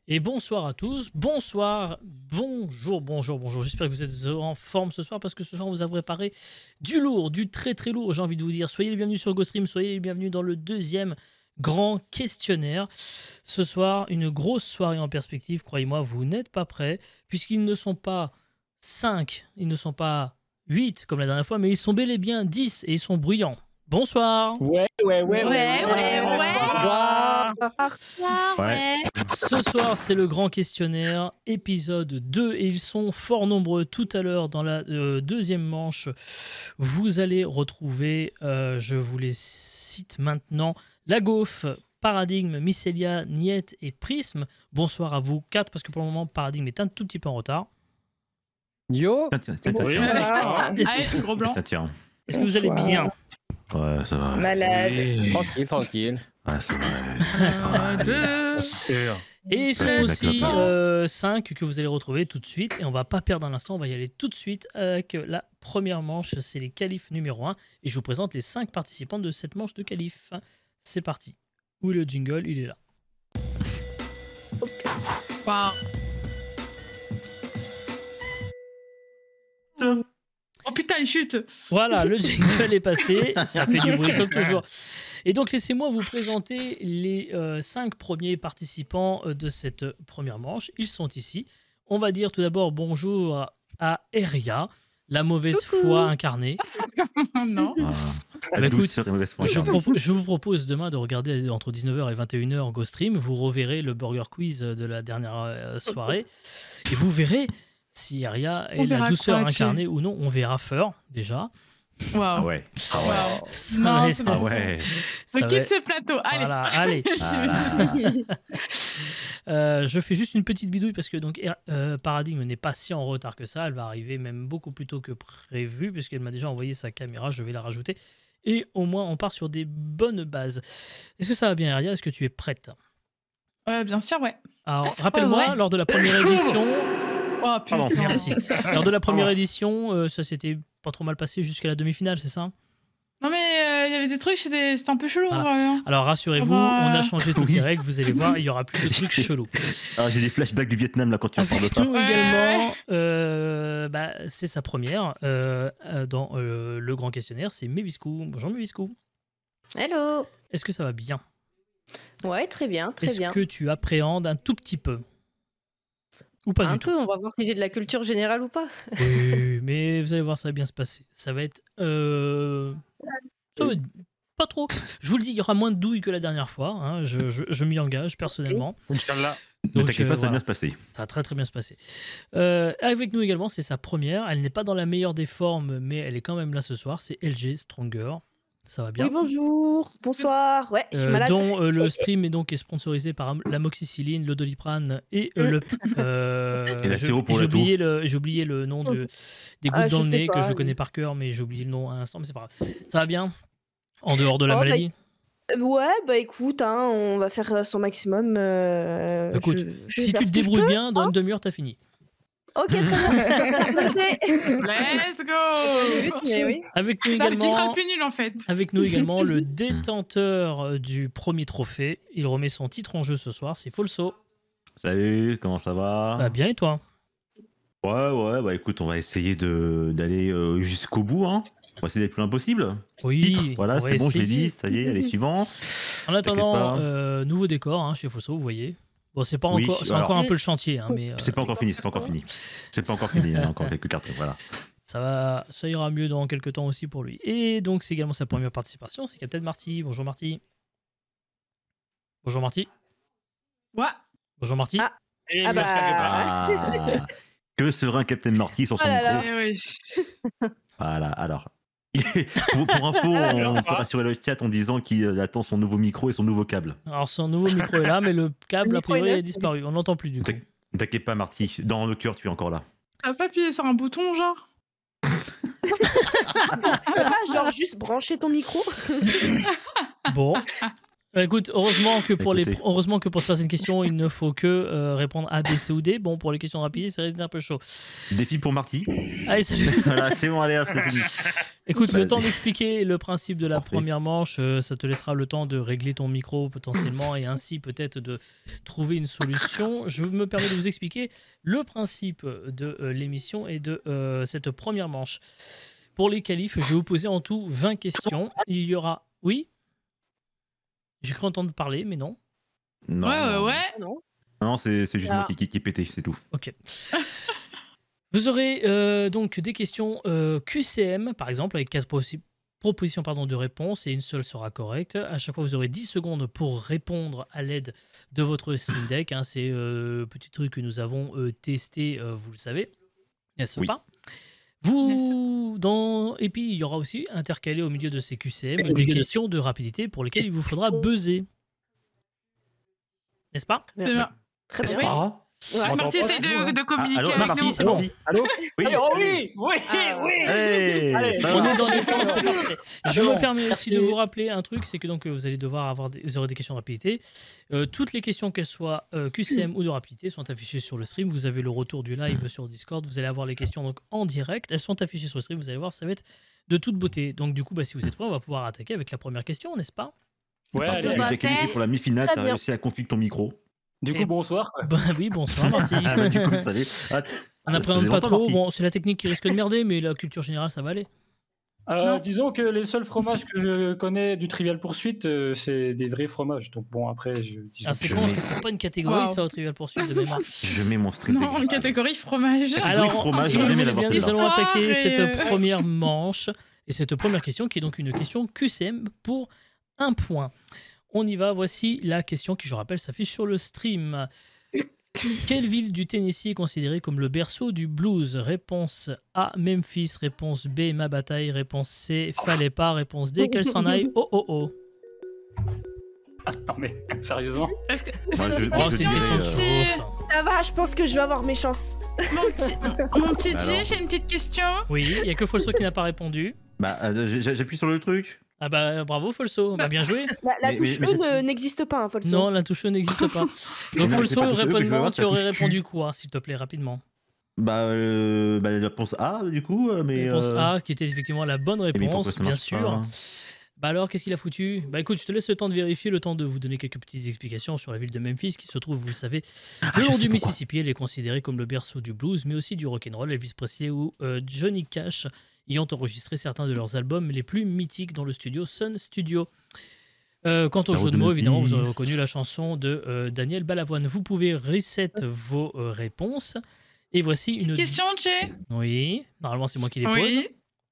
Et bonsoir à tous, bonsoir, bonjour. J'espère que vous êtes en forme ce soir parce que ce soir on vous a préparé du lourd, du très très lourd. J'ai envie de vous dire, soyez les bienvenus sur GoStream, soyez les bienvenus dans le deuxième grand questionnaire. Ce soir, une grosse soirée en perspective, croyez-moi, vous n'êtes pas prêts puisqu'ils ne sont pas 5, ils ne sont pas 8 comme la dernière fois, mais ils sont bel et bien 10 et ils sont bruyants. Bonsoir. Ouais. Bonsoir. Ouais. Ce soir, c'est le grand questionnaire, épisode 2, et ils sont fort nombreux. Tout à l'heure, dans la deuxième manche, vous allez retrouver, je vous les cite maintenant, La Gaufre, Paradigme, Mycelia, Niet et Prisme. Bonsoir à vous 4, parce que pour le moment, Paradigme est un tout petit peu en retard. Yo. Tiens. Gros blanc. Tiens. Est-ce que vous allez bien? Ouais, ça va. Malade. Oui. Tranquille. Ouais, ça va. Et ils sont Ouais, aussi d'accord. 5 que vous allez retrouver tout de suite. Et on va pas perdre un instant, on va y aller tout de suite avec la première manche. C'est les qualifs numéro 1. Et je vous présente les 5 participants de cette manche de qualif. C'est parti. Où est le jingle? Il est là. Wow. Oh putain, il chute. Voilà, le jingle est passé. Ça fait du bruit comme toujours. Et donc, laissez-moi vous présenter les 5 premiers participants de cette première manche. Ils sont ici. On va dire tout d'abord bonjour à Eria, la mauvaise foi incarnée. Non. La Bah, douceur et mauvaise foi. Je vous propose demain de regarder entre 19h et 21h GoStream. Vous reverrez le Burger Quiz de la dernière soirée. Et vous verrez si Eria est On la verra douceur quoi, incarnée ou non. On verra Feur, déjà. Waouh. Ah ouais. Waouh. Ça Non, va c'est être- bon. Ah ouais. ça On va quitte être- ce plateau. Allez. Voilà, allez. Je fais juste une petite bidouille parce que donc Paradigme n'est pas si en retard que ça. Elle va arriver même beaucoup plus tôt que prévu puisqu'elle m'a déjà envoyé sa caméra. Je vais la rajouter. Et au moins, on part sur des bonnes bases. Est-ce que ça va bien, Eria? Est-ce que tu es prête? Bien sûr, ouais. Alors, rappelle-moi, ouais. lors de la première édition... Oh putain. Pardon. Merci. Lors de la première édition, ça s'était pas trop mal passé jusqu'à la demi-finale, c'est ça? Non mais il y avait des trucs, c'était un peu chelou. Voilà. quand même. Alors, rassurez-vous, Bah, on a changé toutes les règles. Vous allez voir, il y aura plus de trucs chelous. Ah, j'ai des flashbacks du Vietnam là quand tu en parles de Avec ça. nous Ouais. également, c'est sa première dans le grand questionnaire, c'est Méviscou. Bonjour Méviscou. Hello. Est-ce que ça va bien? Ouais, très bien. Est-ce que tu appréhendes un tout petit peu? Ou pas Un du tout? peu, on va voir si j'ai de la culture générale ou pas. Oui, mais vous allez voir, ça va bien se passer. Ça va être... ça va être pas trop. Je vous le dis, il y aura moins de douilles que la dernière fois. Hein, je m'y engage personnellement. Inch'Allah. Ne Donc, t'inquiète pas, ça va voilà. bien se passer. Ça va très très bien se passer. Avec nous également, c'est sa première. Elle n'est pas dans la meilleure des formes, mais elle est quand même là ce soir. C'est LG Stronger. Ça va bien. Oui, bonjour, bonsoir. Ouais, je suis malade. Dont le stream est sponsorisé par l'amoxicilline, le doliprane et Et la sirop pour la toux. j'ai oublié le nom des gouttes Ah, dans je le sais nez pas, que je oui. connais par cœur, mais j'ai oublié le nom à l'instant, mais c'est pas grave. Ça va bien? En dehors de la Oh, bah, maladie? Ouais, bah écoute, hein, on va faire son maximum. Écoute, je vais si faire tu ce te que je débrouilles peux. bien, dans une demi-heure, t'as fini. Ok, très bien. Let's go. Mais oui. Avec nous Qui sera le également... plus nul en fait. Avec nous également le détenteur du premier trophée. Il remet son titre en jeu ce soir, c'est Folso. Salut, comment ça va? Bah bien et toi? Ouais, bah écoute, on va essayer d'aller jusqu'au bout, hein. On va essayer d'être le plus loin possible. Oui, Titre, voilà, on va c'est bon, je l'ai essayer. dit, ça y est, allez, suivant. En attendant, pas. nouveau décor hein, chez Folso, vous voyez. Bon, c'est pas Oui, encore, c'est alors- encore un peu le chantier, hein, mais C'est pas encore fini, c'est pas encore fini. C'est pas encore fini, il y a encore quelques cartes, voilà. ça ira mieux dans quelques temps aussi pour lui. Et donc c'est également sa première participation, c'est Captain Marty. Bonjour Marty. Bonjour Marty. Ouais. Bonjour Marty. Ah. Ah bah. Ah, que serait un Captain Marty sans son Oh là micro? là. Eh oui. Voilà, alors. pour info, on peut rassurer le chat en disant qu'il attend son nouveau micro et son nouveau câble. Alors son nouveau micro est là, mais le câble Le a micro est priori a neuf. disparu. On n'entend plus du coup. Ne t'inquiète pas, Marty, dans le cœur, tu es encore là. T'as pas appuyé sur un bouton genre? Tu peux pas, genre, juste brancher ton micro? Bon, Écoute, heureusement que Écoutez. heureusement que pour certaines questions, il ne faut que répondre A, B, C ou D. Bon, pour les questions rapides, ça risque d'être un peu chaud. Défi pour Marty. Allez, salut. Voilà, c'est bon, allez, hop, c'est fini. Écoute, le Vas-y. temps d'expliquer le principe de la Parfait. première manche, ça te laissera le temps de régler ton micro potentiellement et ainsi peut-être de trouver une solution. Je me permets de vous expliquer le principe de l'émission et de cette première manche. Pour les qualifs, je vais vous poser en tout 20 questions. Il y aura... Oui ? J'ai cru entendre parler, mais non. Non, non, Ouais. Non. Non, c'est juste moi qui est pété, c'est tout. Ok. Vous aurez donc des questions QCM, par exemple, avec 4 propositions de réponse et une seule sera correcte. À chaque fois, vous aurez 10 secondes pour répondre à l'aide de votre Stream Deck. Hein. C'est le petit truc que nous avons testé, vous le savez, n'est-ce Oui. pas? Et puis, il y aura aussi intercalé au milieu de ces QCM des questions de rapidité pour lesquelles il vous faudra buzzer. N'est-ce pas? C'est bien. Très C'est bien. pas Ouais. Marty, essaye de communiquer allô, avec Marty, nous. c'est bon. Allô? Oui. Allez, oh oui, oui, Ah. oui. Hey, Allez, ça On va. est dans les temps, c'est parfait. Je Bon, me permets aussi de merci. vous rappeler un truc, c'est que donc vous allez devoir vous aurez des questions de rapidité. Toutes les questions, qu'elles soient QCM ou de rapidité, sont affichées sur le stream. Vous avez le retour du live sur Discord. Vous allez avoir les questions donc en direct. Elles sont affichées sur le stream. Vous allez voir, ça va être de toute beauté. Donc du coup, si vous êtes prêts, on va pouvoir attaquer avec la première question, n'est-ce pas? Ouais, Marty, allez. Bah, t'as qualifié pour la mi-finale, Très t'as bien. réussi à configurer ton micro. Du coup, bonsoir. Bah oui, bonsoir Marty. Ah, bah, du coup, salut. Ah, On ça appréhende faisait pas longtemps, trop. Marty. Bon, c'est la technique qui risque de merder, mais la culture générale, ça va aller. Non. Disons que les seuls fromages que je connais du Trivial Poursuite, c'est des vrais fromages. Donc bon, après, disons Ah, c'est que- con parce que c'est pas une catégorie, Wow. ça, au Trivial Poursuite de mémoire. Je mets mon stream Non, deck. une catégorie fromage. Alors, fromage, si vous j'aurais le aimé voulez l'avoir bien, nous celle-là. allons attaquer Histoire et, cette première manche et cette première question qui est donc une question QCM pour 1 point. On y va, voici la question qui, je rappelle, s'affiche sur le stream. Quelle ville du Tennessee est considérée comme le berceau du blues? Réponse A, Memphis. Réponse B, Ma Bataille. Réponse C, Fallait pas. Réponse D, Qu'elle s'en aille. Oh oh oh. Attends, mais sérieusement? Est-ce que Moi, j'ai une je Oh, c'est une question, question de dirais, petit- chauffe. Ça va, je pense que je vais avoir mes chances. Mon petit Bah G, alors. j'ai une petite question. Oui, il n'y a que Folso qui n'a pas répondu. Bah, j'appuie sur le truc. Ah bah bravo Folso, bah, bien joué. La Mais- touche mais E j'ai- n'existe pas, hein, Folso. Non, la touche E n'existe pas. Donc Non, Folso, c'est pas la touche E que je veux rapidement, voir, tu c'est la aurais touche Q. répondu quoi, s'il te plaît, rapidement? Bah, la réponse A, du coup, mais. Réponse A, qui était effectivement la bonne mais pourquoi réponse, ça bien marche sûr. pas Bah alors, qu'est-ce qu'il a foutu? Bah écoute, je te laisse le temps de vérifier, le temps de vous donner quelques petites explications sur la ville de Memphis, qui se trouve, vous le savez, le je long sais du pourquoi. Mississippi. Elle est considérée comme le berceau du blues, mais aussi du rock'n'roll. Elvis Presley ou Johnny Cash ayant enregistré certains de leurs albums les plus mythiques dans le studio Sun Studio. Quant au La jeu route de de mots, évidemment, vous Memphis. aurez reconnu la chanson de Daniel Balavoine. Vous pouvez reset vos réponses. Et voici une... Question, Jay. Oui, normalement c'est moi qui les pose. Oui.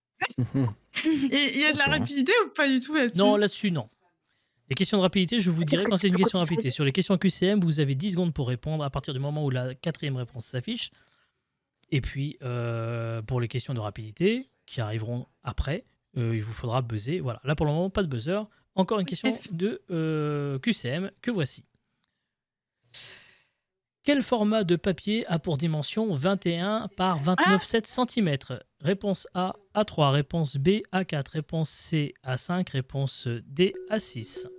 Et il y a de la rapidité ou pas du tout là-dessus? Non, là-dessus, non. Les questions de rapidité, je vous dirai quand c'est une question de rapidité. Sur les questions QCM, vous avez 10 secondes pour répondre à partir du moment où la 4e réponse s'affiche. Et puis, pour les questions de rapidité, qui arriveront après, il vous faudra buzzer. Voilà. Là, pour le moment, pas de buzzer. Encore une question de QCM que voici. Quel format de papier a pour dimension 21 par 29,7 cm? Réponse A, A3. Réponse B, A4. Réponse C, A5. Réponse D, A6.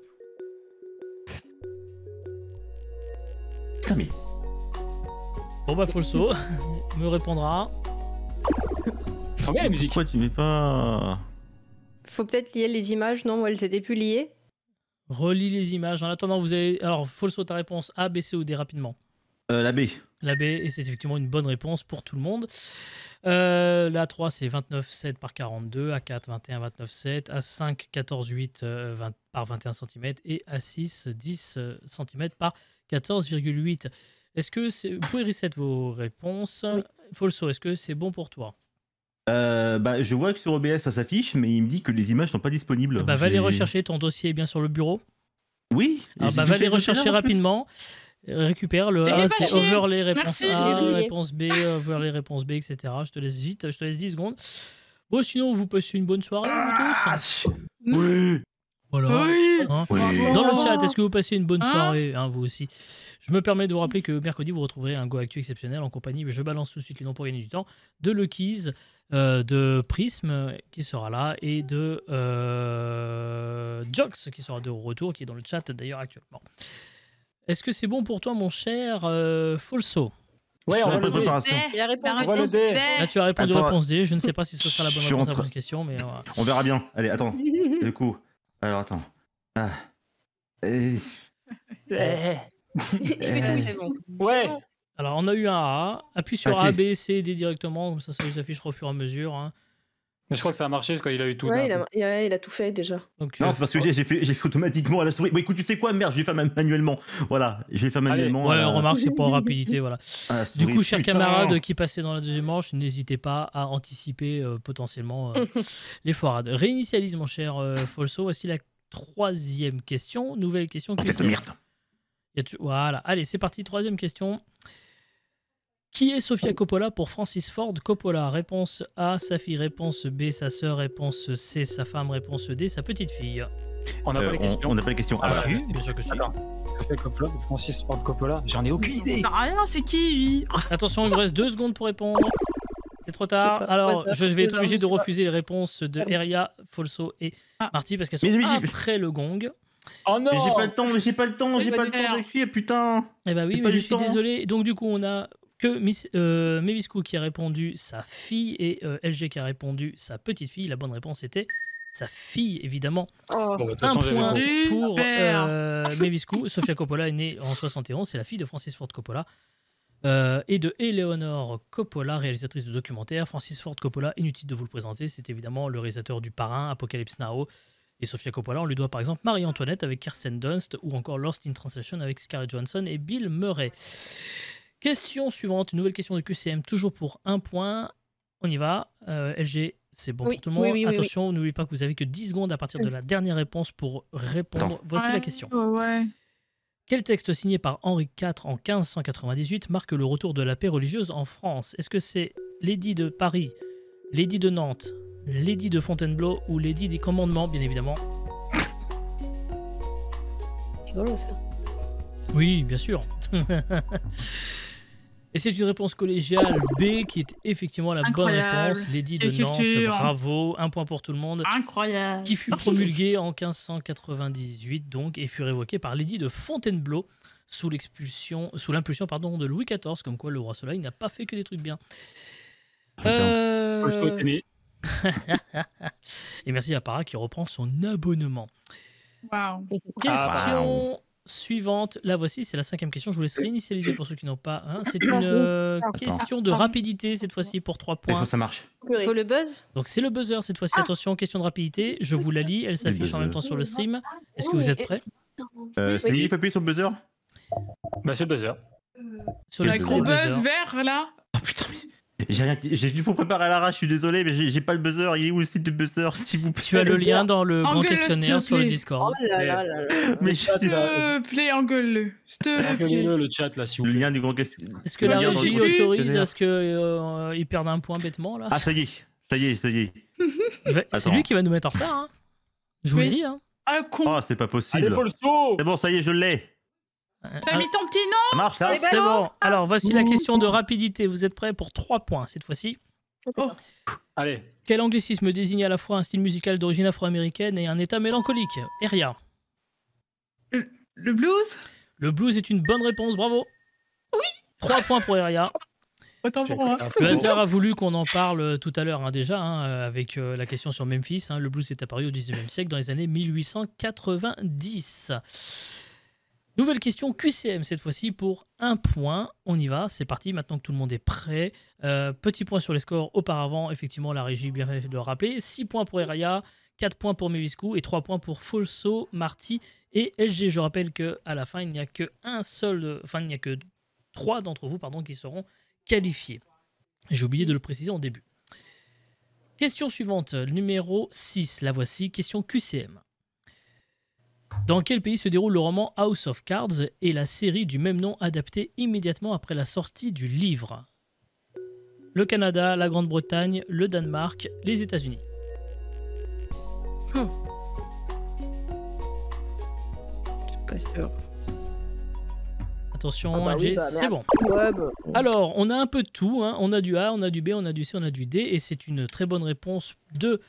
Putain, mais. Bon bah Folso me répondra. Sans bien la musique. Pourquoi tu mets pas. Faut peut-être lier les images, non? Moi, elles étaient plus liées. Relis les images. En attendant, vous avez... Alors Folso, ta réponse A, B, C ou D rapidement? La B. La B, et c'est effectivement une bonne réponse pour tout le monde. La 3, c'est 29,7 par 42. A4, 21, 29,7. A5, 14,8 par 21 cm. Et A6, 10 cm par 14,8. Est-ce que vous pouvez reset vos réponses? Folso, est-ce que c'est bon pour toi? Bah, je vois que sur OBS ça s'affiche, mais il me dit que les images sont pas disponibles. Bah, va les J'ai- rechercher, ton dossier est bien sur le bureau. Oui. Alors, j'ai bah, tout va fait les tout à rechercher l'heure, en plus. rapidement. Récupère le Et A, fais c'est pas chier. overlay réponse Merci. A, Verrouillé. réponse B, overlay réponse B, etc. Je te laisse vite, je te laisse 10 secondes. Bon, sinon, vous passez une bonne soirée, vous tous. Oui. Voilà. Oui. Hein. Oui. Dans le chat, est-ce que vous passez une bonne Hein soirée, hein, vous aussi? Je me permets de vous rappeler que mercredi, vous retrouverez un Go Actu exceptionnel en compagnie, je balance tout de suite les noms pour gagner du temps, de Lucky's, de Prism qui sera là et de Jox qui sera de retour, qui est dans le chat d'ailleurs actuellement. Est-ce que c'est bon pour toi, mon cher Folso? Ouais, on va Pas de le dé. préparation. Il a répondu. On va le dé. Là, tu as répondu Attends. réponse D. Je ne sais pas si ce sera la bonne Je suis réponse à entre- votre question, mais On verra bien. Allez, attends. Du coup, alors attends. Ah. Eh, C'est bon. Ouais. alors on a eu un A. Appuie sur Ok. A, B, C, D directement, comme ça vous affichera au fur et à mesure. Hein. Mais je crois que ça a marché parce qu'il a eu tout. Ouais, d'un coup. il a tout fait déjà. Donc, Non, c'est parce que j'ai fait automatiquement à la souris. Bon, écoute, tu sais quoi, merde, je vais faire manuellement. Voilà, je vais faire manuellement. ouais, à la- remarque, c'est pas en rapidité, voilà. à la Du souris. coup, chers Putain. camarades qui passaient dans la deuxième manche, n'hésitez pas à anticiper potentiellement les foirades. Réinitialise, mon cher Folso. Voici la troisième question. Nouvelle question. Oh, que tête de c'est- merde. Voilà, allez, c'est parti. Troisième question. Qui est Sofia Coppola pour Francis Ford Coppola? Réponse A, sa fille. Réponse B, sa sœur. Réponse C, sa femme. Réponse D, sa petite fille. On n'a pas les questions. On n'a pas les questions. Ah, Ah, voilà. Si, bien sûr que si. Attends. Sofia Coppola, Francis Ford Coppola. J'en ai aucune idée. Ça rien, c'est qui lui? Attention, il vous reste 2 secondes pour répondre. C'est trop tard. Je sais pas. Alors, Au hasard, je vais être au obligé de hasard, je sais refuser les réponses de Pardon. Eria, Folso et Ah. Marty parce qu'elles sont Mais après le gong. Oh non. Mais j'ai pas le temps, j'ai pas le temps, C'est j'ai pas pas du le temps faire. d'écrire, putain. Eh bah oui, J'ai mais pas je du suis temps. désolé. Donc du coup, on a que Meviscu qui a répondu sa fille et LG qui a répondu sa petite fille. La bonne réponse était sa fille, évidemment. Oh. Bon, bah, de toute Un façon, j'avais point faux. pour Super. Meviscu. Sofia Coppola est née en 71. C'est la fille de Francis Ford Coppola et de Eleanor Coppola, réalisatrice de documentaires. Francis Ford Coppola, inutile de vous le présenter, c'est évidemment le réalisateur du Parrain, Apocalypse Now. Et Sofia Coppola, on lui doit par exemple Marie-Antoinette avec Kirsten Dunst ou encore Lost in Translation avec Scarlett Johansson et Bill Murray. Question suivante, une nouvelle question de QCM, toujours pour 1 point. On y va. LG, c'est bon Oui, pour tout le monde. oui, oui, oui, Attention, n'oubliez pas que vous avez que 10 secondes à partir de la dernière réponse pour répondre. Attends. Voici la Ouais, question. Ouais. Quel texte signé par Henri IV en 1598 marque le retour de la paix religieuse en France? Est-ce que c'est l'édit de Paris, l'édit de Nantes, l'édit de Fontainebleau ou l'édit des commandements, bien évidemment? Rigolo ça. Oui, bien sûr. Et c'est une réponse collégiale B qui est effectivement la bonne Incroyable. réponse. L'édit de Quelle Nantes, culture. bravo, 1 point pour tout le monde. Incroyable. Qui fut promulgué en 1598 donc et fut révoqué par l'édit de Fontainebleau sous l'impulsion de Louis XIV, comme quoi le roi Soleil n'a pas fait que des trucs bien. Faut le souhaiter. Et merci à Para qui reprend son abonnement. Waouh. Question suivante, la voici, c'est la 5e question. Je vous laisse réinitialiser pour ceux qui n'ont pas. Hein. C'est une question de rapidité cette fois-ci pour 3 Il faut points. que ça marche. Il faut le buzz. Donc c'est le buzzer cette fois-ci. Attention, question de rapidité. Je vous la lis, elle s'affiche en même temps sur le stream. Est-ce que vous êtes prêts? C'est lui, il faut appuyer sur le buzzer. Bah, c'est le buzzer. Sur Le site gros des buzz buzzers. vert là. Oh putain, mais j'ai dû vous préparer à l'arrache, je suis désolé, mais j'ai pas le buzzer. Il est où le site de buzzer, s'il vous plaît? Tu as le lien dans le grand Engueule-le, questionnaire s'il te sur le plaît. Discord. Oh là là là là. Mais S'il te plaît, engueule-le. S'il te plaît. Regardez-le, le chat là, si vous le plaît. lien du grand questionnaire. Est-ce que Le la lien régie dans le autorise questionnaire. à ce qu'ils perdent un point bêtement là? Ah, ça y est, ça y est, ça y est. C'est Attends. lui qui va nous mettre en retard. Hein. Je vous le Oui. dis. Hein. Ah, le con. Oh, c'est pas Allez, possible. faut le saut. C'est bon, ça y est, je l'ai. T'as mis ton petit nom. Ça marche là? C'est bon. Alors voici la question de rapidité. Vous êtes prêts pour 3 points cette fois-ci? Oh. Allez. Quel anglicisme désigne à la fois un style musical d'origine afro-américaine et un état mélancolique? Eria. Le blues. Le blues est une bonne réponse, bravo. Oui. 3 points pour Eria. Autant pour moi. Le hasard a voulu qu'on en parle tout à l'heure hein, déjà, hein, avec la question sur Memphis. Hein, le blues est apparu au 19e siècle, dans les années 1890. Nouvelle question QCM cette fois-ci pour 1 point. On y va, c'est parti, maintenant que tout le monde est prêt. Petit point sur les scores auparavant, effectivement la régie bien fait de le rappeler. 6 points pour Eria, 4 points pour Meviscu et 3 points pour Folso, Marty et LG. Je rappelle qu'à la fin, il n'y a que 3 d'entre vous qui seront qualifiés. J'ai oublié de le préciser en début. Question suivante, numéro 6, la voici, question QCM. Dans quel pays se déroule le roman House of Cards et la série du même nom adaptée immédiatement après la sortie du livre? Le Canada, la Grande-Bretagne, le Danemark, les États-Unis. Pas sûr. Attention, Ah bah oui, Jay, bah, c'est bon. Ouais, bah, Alors, on a un peu de tout. Hein. On a du A, on a du B, on a du C, on a du D. Et c'est une très bonne réponse de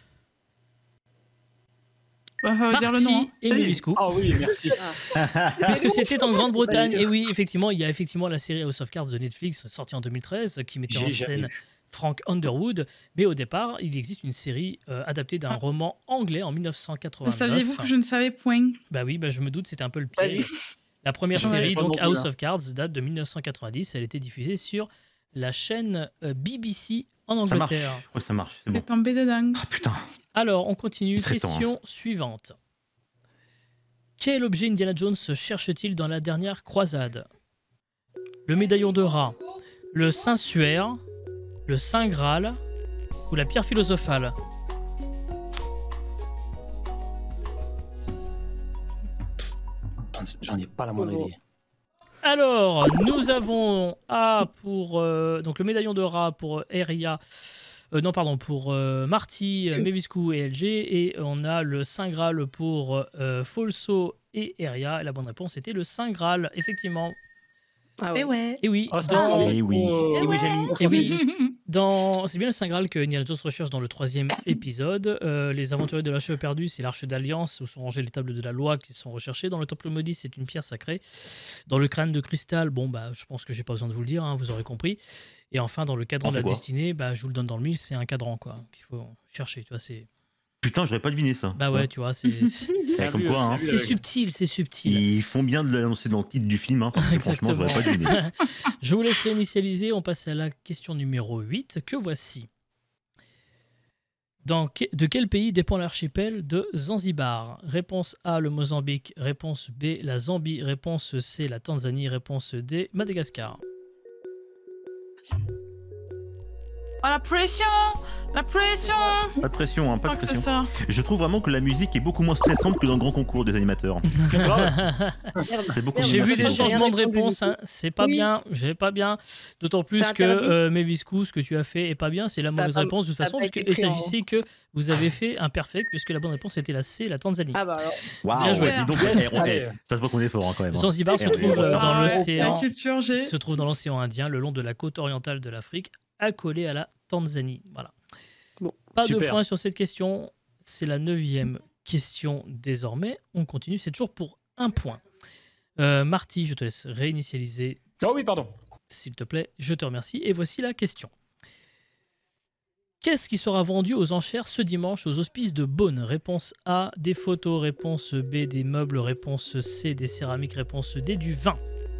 Bah, faut dire le nom. Marty et Méviscou. Ah oui, merci. Puisque c'était en Grande-Bretagne. Et oui, effectivement, il y a effectivement la série House of Cards de Netflix sortie en 2013 qui mettait en J'ai jamais scène vu. Frank Underwood. Mais au départ, il existe une série adaptée d'un roman anglais en Mais 1989. saviez-vous que je ne savais point? Bah oui, bah je me doute, c'était un peu le Pas piège. La première Ouais. série, Pas donc non plus, House hein. of Cards, date de 1990. Elle était diffusée sur la chaîne BBC en Ça marche. Angleterre. Ouais, ça marche, c'est bon. C'est tombé dedans. Ah putain. Alors, on continue. Il serait temps, Question suivante. Quel objet Indiana Jones cherche-t-il dans la dernière croisade? Le médaillon de rat, le Saint-Suaire, le Saint Graal ou la pierre philosophale? J'en ai pas la moindre idée. Alors, nous avons A pour donc le médaillon de rat pour Eria, non pardon pour Marty, Méviscou et LG, et on a le Saint Graal pour Folso et Eria. Et la bonne réponse était le Saint Graal, effectivement. Ah Eh ouais. ouais. Et oui, Ah, ça dans, fait- Eh oui. Oh. Eh oui, Jamy. et oui, c'est bien le Saint Graal que Indiana Jones recherche dans le 3e épisode. Les aventuriers de l'Arche perdue, c'est l'Arche d'Alliance où sont rangées les tables de la loi qui sont recherchées. Dans le Temple maudit, c'est une pierre sacrée. Dans le crâne de cristal, bon bah je pense que j'ai pas besoin de vous le dire, hein, vous aurez compris. Et enfin dans le cadran Ah, de la c'est quoi destinée, bah je vous le donne dans le mille, c'est un cadran quoi qu'il faut chercher. Tu vois, c'est Putain, j'aurais pas deviné ça. bah ouais, tu vois, c'est Ouais, comme quoi, hein. c'est subtil, c'est subtil. Ils font bien de l'annoncer dans le titre du film. Hein, parce que franchement, j'aurais pas deviné. Je vous laisse réinitialiser. On passe à la question numéro 8, que voici. De quel pays dépend l'archipel de Zanzibar? Réponse A, le Mozambique. Réponse B, la Zambie. Réponse C, la Tanzanie. Réponse D, Madagascar. Oh, la pression! La pression! Pas de pression, hein, Je pas crois de que c'est pression. ça. Je trouve vraiment que la musique est beaucoup moins stressante que dans le grand concours des animateurs. C'est beaucoup J'ai moins vu des stressant. J'ai rien changements de répondu réponse, du hein. C'est pas Oui. bien, j'ai pas bien. D'autant plus C'est que interdit. Méviscou, ce que tu as fait est pas bien, c'est la mauvaise pas- réponse de toute ça a façon, pas puisqu'il été pris en- s'agissait que vous avez fait un perfect, puisque la bonne réponse était la C, la Tanzanie. Ah bah alors. Waouh, Bien joué. dis donc, Yes, on- allez. ça se voit qu'on est fort hein, quand même. hein. Zanzibar se Eh, trouve on est dans fort. Ah ouais, l'océan. La culture G. Se trouve dans l'océan Indien, le long de la côte orientale de l'Afrique, accolé à la Tanzanie. Voilà. Bon, Pas de super. points sur cette question. C'est la 9e question désormais. On continue. C'est toujours pour un point. Marty, je te laisse réinitialiser, Oh oui, pardon. s'il te plaît. Je te remercie. Et voici la question. Qu'est-ce qui sera vendu aux enchères ce dimanche aux hospices de Beaune? Réponse A, des photos. Réponse B, des meubles. Réponse C, des céramiques. Réponse D, du vin.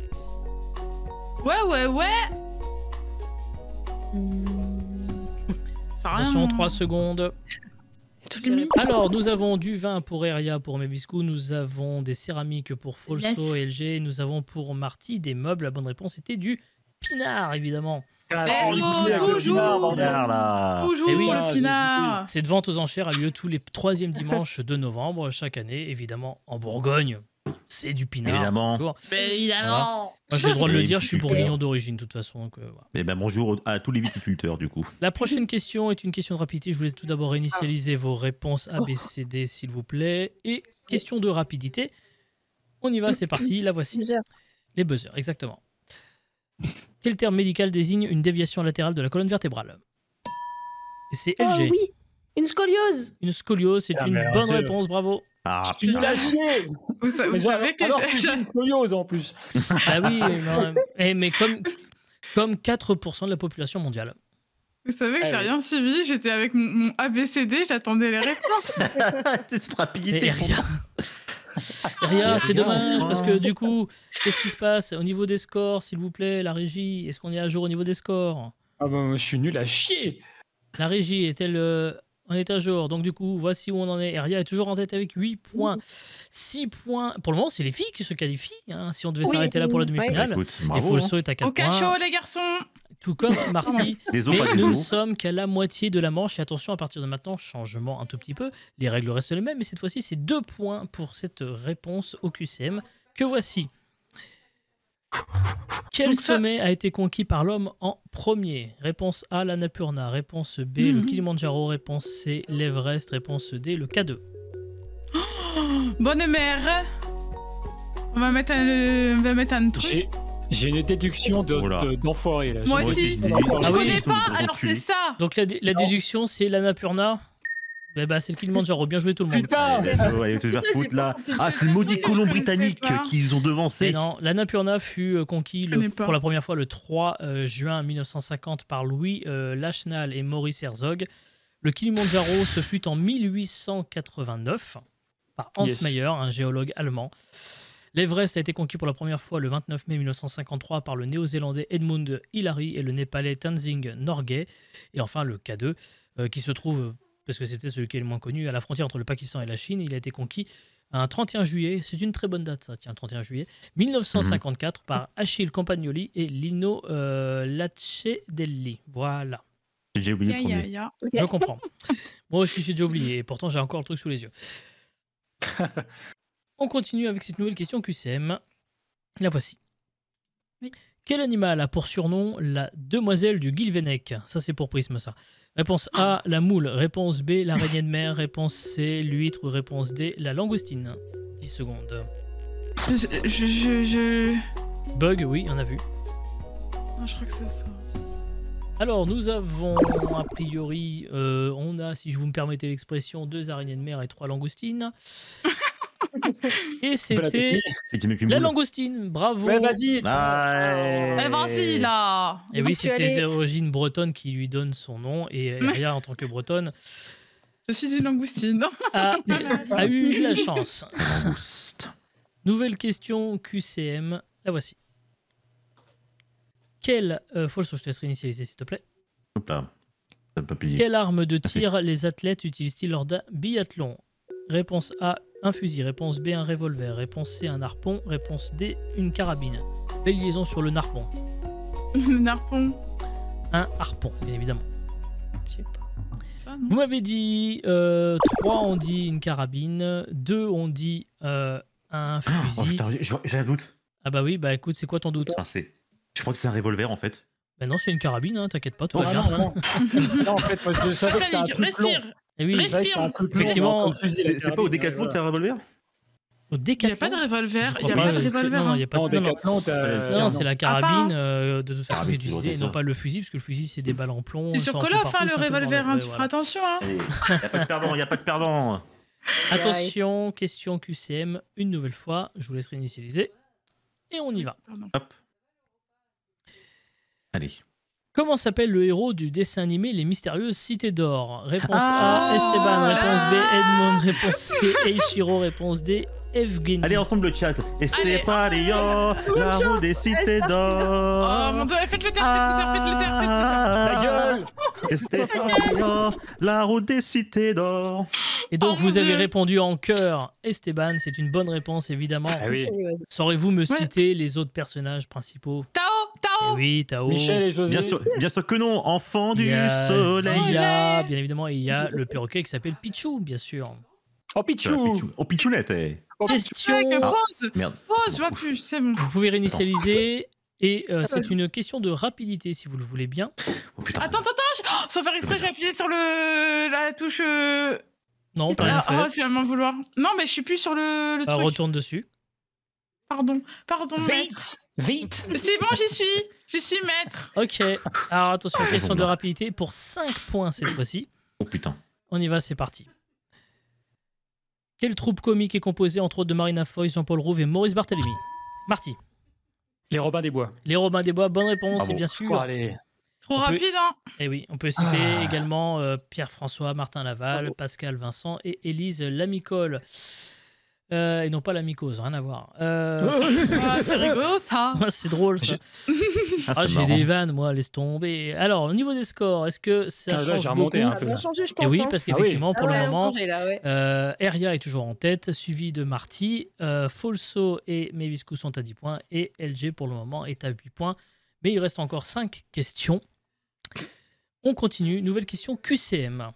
Ouais. Ça a rien. Attention, 3 secondes. Toutes les réponses. Alors, nous avons du vin pour Eria, pour Méviscou, nous avons des céramiques pour Folso et LG, nous avons pour Marty des meubles. La bonne réponse était du pinard, évidemment. Let's go, Oh, toujours. Regarde là. Toujours Eh oui. le pinard. Cette vente aux enchères a lieu tous les 3e dimanches de novembre, chaque année, évidemment, en Bourgogne. C'est du pinard. Évidemment. toujours. Mais évidemment. Moi, j'ai le droit de le Et dire, je suis viticulteur. bourguignon d'origine, de toute façon. Donc, voilà. Eh ben bonjour à tous les viticulteurs du coup. La prochaine question est une question de rapidité. Je vous laisse tout d'abord initialiser vos réponses A, B, C, D, s'il vous plaît. Et question de rapidité. On y va, c'est parti, la voici. Plusieurs. Les buzzers, exactement. Quel terme médical désigne une déviation latérale de la colonne vertébrale? Et c'est Oh LG. oui, une scoliose. Une scoliose, c'est Ah, une mais alors, bonne c'est- réponse, bravo. Ah Tu me putain. l'as chier. Vous savez que Alors que j'ai- j'ai une scoliose en plus. Ah oui, mais comme 4% de la population mondiale. Vous savez que Ah j'ai oui. rien suivi, j'étais avec mon ABCD, j'attendais les réponses. Cette rapidité. Et rien. Rien, c'est dommage parce que du coup, qu'est-ce qui se passe au niveau des scores, s'il vous plaît, la régie? Est-ce qu'on est à jour au niveau des scores? Ah bah, moi, je suis nul à chier. La régie est-elle en est à jour? Donc du coup, voici où on en est. Eria est toujours en tête avec 8 points. 6 points. Pour le moment, c'est les filles qui se qualifient. Hein, si on devait Oui, s'arrêter là pour la oui. demi-finale. Écoute, Et bravo. Folso est à 4 Au cachot, points. les garçons. Tout comme Marty. Des os, Mais pas des nous ne os. sommes qu'à la moitié de la manche. Et attention, à partir de maintenant, changement un tout petit peu. Les règles restent les mêmes. Mais cette fois-ci, c'est 2 points pour cette réponse au QCM. Que voici. Quel Donc ça- sommet a été conquis par l'homme en premier? Réponse A, l'Annapurna. Réponse B, le Mhm. Kilimandjaro. Réponse C, l'Everest. Réponse D, le K2. Bonne mère. On va mettre un truc. J'ai une déduction Voilà. d'enfoiré là. Moi Moi aussi. aussi, Je Ah oui. connais pas, Ils ont alors enculé. c'est ça. Donc la déduction, c'est l'Annapurna. C'est le Kilimanjaro. Bien joué tout le monde. Putain. Ouais, tu vas foutre là. Ah, c'est le maudit colon Je britannique connaissais pas. qu'ils ont Et devancé. non, l'Annapurna fut conquis connais pas. pour la première fois le 3 juin 1950 par Louis Lachenal et Maurice Herzog. Le Kilimanjaro se fut en 1889 par Hans Yes. Mayer, un géologue allemand. L'Everest a été conquis pour la première fois le 29 mai 1953 par le néo-zélandais Edmund Hillary et le népalais Tenzing Norgay. Et enfin le K2 qui se trouve, parce que c'était celui qui est le moins connu, à la frontière entre le Pakistan et la Chine. Il a été conquis un 31 juillet, c'est une très bonne date ça, tiens, 31 juillet 1954 par Achille Campagnoli et Lino Lacedelli. Voilà, J'ai oublié le Ya, ya, premier. ya. je comprends. Moi aussi j'ai déjà oublié, et pourtant j'ai encore le truc sous les yeux. On continue avec cette nouvelle question QCM. La voici. Oui. Quel animal a pour surnom la demoiselle du Guilvenec? Ça, c'est pour Prisme, ça. Réponse A, la moule. Réponse B, l'araignée de mer. Réponse C, l'huître. Ou réponse D, la langoustine. 10 secondes. Je... Bug, oui, on a vu. Non, je crois que c'est ça. Alors, nous avons, a priori, on a, si je vous me permettez l'expression, 2 araignées de mer et 3 langoustines. Et c'était Et tu mets qu'une la boule. langoustine. Bravo. Ouais, vas-y. Ah, Eh, vas-y, là. Et oui, J'y c'est suis allée. ses origines bretonnes qui lui donnent son nom. Et Eria, en tant que bretonne, Je suis une langoustine. a eu de la chance. Langouste. Nouvelle question QCM. La voici. Quelle... Falso, je te laisse réinitialiser, s'il te plaît. Hop là. Ça peut payer. Quelle arme de tir les athlètes utilisent-ils lors d'un biathlon? Réponse A, un fusil. Réponse B, un revolver. Réponse C, un harpon. Réponse D, une carabine. Belle liaison sur le harpon. Le harpon. Un harpon, bien évidemment. Je sais pas. Ça, non. Vous m'avez dit 3 on dit une carabine, 2 on dit un Oh, fusil. putain, j'ai un doute. Ah bah oui, bah écoute, c'est quoi ton doute? Enfin, je crois que c'est un revolver en fait. Bah non, c'est une carabine, hein, t'inquiète pas, tout Non, va bien. non, non. Non, en fait, moi, je savais que c'était un Panique, truc long. respire. Et oui, Respire. Je savais que c'était un truc long, Effectivement, entre le fusil et la C'est pas au carabine, décathlon que ouais, t'as un revolver? au Il n'y a Décathlon. pas de revolver. Je Il crois n'y a pas, pas de revolver. non, il y a pas Non, de... non, non. Décathlon, t'as... Non, c'est la carabine, Ah, de toute façon, Carabine, utilisée, toujours et non ça. pas le fusil, parce que le fusil, c'est des balles en plomb. C'est ça sur en Call fout of, partout, hein, c'est le un peu le revolver. bordel, Hein, ouais, tu voilà. feras attention. Hein. Allez, y a pas de perdant, y a pas de perdant. Attention, question QCM, une nouvelle fois, je vous laisse réinitialiser. Et on y va. Pardon. Hop. Allez. Comment s'appelle le héros du dessin animé Les Mystérieuses Cités d'Or? Réponse Ah. A, Esteban. Oh Réponse B, là. Edmond. Réponse C, Eiichiro. Réponse D, Evgeny. Allez, ensemble le chat. Estepario, la roue des cités Oh d'or. mon dieu, faites le terre, faites le terre. La gueule. Estepario, la roue des cités d'or. Et donc, Oh mon vous avez Dieu. répondu en chœur, Esteban. C'est une bonne réponse, évidemment. Ah oui. Continue, vas-y. Saurez-vous me citer les autres personnages principaux? Tao, Eh Tao. oui, Tao. Michel et José. Bien sûr que non, enfant Il du y a soleil. Zia, bien évidemment, et il y a le perroquet qui s'appelle Pichou, bien sûr. Oh, Pichou. Oh, Pichounette. Eh. Oh, Question. Pause. Merde. Pause, je vois plus, c'est bon. Vous pouvez réinitialiser. Et c'est une question de rapidité, si vous le voulez bien. Oh putain. Attends, sans faire exprès, j'ai appuyé sur la touche. Non, pas rien Ah, fait. tu vas m'en vouloir. Non, mais je suis plus sur le truc. Retourne dessus. Pardon, maître. Vite. C'est bon, j'y suis maître. Ok. Alors attention, question de bon, bah. rapidité pour 5 points cette fois-ci. Oh putain. On y va, c'est parti. Quelle troupe comique est composée entre autres de Marina Foïs, Jean-Paul Rouve et Maurice Barthélemy? Marty. Les Robins des Bois. Les Robins des Bois, bonne réponse, Bravo. et bien sûr. Oh, allez. Trop On peut- rapide, hein. Et oui, on peut citer Ah. également Pierre-François, Martin Laval, Bravo. Pascal Vincent et Élise Lamicole. Et non pas la mycose, rien à voir. Ah, c'est rigolo, ça. Ouais, c'est drôle ça. Ah, c'est j'ai marrant. des vannes, moi, laisse tomber. Alors, au niveau des scores, est-ce que ça Ah, là, change j'ai beaucoup? remonté un Ça peu. a bien changé, je pense. Et oui, hein. parce Ah oui. qu'effectivement, pour Ah ouais, le moment, changé, là, ouais. Eria est toujours en tête, suivi de Marty, Folso et Meviscu sont à 10 points, et LG pour le moment est à 8 points. Mais il reste encore 5 questions. On continue, nouvelle question QCM.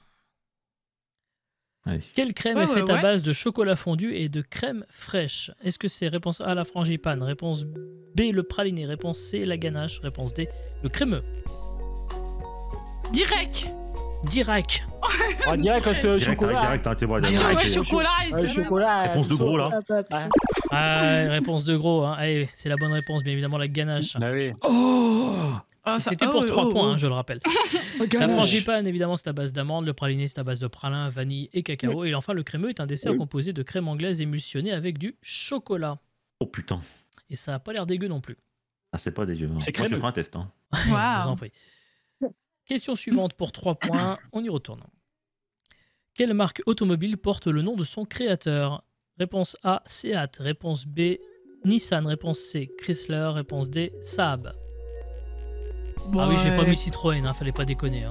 Allez. Quelle crème Ouais, est faite ouais, à ouais. base de chocolat fondu et de crème fraîche? Est-ce que c'est réponse A, la frangipane? Réponse B, le praliné? Réponse C, la ganache? Réponse D, le crémeux? Direct. Direct. On dirait que c'est chocolat. Direct, hein, t'es bon, Direct. Ouais, chocolat, Ouais, c'est chocolat. Réponse de gros, là. Ouais. Ah, réponse de gros. Hein. Allez, c'est la bonne réponse, bien évidemment, la ganache. Ah oui. Oh, Et ça- c'était pour 3 points, hein, oh. je le rappelle. La frangipane, évidemment, c'est à base d'amandes. Le praliné, c'est à base de pralin, vanille et cacao. Et enfin, le crémeux est un dessert composé de crème anglaise émulsionnée avec du chocolat. Oh putain. Et ça n'a pas l'air dégueu non plus. Ah, c'est pas dégueu. Hein. C'est Moi, je crémeux. ferai un test. Hein. Je vous en Waouh. prie. Question suivante pour 3 points. On y retourne. Quelle marque automobile porte le nom de son créateur? Réponse A, Seat. Réponse B, Nissan. Réponse C, Chrysler. Réponse D, Saab. Ah oui, j'ai pas mis Citroën, hein, fallait pas déconner. Hein.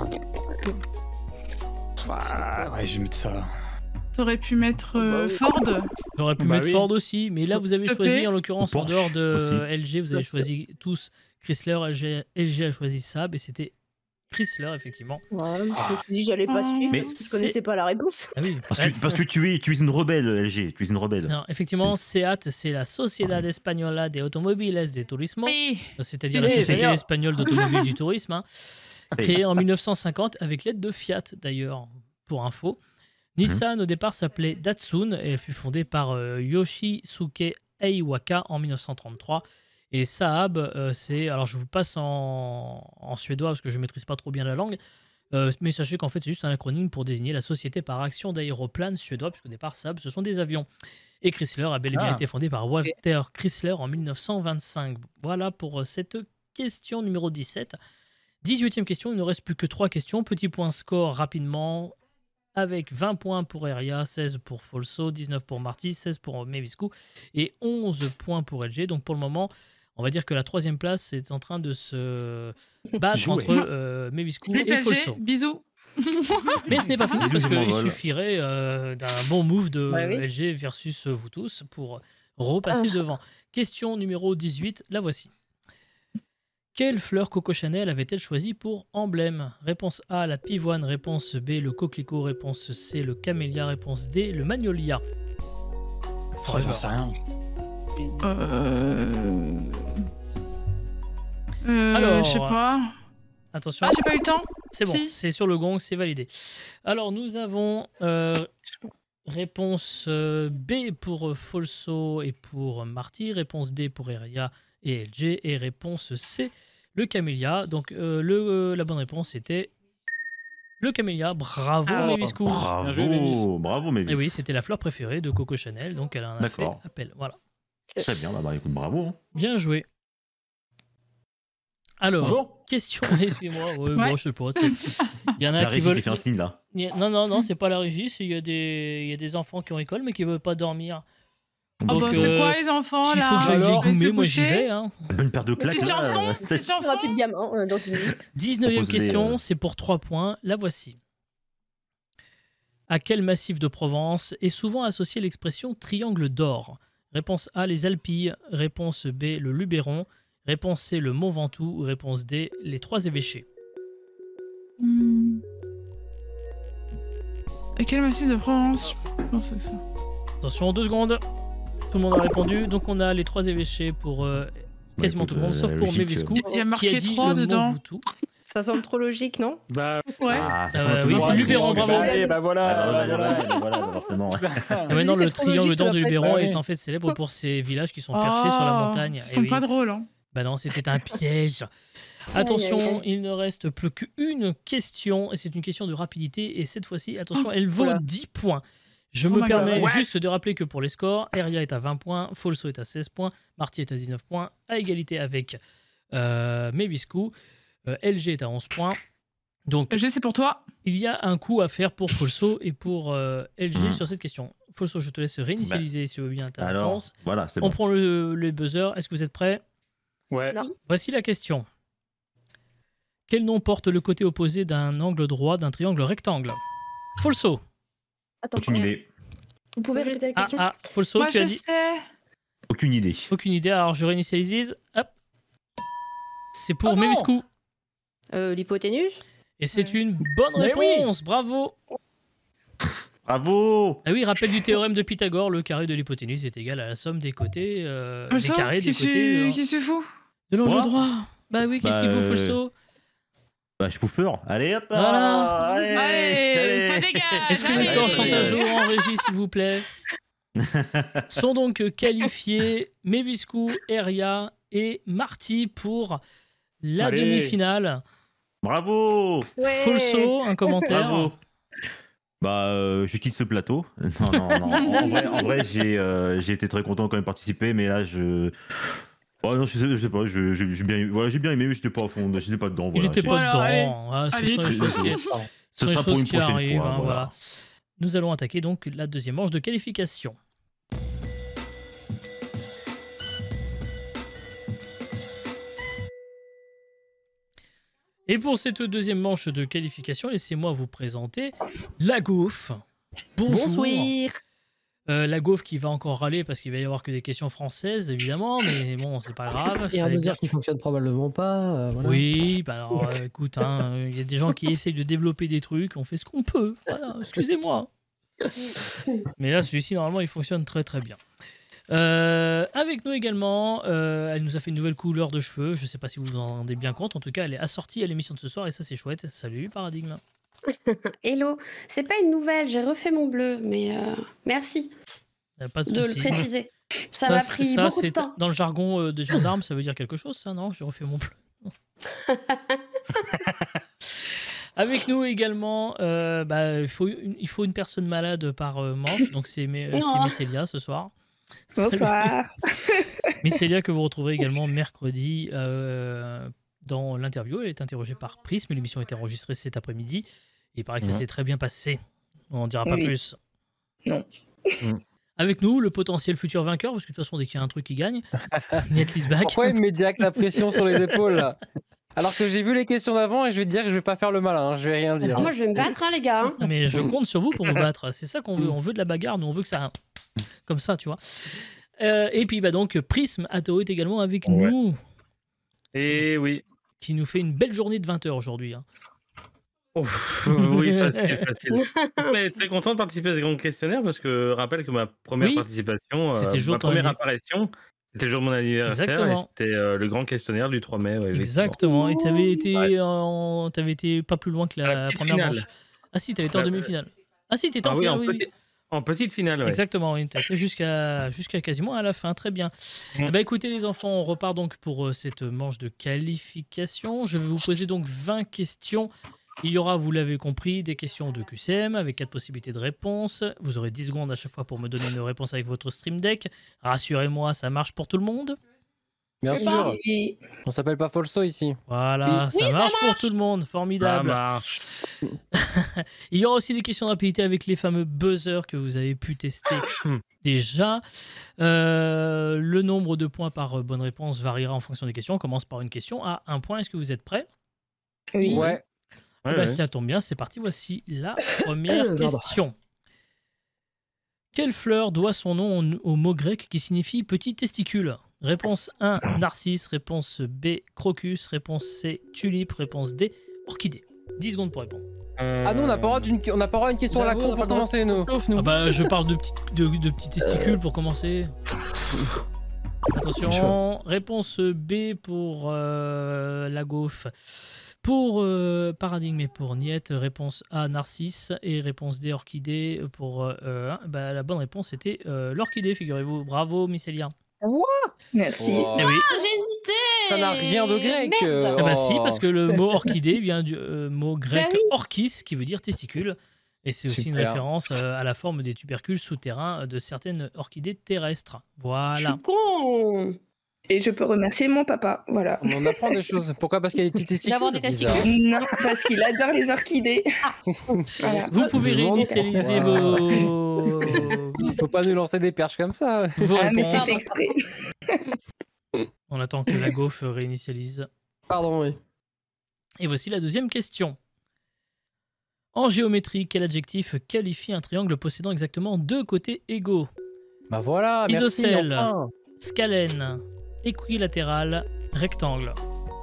Ouais, je vais mettre ça. T'aurais pu mettre bah oui. Ford. J'aurais pu Bah mettre oui. Ford aussi, mais là vous avez S'il te choisi, plaît. en l'occurrence, en Porsche dehors de aussi. LG, vous avez choisi tous Chrysler, LG a choisi Saab, et c'était Chrysler, effectivement. Ouais, je me suis dit, j'allais pas suivre Mais parce que je connaissais pas la réponse. Ah oui, Parce que tu es une rebelle, LG. Tu es une rebelle. non, effectivement, Seat, c'est la Sociedad Española de Automobiles de Turismo, Oui. c'est-à-dire Oui, la Société d'ailleurs. espagnole d'automobile du tourisme, hein, créée en 1950 avec l'aide de Fiat, d'ailleurs, pour info. Nissan, au départ, s'appelait Datsun et elle fut fondée par Yoshisuke Eiwaka en 1933. Et Saab, c'est... Alors, je vous passe en suédois parce que je ne maîtrise pas trop bien la langue. Mais sachez qu'en fait, c'est juste un acronyme pour désigner la société par action d'aéroplanes suédois, puisqu'au départ, Saab, ce sont des avions. Et Chrysler a bel et bien Ah. été fondé par Walter Chrysler en 1925. Voilà pour cette question numéro 17. 18e question, il ne reste plus que 3 questions. Petit point score rapidement, avec 20 points pour Eria, 16 pour Folso, 19 pour Marty, 16 pour Meviscu et 11 points pour LG. Donc pour le moment, on va dire que la 3e place est en train de se battre Jouer. entre Meviscu Les et PSG, Folso. bisous. Mais ce n'est pas fini Bisous, parce je qu'il m'envole. suffirait d'un bon move de Ouais, oui. LG versus vous tous pour repasser devant. Question numéro 18, la voici. Quelle fleur Coco Chanel avait-elle choisi pour emblème? Réponse A, la pivoine. Réponse B, le coquelicot. Réponse C, le camélia. Réponse D, le magnolia. Oh, j'en sais rien. Alors, Je sais pas. Attention, Ah, j'ai pas eu le temps. c'est bon, si. c'est sur le gong, c'est validé. Alors, nous avons réponse B pour Folso et pour Marty. Réponse D pour Eria et LG. Et réponse C, le camélia. Donc, la bonne réponse était le camélia. Bravo, Ah, Meviscu. Bien joué, Mévis. Bravo, Mévis. Et oui, c'était la fleur préférée de Coco Chanel, donc elle en a fait D'accord. appel. Voilà. Très bien, bah écoute, bravo. Hein. Bien joué. Alors, Bonjour. question, excusez-moi, ouais, Ouais. bon, je sais pas. tu sais. Il y en a La qui régie veulent. qui fait un signe là. Non, c'est pas la régie, il y a des enfants qui ont école mais qui veulent pas dormir. Oh, Donc, bah, c'est quoi les enfants S'il là faut que j'aille les Alors, goumer, laissez moi j'y coucher. vais. Hein. Bonne paire de claques Petite là. chanson, petite Il y aura plus chanson. de gamins dans 10 minutes. 19e Propose-les, question, c'est pour 3 points. La voici. À quel massif de Provence est souvent associée l'expression triangle d'or? Réponse A, les Alpilles. Réponse B, le Luberon. Réponse C, le Mont Ventoux. Réponse D, les Trois Évêchés. Hmm. À quel massif de Provence? Je pense que c'est ça. Attention, 2 secondes. Tout le monde a répondu. Donc on a les Trois Évêchés pour quasiment écoute, tout le monde, sauf la pour logique, Meviscu, Il y a qui a marqué dit 3 le dedans. Mont Ventoux. Ça semble trop logique, non? Bah, Ouais. Ah, Ah ça ouais, fait un peu oui, loin. c'est Luberon, bravo. Bah voilà. Voilà, forcément. Et maintenant, c'est le trop triangle logique, d'or ça de va pas Luberon être- est en fait célèbre pour ses villages qui sont perchés sur la montagne. Ils Eh sont oui. pas drôles. Hein. Bah non, c'était un piège. Attention, il ne reste plus qu'une question, et c'est une question de rapidité, et cette fois-ci, attention, elle vaut Voilà. 10 points. Je Oh me my permets God. juste de rappeler que pour les scores, Eria est à 20 points, Folso est à 16 points, Marty est à 19 points, à égalité avec Meviscu, LG est à 11 points. Donc, LG, c'est pour toi. il y a un coup à faire pour Folso et pour LG Mhm. sur cette question. Folso, je te laisse réinitialiser si tu veux bien ta Alors, réponse. voilà, c'est On bon. prend le buzzer. Est-ce que vous êtes prêts? Ouais. Non. Voici la question. Quel nom porte le côté opposé d'un angle droit d'un triangle rectangle? Folso. Attends, Aucune idée. vous pouvez répéter la question? Folso, Moi, tu as je dit sais. Aucune idée. aucune idée. Alors je réinitialise. Hop. C'est pour Oh non Meviscu. L'hypoténuse? Et c'est Ouais. une bonne Mais oui. réponse. Bravo. Bravo. Ah oui, rappel du théorème de Pythagore, le carré de l'hypoténuse est égal à la somme des côtés, des Folso, carrés des qui côtés qui se fout? de l'angle Moi droit. Bah oui, qu'est-ce qu'il faut, Bah, Folso? Bah, je vous feur. Allez, hop là. Voilà. Allez, ça dégage. Est-ce que les allez. scores sont à jour en régie, s'il vous plaît? Sont donc qualifiés Mebiscu, Eria et Marty pour la Allez. demi-finale. Bravo. Ouais. Folso, un commentaire. Bravo. Bah, je quitte ce plateau. Non. En vrai, j'ai été très content quand même de participer, mais là, oh non, je sais pas, j'ai bien aimé, mais j'étais pas à fond, j'étais pas dedans. Il Voilà, n'était pas Voilà, allez. dedans. Ah, ce Allez, sont les choses qui- Ce sont les sera pour choses une qui prochaine arrivent, fois. hein, Voilà. voilà. Nous allons attaquer donc la deuxième manche de qualification. Et pour cette deuxième manche de qualification, laissez-moi vous présenter la Gaufre. Bonjour. La Gaufre qui va encore râler parce qu'il va y avoir que des questions françaises, évidemment, mais bon, c'est pas grave. Il y a un fallait buzzer bien- qui fonctionne probablement pas. Voilà. Oui, bah alors écoute, hein, il y a des gens qui essayent de développer des trucs, on fait ce qu'on peut. Voilà, excusez-moi. Mais là, celui-ci, normalement, il fonctionne très très bien. Avec nous également, elle nous a fait une nouvelle couleur de cheveux. Je sais pas si vous vous en rendez bien compte. En tout cas, elle est assortie à l'émission de ce soir et ça, c'est chouette. Salut, Paradigme. Hello, c'est pas une nouvelle, j'ai refait mon bleu, mais merci Pas de de le souci. préciser. Ça m'a pris beaucoup de c'est temps. dans le jargon des gendarmes, ça veut dire quelque chose, ça, non? J'ai refait mon bleu. Avec nous également, il faut une personne malade par manche, donc c'est Oh. Mycélia ce soir. Bonsoir. Mycélia que vous retrouverez également mercredi dans l'interview. Elle est interrogée par Prism, l'émission a été enregistrée cet après-midi. Il paraît que ça s'est très bien passé. On n'en dira pas Oui. plus. Non. Avec nous, le potentiel futur vainqueur, parce que de toute façon, dès qu'il y a un truc qui gagne, Netflix back. Pourquoi il me met direct la pression sur les épaules là? Alors que j'ai vu les questions d'avant et je vais te dire que je vais pas faire le malin, hein, je vais rien dire. Ah, moi, je vais me battre, hein, les gars. hein. Mais je compte sur vous pour vous battre. C'est ça qu'on veut. On veut de la bagarre. Nous, on veut que ça. Comme ça, tu vois. Et puis, bah donc, Prism Atto est également avec Ouais. nous, Et oui. qui nous fait une belle journée de 20h aujourd'hui. hein. Ouf, oui, facile. Mais très content de participer à ce grand questionnaire parce que je rappelle que ma première Oui. participation, C'était le jour ma de ton première anniv- apparition, c'était le jour de mon anniversaire Exactement. et c'était le grand questionnaire du 3 mai. Ouais, effectivement. Exactement. Et t'avais été, Ouais. t'avais été pas plus loin que À la la petite première finale. manche. Ah si, t'avais été en La- demi-finale. Ah si, t'étais en Ah oui, finale. en, oui, oui. en petite finale, ouais. Exactement, oui, t'as été jusqu'à quasiment à la fin, très bien. Mm. Bah écoutez les enfants, on repart donc pour cette manche de qualification. Je vais vous poser donc 20 questions. Il y aura, vous l'avez compris, des questions de QCM avec 4 possibilités de réponse. Vous aurez 10 secondes à chaque fois pour me donner une réponse avec votre Stream Deck. Rassurez-moi, ça marche pour tout le monde. Bien sûr, Oui, on s'appelle pas Folso ici. Voilà, ça marche pour tout le monde, ça formidable. marche. Il y aura aussi des questions de rapidité avec les fameux buzzers que vous avez pu tester déjà. Le nombre de points par bonne réponse variera en fonction des questions. On commence par une question à 1 point. Est-ce que vous êtes prêts? Oui. Ouais. Ouais, Bah, ouais. si ça tombe bien, c'est parti. Voici la première Pardon. question. Quelle fleur doit son nom au mot grec qui signifie petit testicule? Réponse 1, narcisse. Réponse B, crocus. Réponse C, tulipe. Réponse D, orchidée. 10 secondes pour répondre. Ah nous on n'a pas le droit à une question à la con pour commencer nous. Ah bah, je parle de petits testicules pour commencer. Attention, réponse B pour la gaufre. Pour Paradigme et pour Niet, réponse A, narcisse. Et réponse D, orchidée. Pour bah, la bonne réponse était l'orchidée, figurez-vous. Bravo, Mycélia. Merci. Wow. Eh oui. J'hésitais. Ça n'a rien de grec. Merde. Eh bah si, oh. parce que le mot orchidée vient du mot grec Bah oui. orchis, qui veut dire testicule. Et c'est aussi une Super. référence à la forme des tubercules souterrains de certaines orchidées terrestres. Je Voilà. suis con. Et je peux remercier mon papa, voilà. On apprend des choses. Pourquoi? Parce qu'il y a des petits testicules. D'avoir des Bizarre. testicules. Non, parce qu'il adore les orchidées. Voilà. Vous pouvez Je demande réinitialiser pourquoi. vos Faut pas nous lancer des perches comme ça. Ah, mais réponses. c'est fait exprès. On attend que la gaufre réinitialise. Pardon, oui. Et voici la deuxième question. En géométrie, quel adjectif qualifie un triangle possédant exactement 2 côtés égaux? Bah voilà, merci. Isocèle. Enfin. Scalène, équilatéral, rectangle.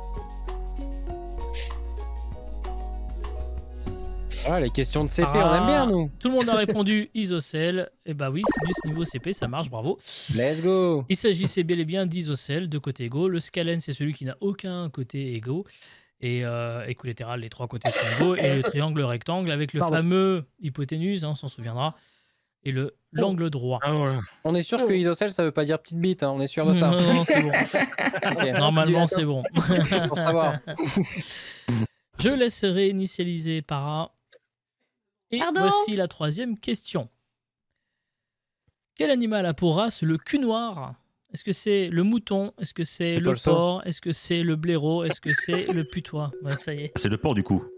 Voilà, les questions de CP, on aime bien nous. Tout le monde a répondu isocèle. Et bah oui, c'est du niveau CP, ça marche, bravo. Let's go. Il s'agissait bel et bien d'isocèle, 2 côtés égaux. Le scalène, c'est celui qui n'a aucun côté égaux. Et équilatéral, les trois côtés sont égaux. Et le triangle rectangle avec le fameux hypoténuse, hein, on s'en souviendra. Et l'angle droit. Ah, voilà. On est sûr que isocèle, ça veut pas dire petite bite, hein, on est sûr de ça. Non, c'est bon. Ok. Normalement, c'est bon. Pour savoir. Je laisse réinitialiser Para. Et Pardon voici la troisième question. Quel animal a pour race le cul noir? Est-ce que c'est le mouton? Est-ce que c'est C'est le Folso. porc? Est-ce que c'est le blaireau? Est-ce que c'est le putois? Ouais, ça y est, C'est le porc du coup.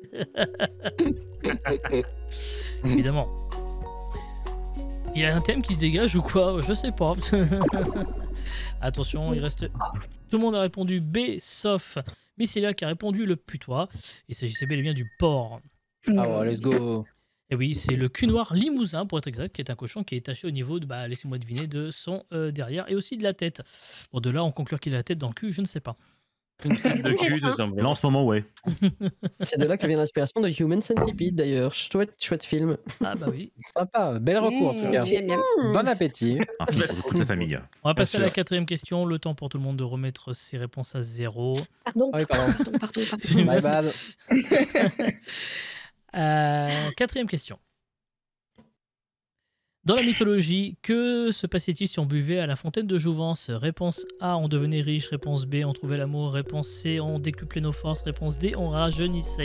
évidemment. Il y a un thème qui se dégage ou quoi? Je sais pas. Attention, il reste... Tout le monde a répondu B, sauf Mycélia qui a répondu le putois. Il s'agissait bel et bien du porc. Ah ouais, let's go. Et oui, c'est le cul noir limousin, pour être exact, qui est un cochon qui est taché au niveau, laissez-moi deviner, de son derrière et aussi de la tête. Bon, de là, on conclut qu'il a la tête dans le cul, je ne sais pas. Une tête de cul, de Là, semblant. en ce moment, ouais. C'est de là que vient l'inspiration de Human Centipede d'ailleurs. Chouette film. Ah bah oui. Sympa, bel recours en tout cas. J'aime bien. Bon appétit. Un film pour toute la famille. On va passer à la sûr. quatrième question. Le temps pour tout le monde de remettre ses réponses à zéro. Pardon, Ah oui, pardon. pardon. My bad. Quatrième question. Dans la mythologie, que se passait-il si on buvait à la fontaine de Jouvence? Réponse A, on devenait riche. Réponse B, on trouvait l'amour. Réponse C, on décuplait nos forces. Réponse D, on rajeunissait.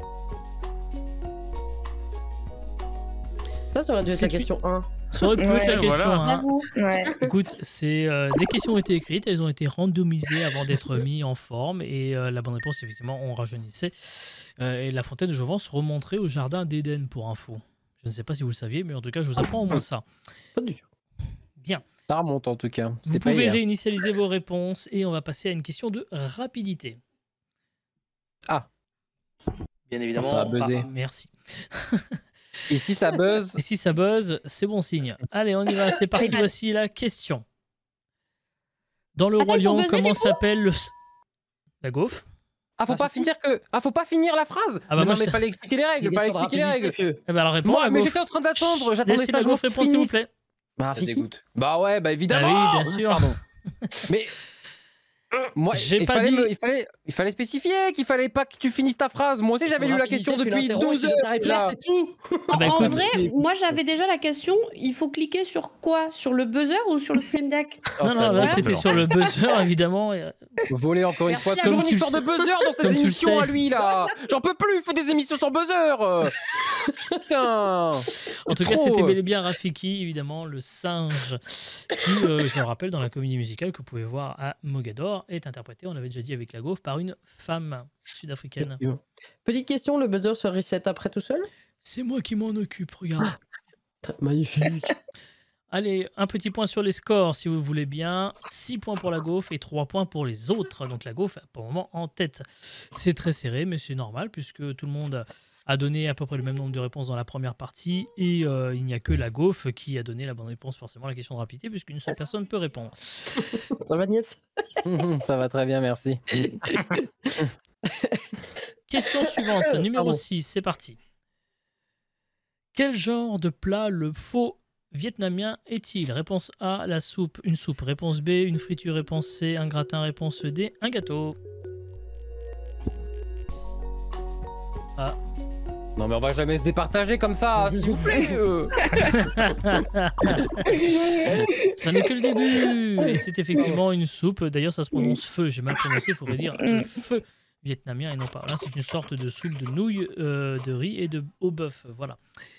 Ça aurait dû être C'est la question 1. Ça aurait pu être la Ouais, question. voilà. hein. J'avoue. Ouais. Écoute, des questions ont été écrites, elles ont été randomisées avant d'être mises en forme. Et la bonne réponse, effectivement, on rajeunissait. Et la fontaine de Jouvence remonterait au jardin d'Éden, pour info. Je ne sais pas si vous le saviez, mais en tout cas, je vous apprends au moins ça. Pas du tout. Bien. Ça remonte en tout cas. Vous C'était pas pouvez hier. réinitialiser vos réponses et on va passer à une question de rapidité. Ah. Bien évidemment. Ça a buzzé. Ah, merci. Et si ça buzz, Et si ça buzz, c'est bon signe. Allez, on y va, c'est parti. Très bien. Voici la question. Dans le Attends, Roi il faut Lion, buzzer, comment du coup s'appelle le... La gaufre? faut pas finir la phrase. Ah bah Mais moi, non, mais je- fallait expliquer les règles, fallait expliquer les règles. Eh ben alors réponds Moi, la mais gaufre. j'étais en train d'attendre, j'attendais Laissez la sagement gaufre que répondre, s'il vous finisse. plaît. Bah, Ça Rafiki. dégoûte. Bah ouais, bah évidemment. Bah oui, bien sûr. Pardon. Mais moi, J'ai il pas fallait, dit- il fallait spécifier qu'il fallait pas que tu finisses ta phrase. Moi aussi, j'avais lu la question depuis 12 heures. déjà. C'est tout. Ah bah, En écoute. vrai, moi j'avais déjà la question. Il faut cliquer sur quoi? Sur le buzzer ou sur le stream deck? Oh, Non, ça non, là va. c'était sur le buzzer, évidemment. Et- Voler encore une Merci fois. à Toujours vous. une Comme tu histoire le de buzzer dans comme ces tu le émissions sais. à lui là. J'en peux plus, il fait des émissions sur buzzer. Putain. En tout cas, Trop. c'était bel et bien Rafiki, évidemment, le singe, qui, je le rappelle, dans la comédie musicale que vous pouvez voir à Mogador, est interprété, on l'avait déjà dit avec la gaufre, par une femme sud-africaine. Petite question, le buzzer se reset après tout seul? C'est moi qui m'en occupe, regarde. Magnifique. Allez, un petit point sur les scores, si vous voulez bien. 6 points pour la gaufre et 3 points pour les autres. Donc la gaufre est pour le moment en tête. C'est très serré, mais c'est normal, puisque tout le monde a donné à peu près le même nombre de réponses dans la première partie. Et il n'y a que la gaufre qui a donné la bonne réponse, forcément, à la question de rapidité, puisqu'une seule personne peut répondre. Ça va, Nietz? Ça va très bien, merci. Question suivante, numéro Pardon. 6, c'est parti. Quel genre de plat le faux vietnamien est-il? Réponse A, la soupe, une soupe. Réponse B, une friture. Réponse C, un gratin. Réponse D, un gâteau. Ah. Non mais on va jamais se départager comme ça, s'il vous plaît. Ça n'est que le début. Et c'est effectivement une soupe. D'ailleurs, ça se prononce feu. J'ai mal prononcé, il faudrait dire feu vietnamien et non pas. Là, c'est une sorte de soupe de nouilles, de riz et de au bœuf. Voilà.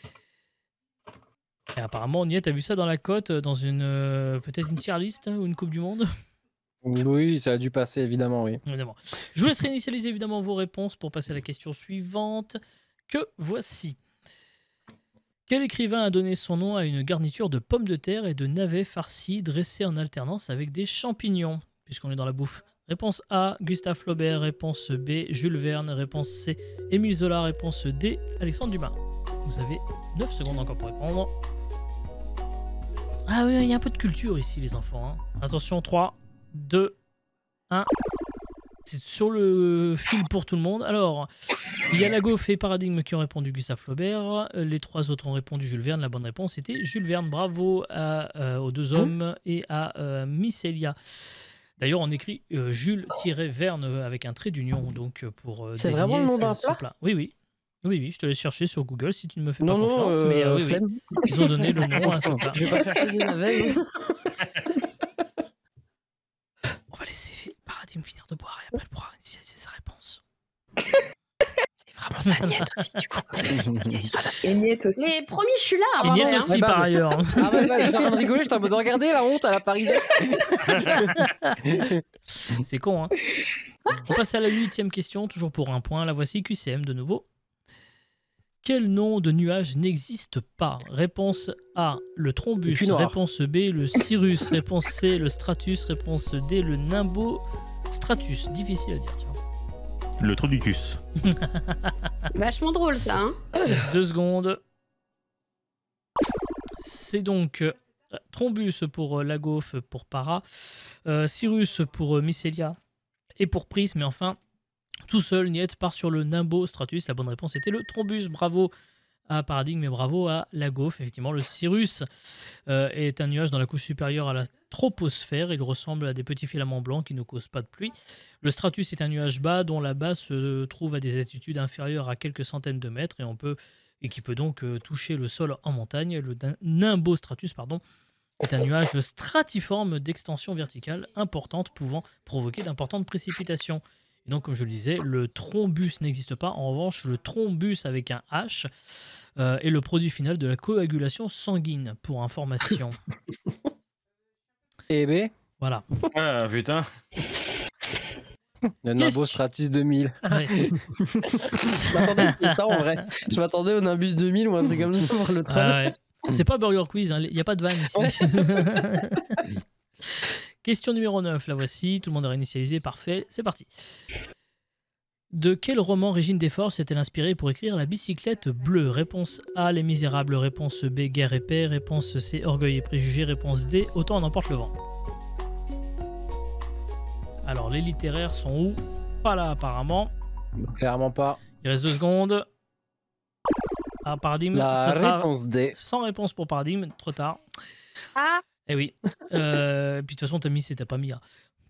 Et apparemment, Niet, t'as vu ça dans la cote, dans une peut-être une tier list ou une Coupe du Monde? Oui, ça a dû passer, évidemment, oui. Évidemment. Je vous laisse réinitialiser évidemment vos réponses pour passer à la question suivante. Que voici. Quel écrivain a donné son nom à une garniture de pommes de terre et de navets farcis dressés en alternance avec des champignons, puisqu'on est dans la bouffe? Réponse A, Gustave Flaubert. Réponse B, Jules Verne. Réponse C, Émile Zola. Réponse D, Alexandre Dumas. Vous avez 9 secondes encore pour répondre. Ah oui, il y a un peu de culture ici, les enfants. Hein. Attention, 3, 2, 1. C'est sur le fil pour tout le monde. Alors, il y a la gaufre et Paradigme qui ont répondu Gustave Flaubert. Les 3 autres ont répondu Jules Verne. La bonne réponse était Jules Verne. Bravo aux deux hommes et à Mycélia. D'ailleurs, on écrit Jules-Verne avec un trait d'union, donc pour C'est désigner vraiment le nom d'un ce plat plat. Oui, oui. Oui, oui, je te laisse chercher sur Google si tu ne me fais Non, pas non, confiance. Mais oui, oui, flemme. ils ont donné le nom à ce plat. Je vais pas chercher des navets. On va laisser Paradigme finir de boire et après elle pourra initialiser sa réponse. C'est vraiment ça, Niette aussi, du coup. Et Niette aussi. Mais promis, je suis là. Et avant, Niette hein. aussi, par ailleurs. Ah ouais, bah, j'étais en train de rigoler, j'étais en mode regarder la honte à la Parisienne. C'est con, hein. On passe à la 8e question, toujours pour un point. La voici, QCM de nouveau. Quel nom de nuage n'existe pas? Réponse A, le Trombus. Le cul noir. Réponse B, le Cirrus. Réponse C, le Stratus. Réponse D, le Nimbostratus. Difficile à dire, tiens. Le trou du cus. Vachement drôle, ça. Hein. 2 secondes. C'est donc Trombus pour Lagof, pour Para, Cirrus pour Mycelia et pour Prisme. Mais enfin, tout seul, Niet part sur le Nimbostratus. La bonne réponse était le Trombus. Bravo à Paradigme et bravo à Lagof. Effectivement, le Cirrus est un nuage dans la couche supérieure à la troposphère. Il ressemble à des petits filaments blancs qui ne causent pas de pluie. Le Stratus est un nuage bas dont la base se trouve à des altitudes inférieures à quelques centaines de mètres et qui peut donc toucher le sol en montagne. Le Nimbostratus, est un nuage stratiforme d'extension verticale importante pouvant provoquer d'importantes précipitations. Et donc, comme je le disais, le Trombus n'existe pas. En revanche, le Trombus avec un H est le produit final de la coagulation sanguine, pour information. Eh ben, Voilà. Ah putain. le Nimbus Stratus 2000. Ouais. Je m'attendais à ça en vrai. Je m'attendais au Nimbus 2000 ou un truc comme ça pour le train. Ah ouais. C'est pas Burger Quiz, il n'y a pas de vanne ici. Question numéro 9, la voici. Tout le monde a réinitialisé, parfait. C'est parti. De quel roman Régine Desforges s'est-elle inspirée pour écrire La bicyclette bleue? Réponse A, Les Misérables. Réponse B, Guerre et paix. Réponse C, Orgueil et préjugés. Réponse D, Autant en emporte le vent. Alors, les littéraires sont où? Pas là, apparemment. Clairement pas. Il reste 2 secondes. Ah, Paradigme, La ce sera réponse D. sans réponse pour Paradigme, trop tard. Ah, Eh oui. Puis de toute façon, t'as mis, t'as pas mis. Hein.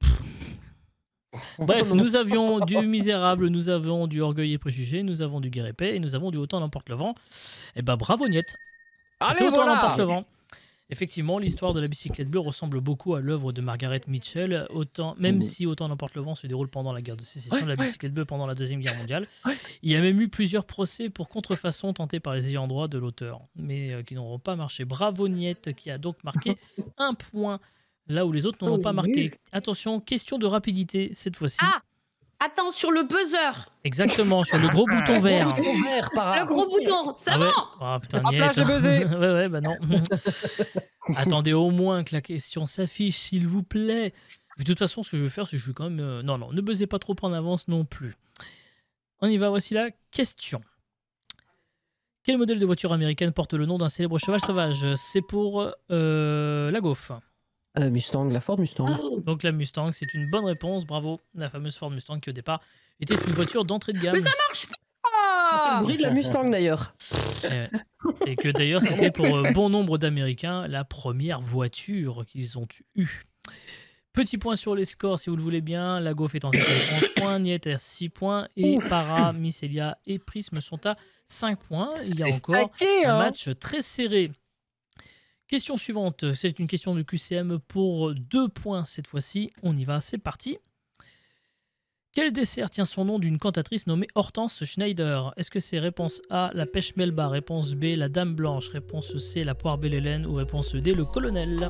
Bref, nous avions du Misérable, nous avons du Orgueil et préjugés, nous avons du Guerre et paix, et nous avons du Autant n'emporte le vent. Et bah bravo Niette. Allez, C'était Autant voilà. n'emporte le vent. Effectivement, l'histoire de la bicyclette bleue ressemble beaucoup à l'œuvre de Margaret Mitchell, même si Autant n'emporte le vent se déroule pendant la guerre de sécession, la bicyclette bleue pendant la Deuxième Guerre mondiale. Il y a même eu plusieurs procès pour contrefaçon tentés par les ayants droit de l'auteur, mais qui n'auront pas marché. Bravo Niette, qui a donc marqué 1 point, là où les autres n'en ont pas marqué. Attention, question de rapidité cette fois-ci. Ah, attends, sur le buzzer. Exactement, sur le gros bouton vert. Le gros bouton, ça ouais. va. Ah putain, Hop là, Niette. j'ai buzzé. ouais, bah non. Attendez au moins que la question s'affiche, s'il vous plaît. Mais de toute façon, ce que je vais faire, c'est que je vais quand même... Non, ne buzzez pas trop en avance non plus. On y va, voici la question. Quel modèle de voiture américaine porte le nom d'un célèbre cheval sauvage? C'est pour la Gaufre. Mustang, la Ford Mustang. Donc la Mustang, c'est une bonne réponse, bravo. La fameuse Ford Mustang qui au départ était une voiture d'entrée de gamme. Mais ça marche pas. C'est le bruit de la Mustang d'ailleurs. Et que d'ailleurs c'était pour bon nombre d'Américains la première voiture qu'ils ont eue. Petit point sur les scores si vous le voulez bien. La Gaufre est en tête avec 11 points, Niet à 6 points et Para, Mycelia et Prisme sont à 5 points. Il y a encore un match très serré. Question suivante, c'est une question de QCM pour 2 points cette fois-ci. On y va, c'est parti. Quel dessert tient son nom d'une cantatrice nommée Hortense Schneider? Est-ce que c'est réponse A, la pêche melba, réponse B, la dame blanche, réponse C, la poire belle Hélène ou réponse D, le colonel?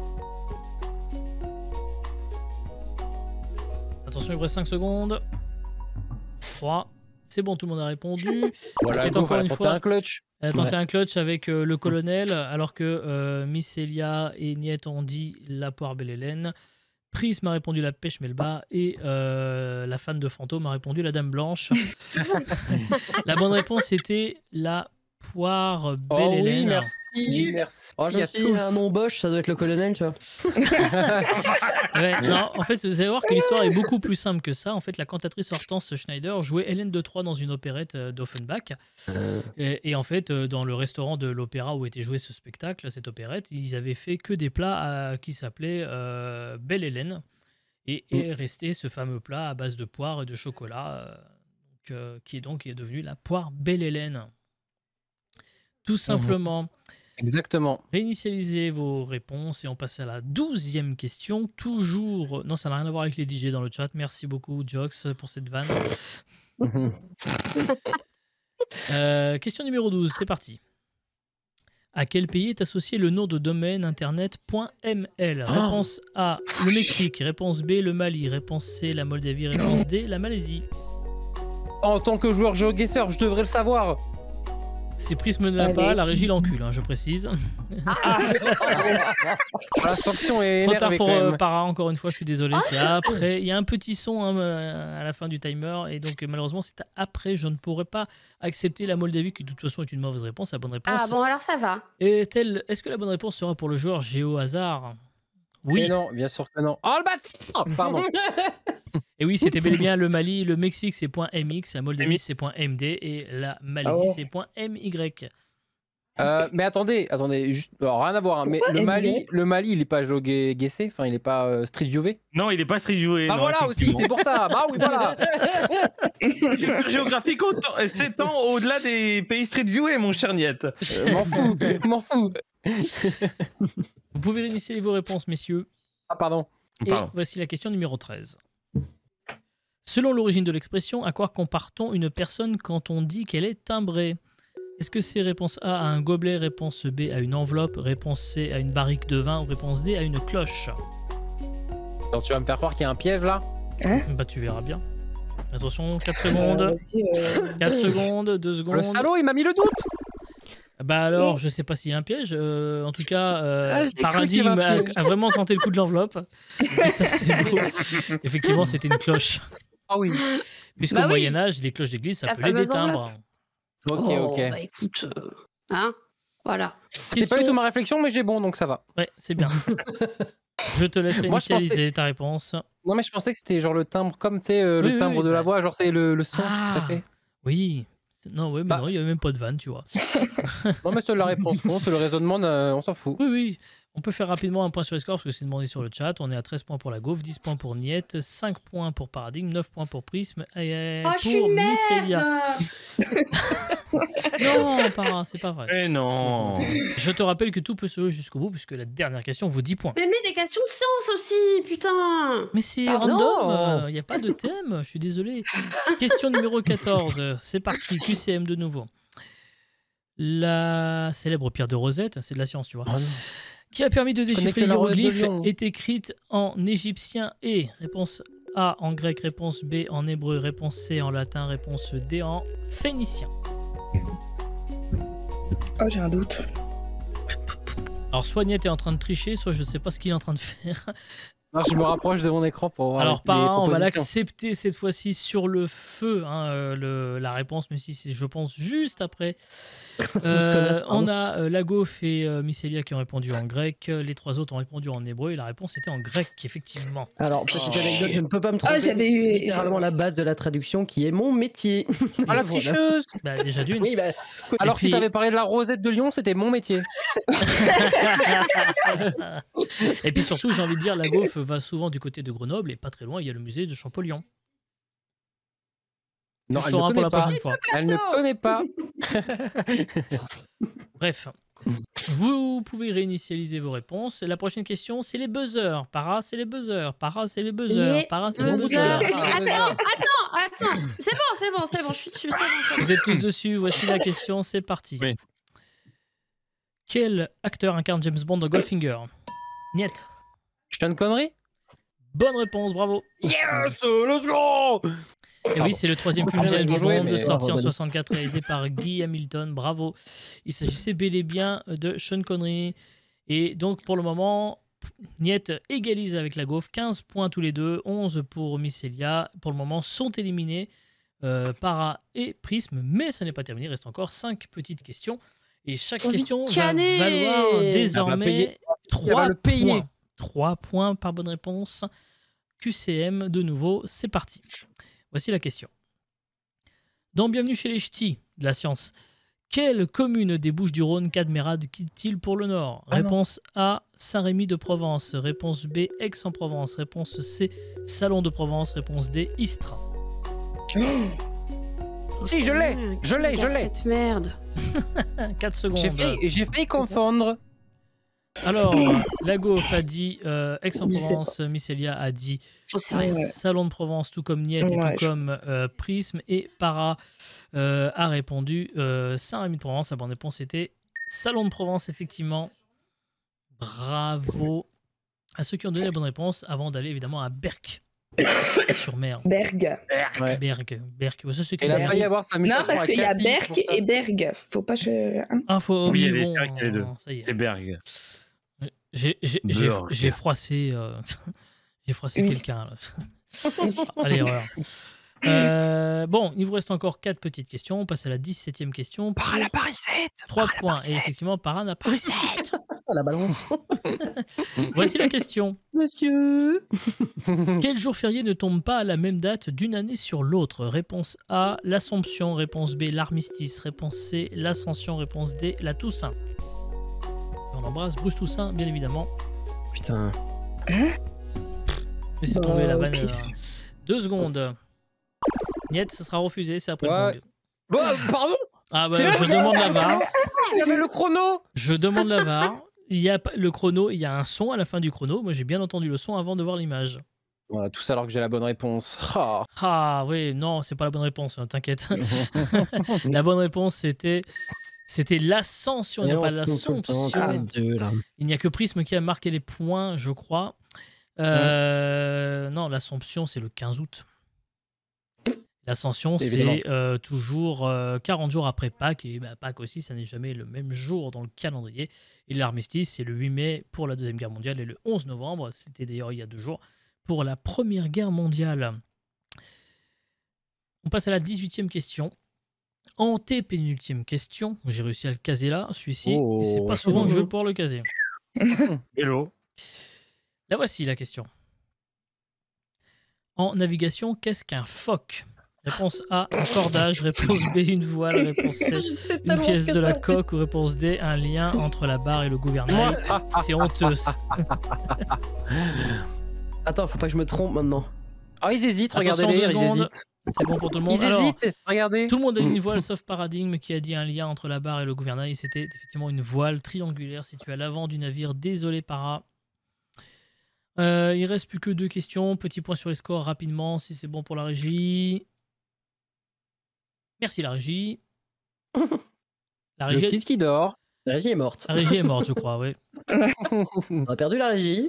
Attention, il vous reste 5 secondes. 3. C'est bon, tout le monde a répondu. Voilà, c'est encore une fois un clutch. Elle a tenté un clutch avec le colonel, alors que Mycelia et Niet ont dit la poire belle Hélène. Prisme a répondu la pêche melba et la fan de fantôme a répondu la dame blanche. La bonne réponse était la poire belle Hélène. Oui, merci. Oh, je me suis dit, un nom Bosch, ça doit être le colonel, tu vois. Ouais, non, en fait, vous allez voir que l'histoire est beaucoup plus simple que ça. En fait, la cantatrice Hortense Schneider jouait Hélène de Troie dans une opérette d'Offenbach. Et en fait, dans le restaurant de l'opéra où était joué ce spectacle, cette opérette, ils avaient fait que des plats qui s'appelaient Belle Hélène. Et est resté ce fameux plat à base de poire et de chocolat, qui est devenu la poire Belle Hélène. Tout simplement. Exactement. Réinitialisez vos réponses et on passe à la 12e question. Toujours. Non, ça n'a rien à voir avec les DJ dans le chat. Merci beaucoup, Jox, pour cette vanne. Question numéro 12, c'est parti. À quel pays est associé le nom de domaine internet.ml? Réponse A, le Mexique. Réponse B, le Mali. Réponse C, la Moldavie. Réponse D, la Malaisie. En tant que joueur GeoGuessr, je devrais le savoir. Si Prisme ne l'a pas, la régie l'encule, hein, je précise. La sanction est trop tard énervée pour quand même. Para, encore une fois, je suis désolé. C'est après. Il y a un petit son hein, à la fin du timer. Et donc, malheureusement, c'est après. Je ne pourrais pas accepter la Moldavie, qui de toute façon est une mauvaise réponse. La bonne réponse. Ah bon, alors ça va. Est-ce que la bonne réponse sera pour le joueur Géo Hasard? Oui. Mais non, bien sûr que non. Oh le bat. Pardon. Et oui, c'était bel et bien le Mali. Le Mexique, c'est .mx. La Moldavie, c'est .md. Et la Malaisie, c'est .my. Mais attendez, juste, alors, rien à voir. Hein, mais le Mali, il est pas GeoGuessr, enfin, il est pas Street View. Non, il est pas Street View. Bah non, voilà aussi, c'est pour ça. Bah oui, voilà. Géographique s'étend au-delà des pays Street View, mon cher Niette. M'en fous. Vous pouvez réinitialiser vos réponses, messieurs. Ah, pardon. Et voici la question numéro 13. Selon l'origine de l'expression, à quoi compare-t-on une personne quand on dit qu'elle est timbrée? Est-ce que c'est réponse A à un gobelet, réponse B à une enveloppe, réponse C à une barrique de vin ou réponse D à une cloche? Alors tu vas me faire croire qu'il y a un piège là? Bah tu verras bien. Attention, 4 secondes. 4 secondes, 2 secondes. Le salaud, il m'a mis le doute. Bah alors, je sais pas s'il y a un piège. En tout cas, j'ai cru Paradigme qu'il y avait un piège. a vraiment tenté le coup de l'enveloppe. Et ça, c'est beau. Effectivement, c'était une cloche. Ah oui. Puisqu'au Bah oui. Moyen-Âge, les cloches d'église s'appelaient des fameuse timbres. Ok. Bah écoute, hein, voilà. C'était pas du tout ma réflexion, mais j'ai bon, donc ça va. Ouais, c'est bien. Je te laisse Moi, je initialiser ta réponse. Non, mais je pensais que c'était genre le timbre, comme tu sais, le timbre de la voix, genre c'est le son que ça fait. Oui. Non, ouais, mais non, il n'y avait même pas de vanne, tu vois. Non, mais c'est la réponse compte, le raisonnement, on s'en fout. Oui. On peut faire rapidement un point sur les scores parce que c'est demandé sur le chat. On est à 13 points pour la Gaufre, 10 points pour Niette, 5 points pour Paradigme, 9 points pour Prisme et Oh, je suis pour une Mycélia. Non, Para, c'est pas vrai. Mais non. Je te rappelle que tout peut se jouer jusqu'au bout puisque la dernière question vaut 10 points. Mais mets des questions de science aussi, putain. Mais c'est Pardon. random, il n'y a pas de thème, je suis désolé. Question numéro 14, c'est parti, QCM de nouveau. La célèbre pierre de Rosette, c'est de la science, tu vois, qui a permis de déchiffrer les hiéroglyphes, est écrite en égyptien et réponse A en grec, réponse B en hébreu, réponse C en latin, réponse D en phénicien. Oh, j'ai un doute. Alors soit Niette est en train de tricher, soit je ne sais pas ce qu'il est en train de faire. Alors, je me rapproche de mon écran pour voir. Alors les par un, on va propositions. l'accepter cette fois-ci sur le feu, hein, la réponse, même si c'est, je pense, juste après. On a la Gaufre et Mycélia qui ont répondu en grec, les 3 autres ont répondu en hébreu et la réponse était en grec, effectivement. Alors, petite anecdote, je ne peux pas me tromper. Ah, j'avais eu- C'est littéralement la base de la traduction qui est mon métier. Ah, la Voilà. tricheuse. Bah, déjà d'une. Oui, bah, Alors, puis- si t'avais parlé de la Rosette de Lyon, c'était mon métier. Et puis surtout, j'ai envie de dire, la Gaufre va souvent du côté de Grenoble et pas très loin, il y a le musée de Champollion. Non, On elle saura ne pour la connaît pas. prochaine fois. Elle ne connaît pas. Bref, vous pouvez réinitialiser vos réponses. La prochaine question, c'est les buzzers. Para, c'est les buzzers. Para, c'est les buzzers. Les Para, c'est les buzzers. buzzers. Attends. C'est bon, je suis dessus, c'est bon. Vous êtes tous dessus. Voici la question, c'est parti. Oui. Quel acteur incarne James Bond dans Goldfinger? Niet. Sean Connery. Bonne réponse, bravo. Yes, let's go. Et oui, c'est le 3e film Ah, James bien joué, Bond, mais- sorti en bonne. 64, réalisé par Guy Hamilton. Bravo. Il s'agissait bel et bien de Sean Connery. Et donc, pour le moment, Niet égalise avec la Gaufre. 15 points tous les deux, 11 pour Mycélia. Pour le moment, sont éliminés Para et Prisme. Mais ce n'est pas terminé. Il reste encore 5 petites questions. Et chaque Envie de question va canner. valoir Elle va désormais payer. Elle 3 va le payer. points. 3 points par bonne réponse. QCM de nouveau, c'est parti. Voici la question. Dans Bienvenue chez les Ch'tis de la science, Quelle commune des Bouches-du-Rhône Cadmerade quitte-t-il pour le nord? Réponse A, Saint-Rémy-de-Provence. Réponse B, Aix-en-Provence. Réponse C, Salon de Provence. Réponse D, Istres. Si, je l'ai. Cette merde. 4 secondes. J'ai failli confondre. Alors, Lagoff a dit Aix-en-Provence, Mycélia a dit J'en sais rien. Salon de Provence, tout comme Niette et tout comme Prisme. Et Para a répondu Saint-Rémy-de-Provence. La bonne réponse était Salon de Provence, effectivement. Bravo à ceux qui ont donné la bonne réponse avant d'aller évidemment à Berck. Sur mer. Berg. Ouais. Berck. Ça, c'est Elle a failli avoir sa mutation. Non, parce qu'il y a Cassis, Berg pour ça. et Berg. Faut pas. Ah, faut... Oui, oui, c'est bon, vrai qu'il y a les deux. ça y est. C'est Berg. J'ai froissé, j'ai froissé quelqu'un. Là. Allez, voilà. Bon, il vous reste encore 4 petites questions. On passe à la 17e question. Para la Paris 7. 3 points. Et effectivement, Para n'a pas 7. La balance. Voici la question. Monsieur. Quel jour férié ne tombe pas à la même date d'une année sur l'autre? Réponse A, l'Assomption. Réponse B, l'armistice. Réponse C, l'Ascension. Réponse D, la Toussaint. On embrasse Bruce Toussaint, bien évidemment. Putain. Laissez tomber la vanne. 2 secondes. Niet, ce sera refusé, c'est après le gong. Bon, pardon. Ah bah, je demande la VAR. Il y avait le chrono. Je demande la VAR. Il y a le chrono, il y a un son à la fin du chrono. Moi, j'ai bien entendu le son avant de voir l'image. Ouais, tout ça alors que j'ai la bonne réponse. Ah oui, non, c'est pas la bonne réponse, hein, t'inquiète. La bonne réponse, c'était l'Ascension, non pas l'Assomption. Il n'y a que Prisme qui a marqué les points, je crois. Non, l'Assomption, c'est le 15 août. L'Ascension, c'est toujours 40 jours après Pâques. Et bah, Pâques aussi, ça n'est jamais le même jour dans le calendrier. Et l'armistice, c'est le 8 mai pour la Deuxième Guerre mondiale et le 11 novembre, c'était d'ailleurs il y a 2 jours, pour la Première Guerre mondiale. On passe à la 18e question. Antépénultième question. J'ai réussi à le caser là, celui-ci. Et c'est pas souvent que je vais pouvoir le caser. Hello. La voici la question. En navigation, qu'est-ce qu'un foc? Réponse A, un cordage. Réponse B, une voile. Réponse C, une pièce de la coque. Ou réponse D, un lien entre la barre et le gouvernail. C'est honteux. Attends, faut pas que je me trompe maintenant. Oh, ils hésitent, regardez-les, ils hésitent. C'est bon pour tout le monde. Ils hésitent, regardez. Tout le monde a une voile sauf Paradigme qui a dit un lien entre la barre et le gouvernail. C'était effectivement une voile triangulaire située à l'avant du navire. Désolé, Para. Il reste plus que 2 questions. Petit point sur les scores rapidement, si c'est bon pour la régie. Merci la régie. La régie. Qu'est-ce qui dort? La régie est morte. La régie est morte, je crois, oui. On a perdu la régie.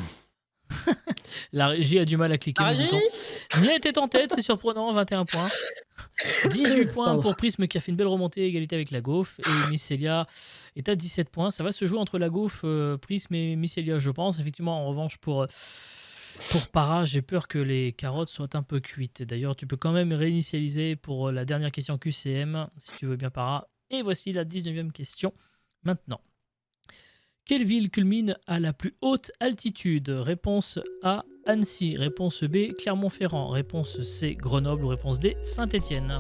La régie a du mal à cliquer. La régie Niet est en tête, c'est surprenant, 21 points. 18 points pour Prisme qui a fait une belle remontée, égalité avec la Gaufre. Et Mycélia est à 17 points. Ça va se jouer entre la Gaufre, Prisme et Mycélia, je pense. Effectivement, en revanche, pour Para, j'ai peur que les carottes soient un peu cuites. D'ailleurs, tu peux quand même réinitialiser pour la dernière question QCM, si tu veux bien, Para. Et voici la 19e question maintenant. Quelle ville culmine à la plus haute altitude? Réponse A, Annecy. Réponse B, Clermont-Ferrand. Réponse C, Grenoble. Ou réponse D, Saint-Étienne.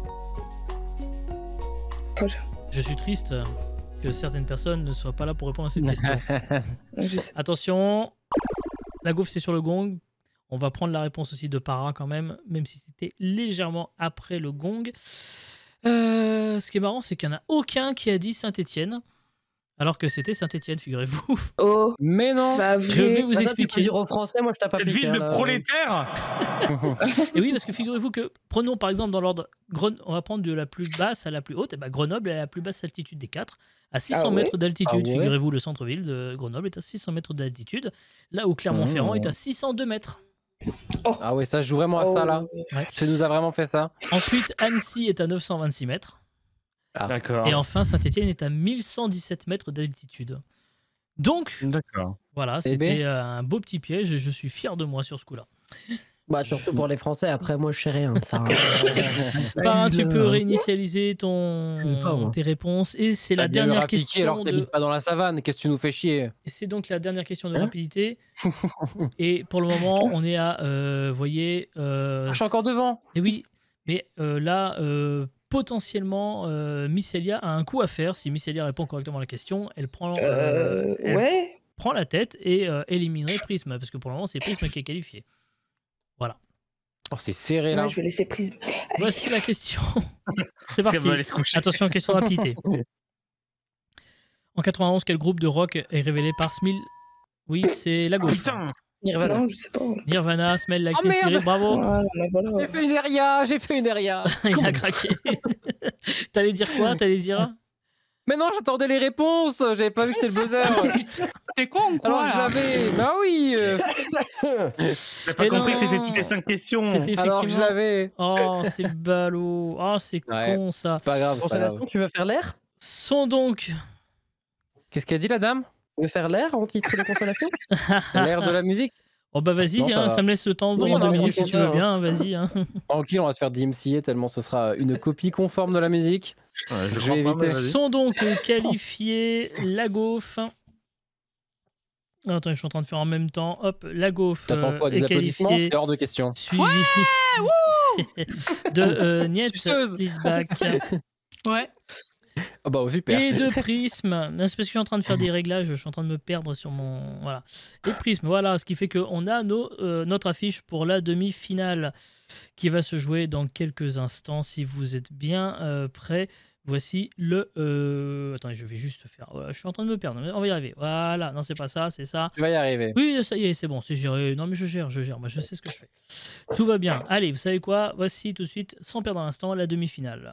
Je suis triste que certaines personnes ne soient pas là pour répondre à cette question. Attention, la Gaufre, c'est sur le gong. On va prendre la réponse aussi de Para quand même si c'était légèrement après le gong. Ce qui est marrant, c'est qu'il n'y en a aucun qui a dit Saint-Étienne. Alors que c'était Saint-Étienne, figurez-vous. Oh, mais non. Je vais vous expliquer. Du français, moi je tape pas. Cette ville de prolétaires. Et oui, parce que figurez-vous que, prenons par exemple dans l'ordre, on va prendre de la plus basse à la plus haute. Et ben Grenoble est à la plus basse altitude des 4, à 600 mètres d'altitude. Figurez-vous, le centre-ville de Grenoble est à 600 mètres d'altitude, là où Clermont-Ferrand est à 602 mètres. Ah ouais, ça joue vraiment à ça là. Ouais. Ça nous a vraiment fait ça. Ensuite, Annecy est à 926 mètres. D'accord. Et enfin, Saint-Étienne est à 1117 mètres d'altitude. Donc, voilà, c'était un beau petit piège et je suis fier de moi sur ce coup-là. Bah, surtout pour les Français, après moi je sais rien. Ça... tu peux réinitialiser tes réponses. Et c'est la dernière question. Alors que t'habites pas dans la savane, qu'est-ce que tu nous fais chier? Et c'est donc la dernière question de rapidité. Et pour le moment, on est à, voyez... je suis encore devant. Et oui, mais là... potentiellement, Mycelia a un coup à faire. Si Mycelia répond correctement à la question, elle prend Ouais. prend la tête et éliminerait Prisme, parce que pour le moment, c'est Prisme qui est qualifié. Voilà. Oh, c'est serré là. Moi, je vais laisser Prisme. Allez. Voici la question. C'est Parce qu'elle parti. va aller se coucher. Attention, question de rapidité. En 91, quel groupe de rock est révélé par Smil? Oui, c'est la gauche. Putain. Nirvana. Non, je sais pas. Nirvana, Smell Like Oh, Teen Spirit, merde. bravo. Voilà, voilà. J'ai fait une aria, j'ai fait une aria. Il a craqué. T'allais dire quoi? T'allais dire? Mais non, j'attendais les réponses, j'avais pas vu que c'était le buzzer. T'es con ou quoi Alors que je là l'avais. Bah oui. T'as pas Mais compris que c'était non. toutes les 5 questions. C'était Alors que je effectivement. l'avais. Oh, c'est ballot. Oh, c'est Ouais. con ça. Pas grave, c'est pas grave. Consolation, tu veux faire l'air? Sont donc. Qu'est-ce qu'a dit la dame? Tu veux faire l'air en titre de consolation? L'air de la musique? Oh bah vas-y, Non, ça hein, va. ça me laisse le temps Oui, pendant on 2 a minutes si entendu, tu veux hein. bien, vas-y. Hein. Tranquille, on va se faire DMCA tellement ce sera une copie conforme de la musique. Ouais, Je crois vais pas, éviter. mais vas-y. Sont donc qualifiés la gaufre. Attends, je suis en train de faire en même temps. Hop, la gaufre T'attends quoi, des est applaudissements? qualifiée. C'est hors de question. Suivi de Niet Suceuse. Lisbach Ouais. Ah bah super. et de Prisme. Non, c'est parce que je suis en train de faire des réglages, je suis en train de me perdre sur mon. Voilà. Et Prisme, voilà, ce qui fait qu'on a notre affiche pour la demi-finale qui va se jouer dans quelques instants. Si vous êtes bien prêts, voici le. Attendez, je vais juste faire. Voilà, je suis en train de me perdre, mais on va y arriver. Voilà, non, c'est pas ça, c'est ça. Tu vas y arriver. Oui, ça y est, c'est bon, c'est géré. Non, mais je gère. Moi, je sais ce que je fais. Tout va bien. Allez, vous savez quoi? Voici tout de suite, sans perdre un instant, la demi-finale.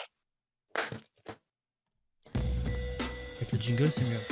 Avec le jingle, c'est mieux.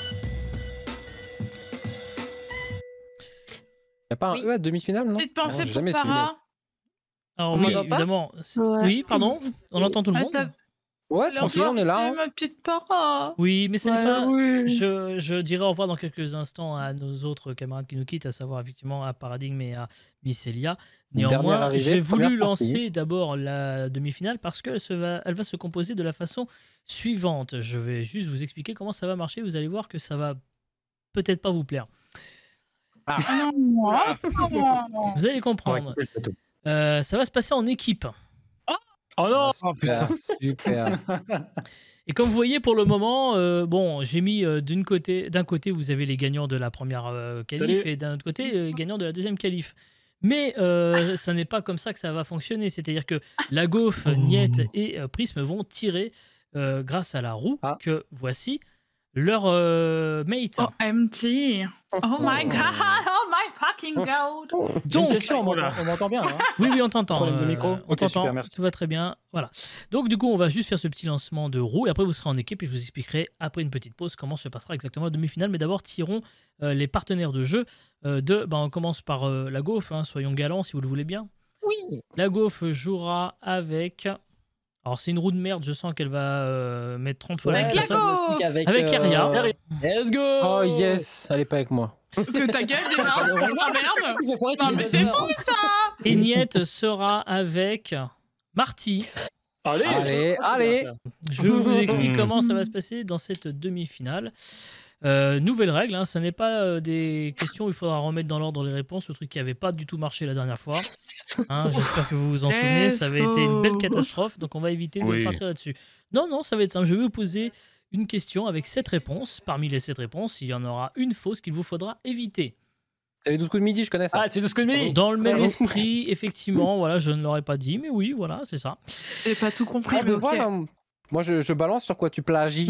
Y'a pas un Oui. E à demi-finale, non? Petite Non, pensée j'ai pour jamais su. Para. Alors, On oui, m'entend pas évidemment. Ouais. Oui, pardon. On entend tout le Ah, monde. t'as Ouais, l'air tranquille, on est là. de hein. ma petite Para. Oui, mais c'est Ouais, pas. oui. Je dirai au revoir dans quelques instants à nos autres camarades qui nous quittent, à savoir effectivement à Paradigme et à Mycelia. Dernière Néanmoins, arrivée, j'ai voulu première partie. lancer d'abord la demi-finale parce qu'elle elle va se composer de la façon suivante. Je vais juste vous expliquer comment ça va marcher. Vous allez voir que ça va peut-être pas vous plaire. Ah non, moi. Vous allez comprendre. Ça va se passer en équipe. Oh non. Super, super. Et comme vous voyez, pour le moment, bon, j'ai mis d'un côté, vous avez les gagnants de la première qualif Salut. et d'un autre côté, les gagnants de la deuxième qualif. Mais ça n'est pas comme ça que ça va fonctionner. C'est-à-dire que la gaufre, Niet et Prisme vont tirer, grâce à la roue que voici, leur mate. OMG. Oh my god. Oh my fucking god. J'ai une Donc, question, on m'entend bien. Hein? oui, on t'entend. Problème de micro. On Ok, t'entend, super, merci. tout va très bien. Voilà. Donc, du coup, on va juste faire ce petit lancement de roue et après, vous serez en équipe et je vous expliquerai après une petite pause comment se passera exactement la demi-finale. Mais d'abord, tirons les partenaires de jeu. On commence par la gaufre, hein, soyons galants si vous le voulez bien. Oui. La gaufre jouera avec. Alors, c'est une roue de merde, je sens qu'elle va mettre 30 fois Ouais, la la même personne. gaufre. Avec Aria. Let's go. Oh yes, elle est pas avec moi. Que ta gueule déjà. Oh merde. Non mais c'est fou ça. Et Niet sera avec Marty. Allez. Je vous explique comment ça va se passer dans cette demi-finale. Nouvelle règle, hein, ce n'est pas des questions où il faudra remettre dans l'ordre les réponses, le truc qui n'avait pas du tout marché la dernière fois. Hein, j'espère que vous vous en souvenez, ça avait été une belle catastrophe, donc on va éviter de partir là-dessus. Non, ça va être simple. Je vais vous poser une question avec 7 réponses. Parmi les 7 réponses, il y en aura une fausse qu'il vous faudra éviter. C'est les 12 coups de midi, je connais ça. Ah, c'est 12 coups de midi. Dans le même Ouais. esprit, effectivement, voilà, je ne l'aurais pas dit, mais oui, voilà, c'est ça. J'ai pas tout compris. Ah, mais ben ok. voilà. Moi, je balance sur quoi tu plagies.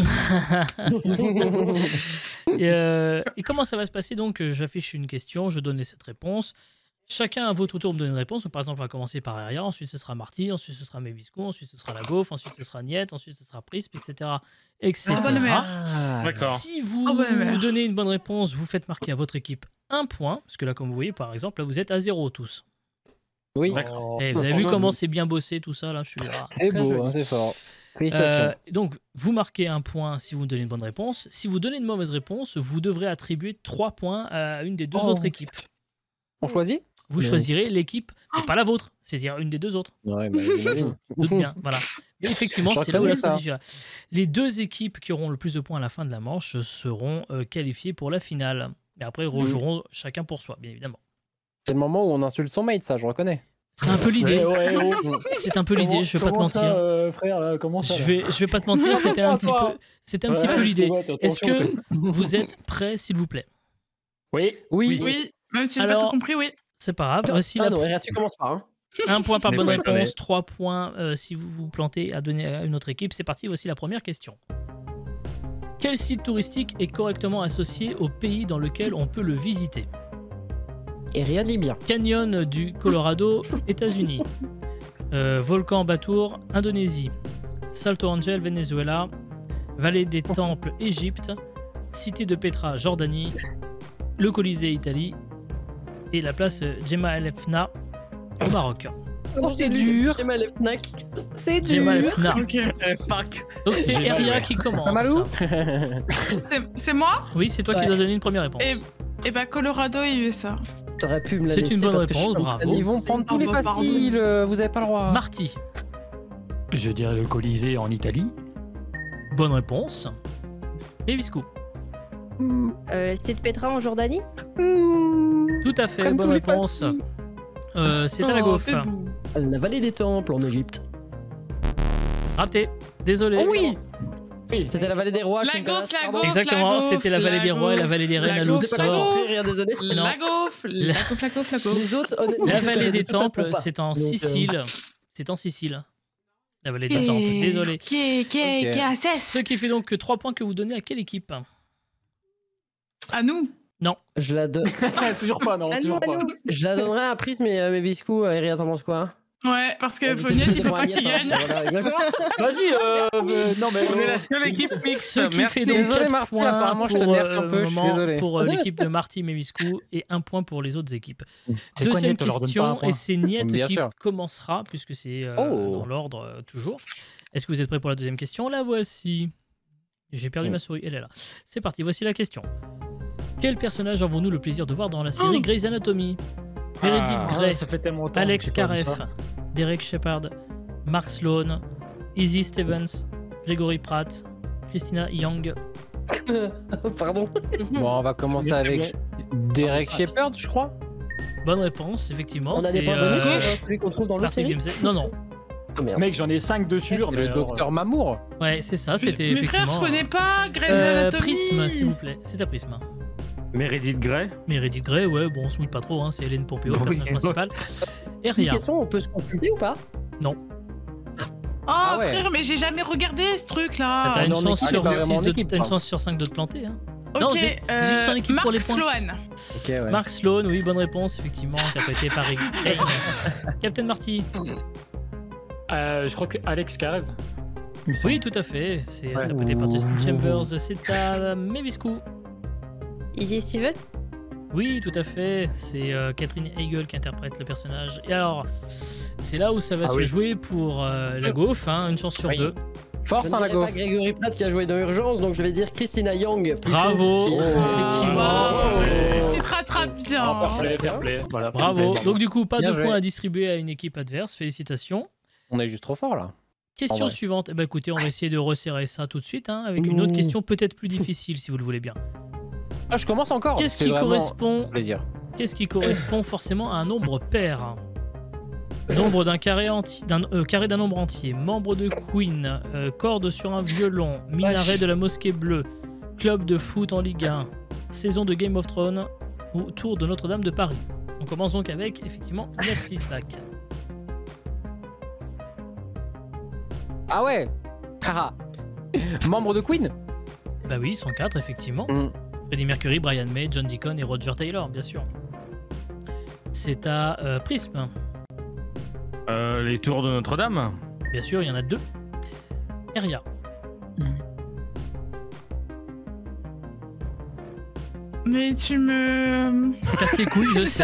Et comment ça va se passer? Donc, j'affiche une question, je donne les 7 réponses. Chacun à votre tour me donne une réponse. Donc, par exemple, on va commencer par Aria, ensuite ce sera Marty, ensuite ce sera Mévisco, ensuite ce sera la gaufre, ensuite ce sera Niet, ensuite ce sera Prisp, etc. etc. Ah, bonne mère. D'accord. Si vous Oh, bonne mère. donnez une bonne réponse, vous faites marquer à votre équipe un point, parce que là, comme vous voyez, par exemple, là, vous êtes à 0 tous. Oui, Et vous avez vu comment c'est bien bossé tout ça là, je suis là. c'est Très beau, joli. hein, c'est fort. Félicitations. Donc, vous marquez un point si vous donnez une bonne réponse. Si vous donnez une mauvaise réponse, vous devrez attribuer 3 points à une des deux autres équipes. On choisit? Vous Mais choisirez l'équipe, et pas la vôtre, c'est-à-dire une des deux autres. Ouais, bah, j'imagine. Doute bien, voilà. Mais effectivement, J'aurais c'est là où la connu ça. stratégie va. Les 2 équipes qui auront le plus de points à la fin de la manche seront qualifiées pour la finale. Et après, rejoueront chacun pour soi, bien évidemment. C'est le moment où on insulte son mate, ça, je reconnais. C'est un peu l'idée. Ouais, oh. C'est un peu l'idée, je vais pas te Comment ça, mentir. frère, là, comment ça, Je vais pas te mentir, c'était un petit peu l'idée. Est-ce que vous êtes prêts, s'il vous plaît? Oui. Oui, même si j'ai pas Alors, tout compris, oui. C'est pas grave. Voici Ah non, Eria, tu commences pas. Hein. 1 point par Mais bonne ouais, réponse, ouais. 3 points si vous vous plantez à donner à une autre équipe. C'est parti, voici la première question. Quel site touristique est correctement associé au pays dans lequel on peut le visiter? Eria dit bien. Canyon du Colorado, États-Unis. Volcan Batour, Indonésie. Salto Ángel, Venezuela. Vallée des Temples, Égypte. Cité de Petra, Jordanie. Le Colisée, Italie. Et la place Jemaa El Fna au Maroc. Oh, c'est dur. J'ai mal les Fnac. C'est Jemaa El dur. Fna. Ok. Donc c'est J'ai Eria mal, qui Pas commence. malou. C'est moi? Oui, c'est toi qui Ouais. dois donner une première réponse. Et bah, Colorado et USA. T'aurais pu me la C'est laisser une bonne parce que je suis réponse, comme bravo. Ils vont prendre tous les Pardon. faciles, vous avez pas le droit. Marty, Je dirais le Colisée en Italie. bonne réponse. Et Viscou, La cité de Petra en Jordanie? tout à fait, Comme bonne tous les réponse. faciles. C'est à la Oh, gaufre. c'est beau. La vallée des temples en Égypte. Raté, désolé. Oh oui. C'était la vallée des rois. La qui me gaufre, connaissent, la pardon. gaufre. Exactement, la gaufre, c'était la vallée des rois et la vallée des reines à la gaufre, Luxor. la gaufre. Rien, désolé. La gaufre, la gaufre, la gaufre, la gaufre. Les autres, honnêtement, La je vallée connais des de toute façon temples, pas. c'est en Donc, Sicile. C'est en Sicile. La vallée des temples, désolé. Ok. Ce qui fait donc 3 points que vous donnez à quelle équipe? À nous. Je la, Toujours pas, non, Ah toujours non, pas. ah non. je la donnerai à Prisme, mais Viscou, Eria, t'en penses quoi? Ouais, parce que Ouais, Fognet, il faut pas Agnès, qu'il hein. gagne. Voilà, exactement. Vas-y, non mais On est la seule équipe mixte. Ce qui Merci. fait donc Désolé, 4 Marty, points apparemment, je te pour, nerf un peu, je suis moment, désolé. pour l'équipe de Marty Méviscou et 1 point pour les autres équipes. C'est quoi, Deuxième Niet, on leur donne pas un question, point et c'est Niet Bien qui sûr. commencera, puisque c'est Oh. dans l'ordre toujours. Est-ce que vous êtes prêts pour la deuxième question? La voici. J'ai perdu ma souris, elle est là. C'est parti, voici la question. Quel personnage avons-nous le plaisir de voir dans la série Grey's Anatomy? Meredith Grey, Ça fait tellement longtemps. Alex que j'ai pas vu Karev, ça. Derek Shepard, Mark Sloan, Izzy Stevens, Gregory Pratt, Christina Young. Pardon. Bon, on va commencer Mais c'est avec Derek Shepard, je crois. Bonne réponse, effectivement. On a des c'est, points bonus, celui qu'on trouve dans l'autre Patrick série. Dempsey. Non, non. Ah, merde. Mec, j'en ai 5 de sûr, Et mais le docteur Mamour. Ouais, c'est ça, c'était Mais frère, effectivement. je connais pas Grey's Anatomy. Prisme, s'il vous plaît. C'est à Prisme. Meredith Grey. Meredith Grey, ouais, bon, on se mouille pas trop, hein, c'est Hélène Pompeo, le Oui. personnage principal. Et Une rien. question, on peut se consulter ou pas? Oh Ah ouais. frère, mais j'ai jamais regardé ce truc là. T'as une on est chance équipe, sur pas vraiment 6 en de, équipe, t'as une pardon. chance sur 5 de te planter. Hein. Ok, Non, c'est juste en équipe Mark pour les points. Sloan. Ok, ouais. Mark Sloan, oui, bonne réponse, effectivement, interprété par Rick. Captain Marty. Je crois que Alex Karev. il me semble. Oui, tout à fait, c'est Ouais. interprété par Justin Chambers. C'est à Méviscou. Izzy Steven? Oui, tout à fait. C'est Catherine Hegel qui interprète le personnage. Et alors, c'est là où ça va Ah se oui. jouer pour la gaufre, hein, une chance sur Oui. 2. Force, Je hein, ne la dirais pas gaufre. Grégory Pratt qui a joué dans Urgence, donc je vais dire Christina Young. plutôt, Bravo, qui- effectivement. Tu te rattrapes bien. Ah, hein. fair play. Voilà, Bravo. fair play. Donc du coup, pas Bien de joué. points à distribuer à une équipe adverse. Félicitations. On est juste trop fort là. Question En vrai. suivante. Eh ben, écoutez, on va essayer de resserrer ça tout de suite, hein, avec une autre question peut-être plus difficile, si vous le voulez bien. Ah, je commence encore. Qu'est-ce c'est qui vraiment correspond plaisir. Qu'est-ce qui correspond forcément à un nombre pair? Nombre d'un carré carré d'un nombre entier, membre de Queen, corde sur un violon, minaret de la mosquée bleue, club de foot en Ligue 1, saison de Game of Thrones ou tour de Notre-Dame de Paris. On commence donc avec effectivement Net Back. Ah ouais. Haha. Membre de Queen. Bah oui, ils sont 4 effectivement. Mm. Freddie Mercury, Brian May, John Deacon et Roger Taylor, bien sûr. C'est à Prism. Les tours de Notre-Dame. Bien sûr, il y en a 2. Eria. Mais tu me. Tu casses les couilles, je sais.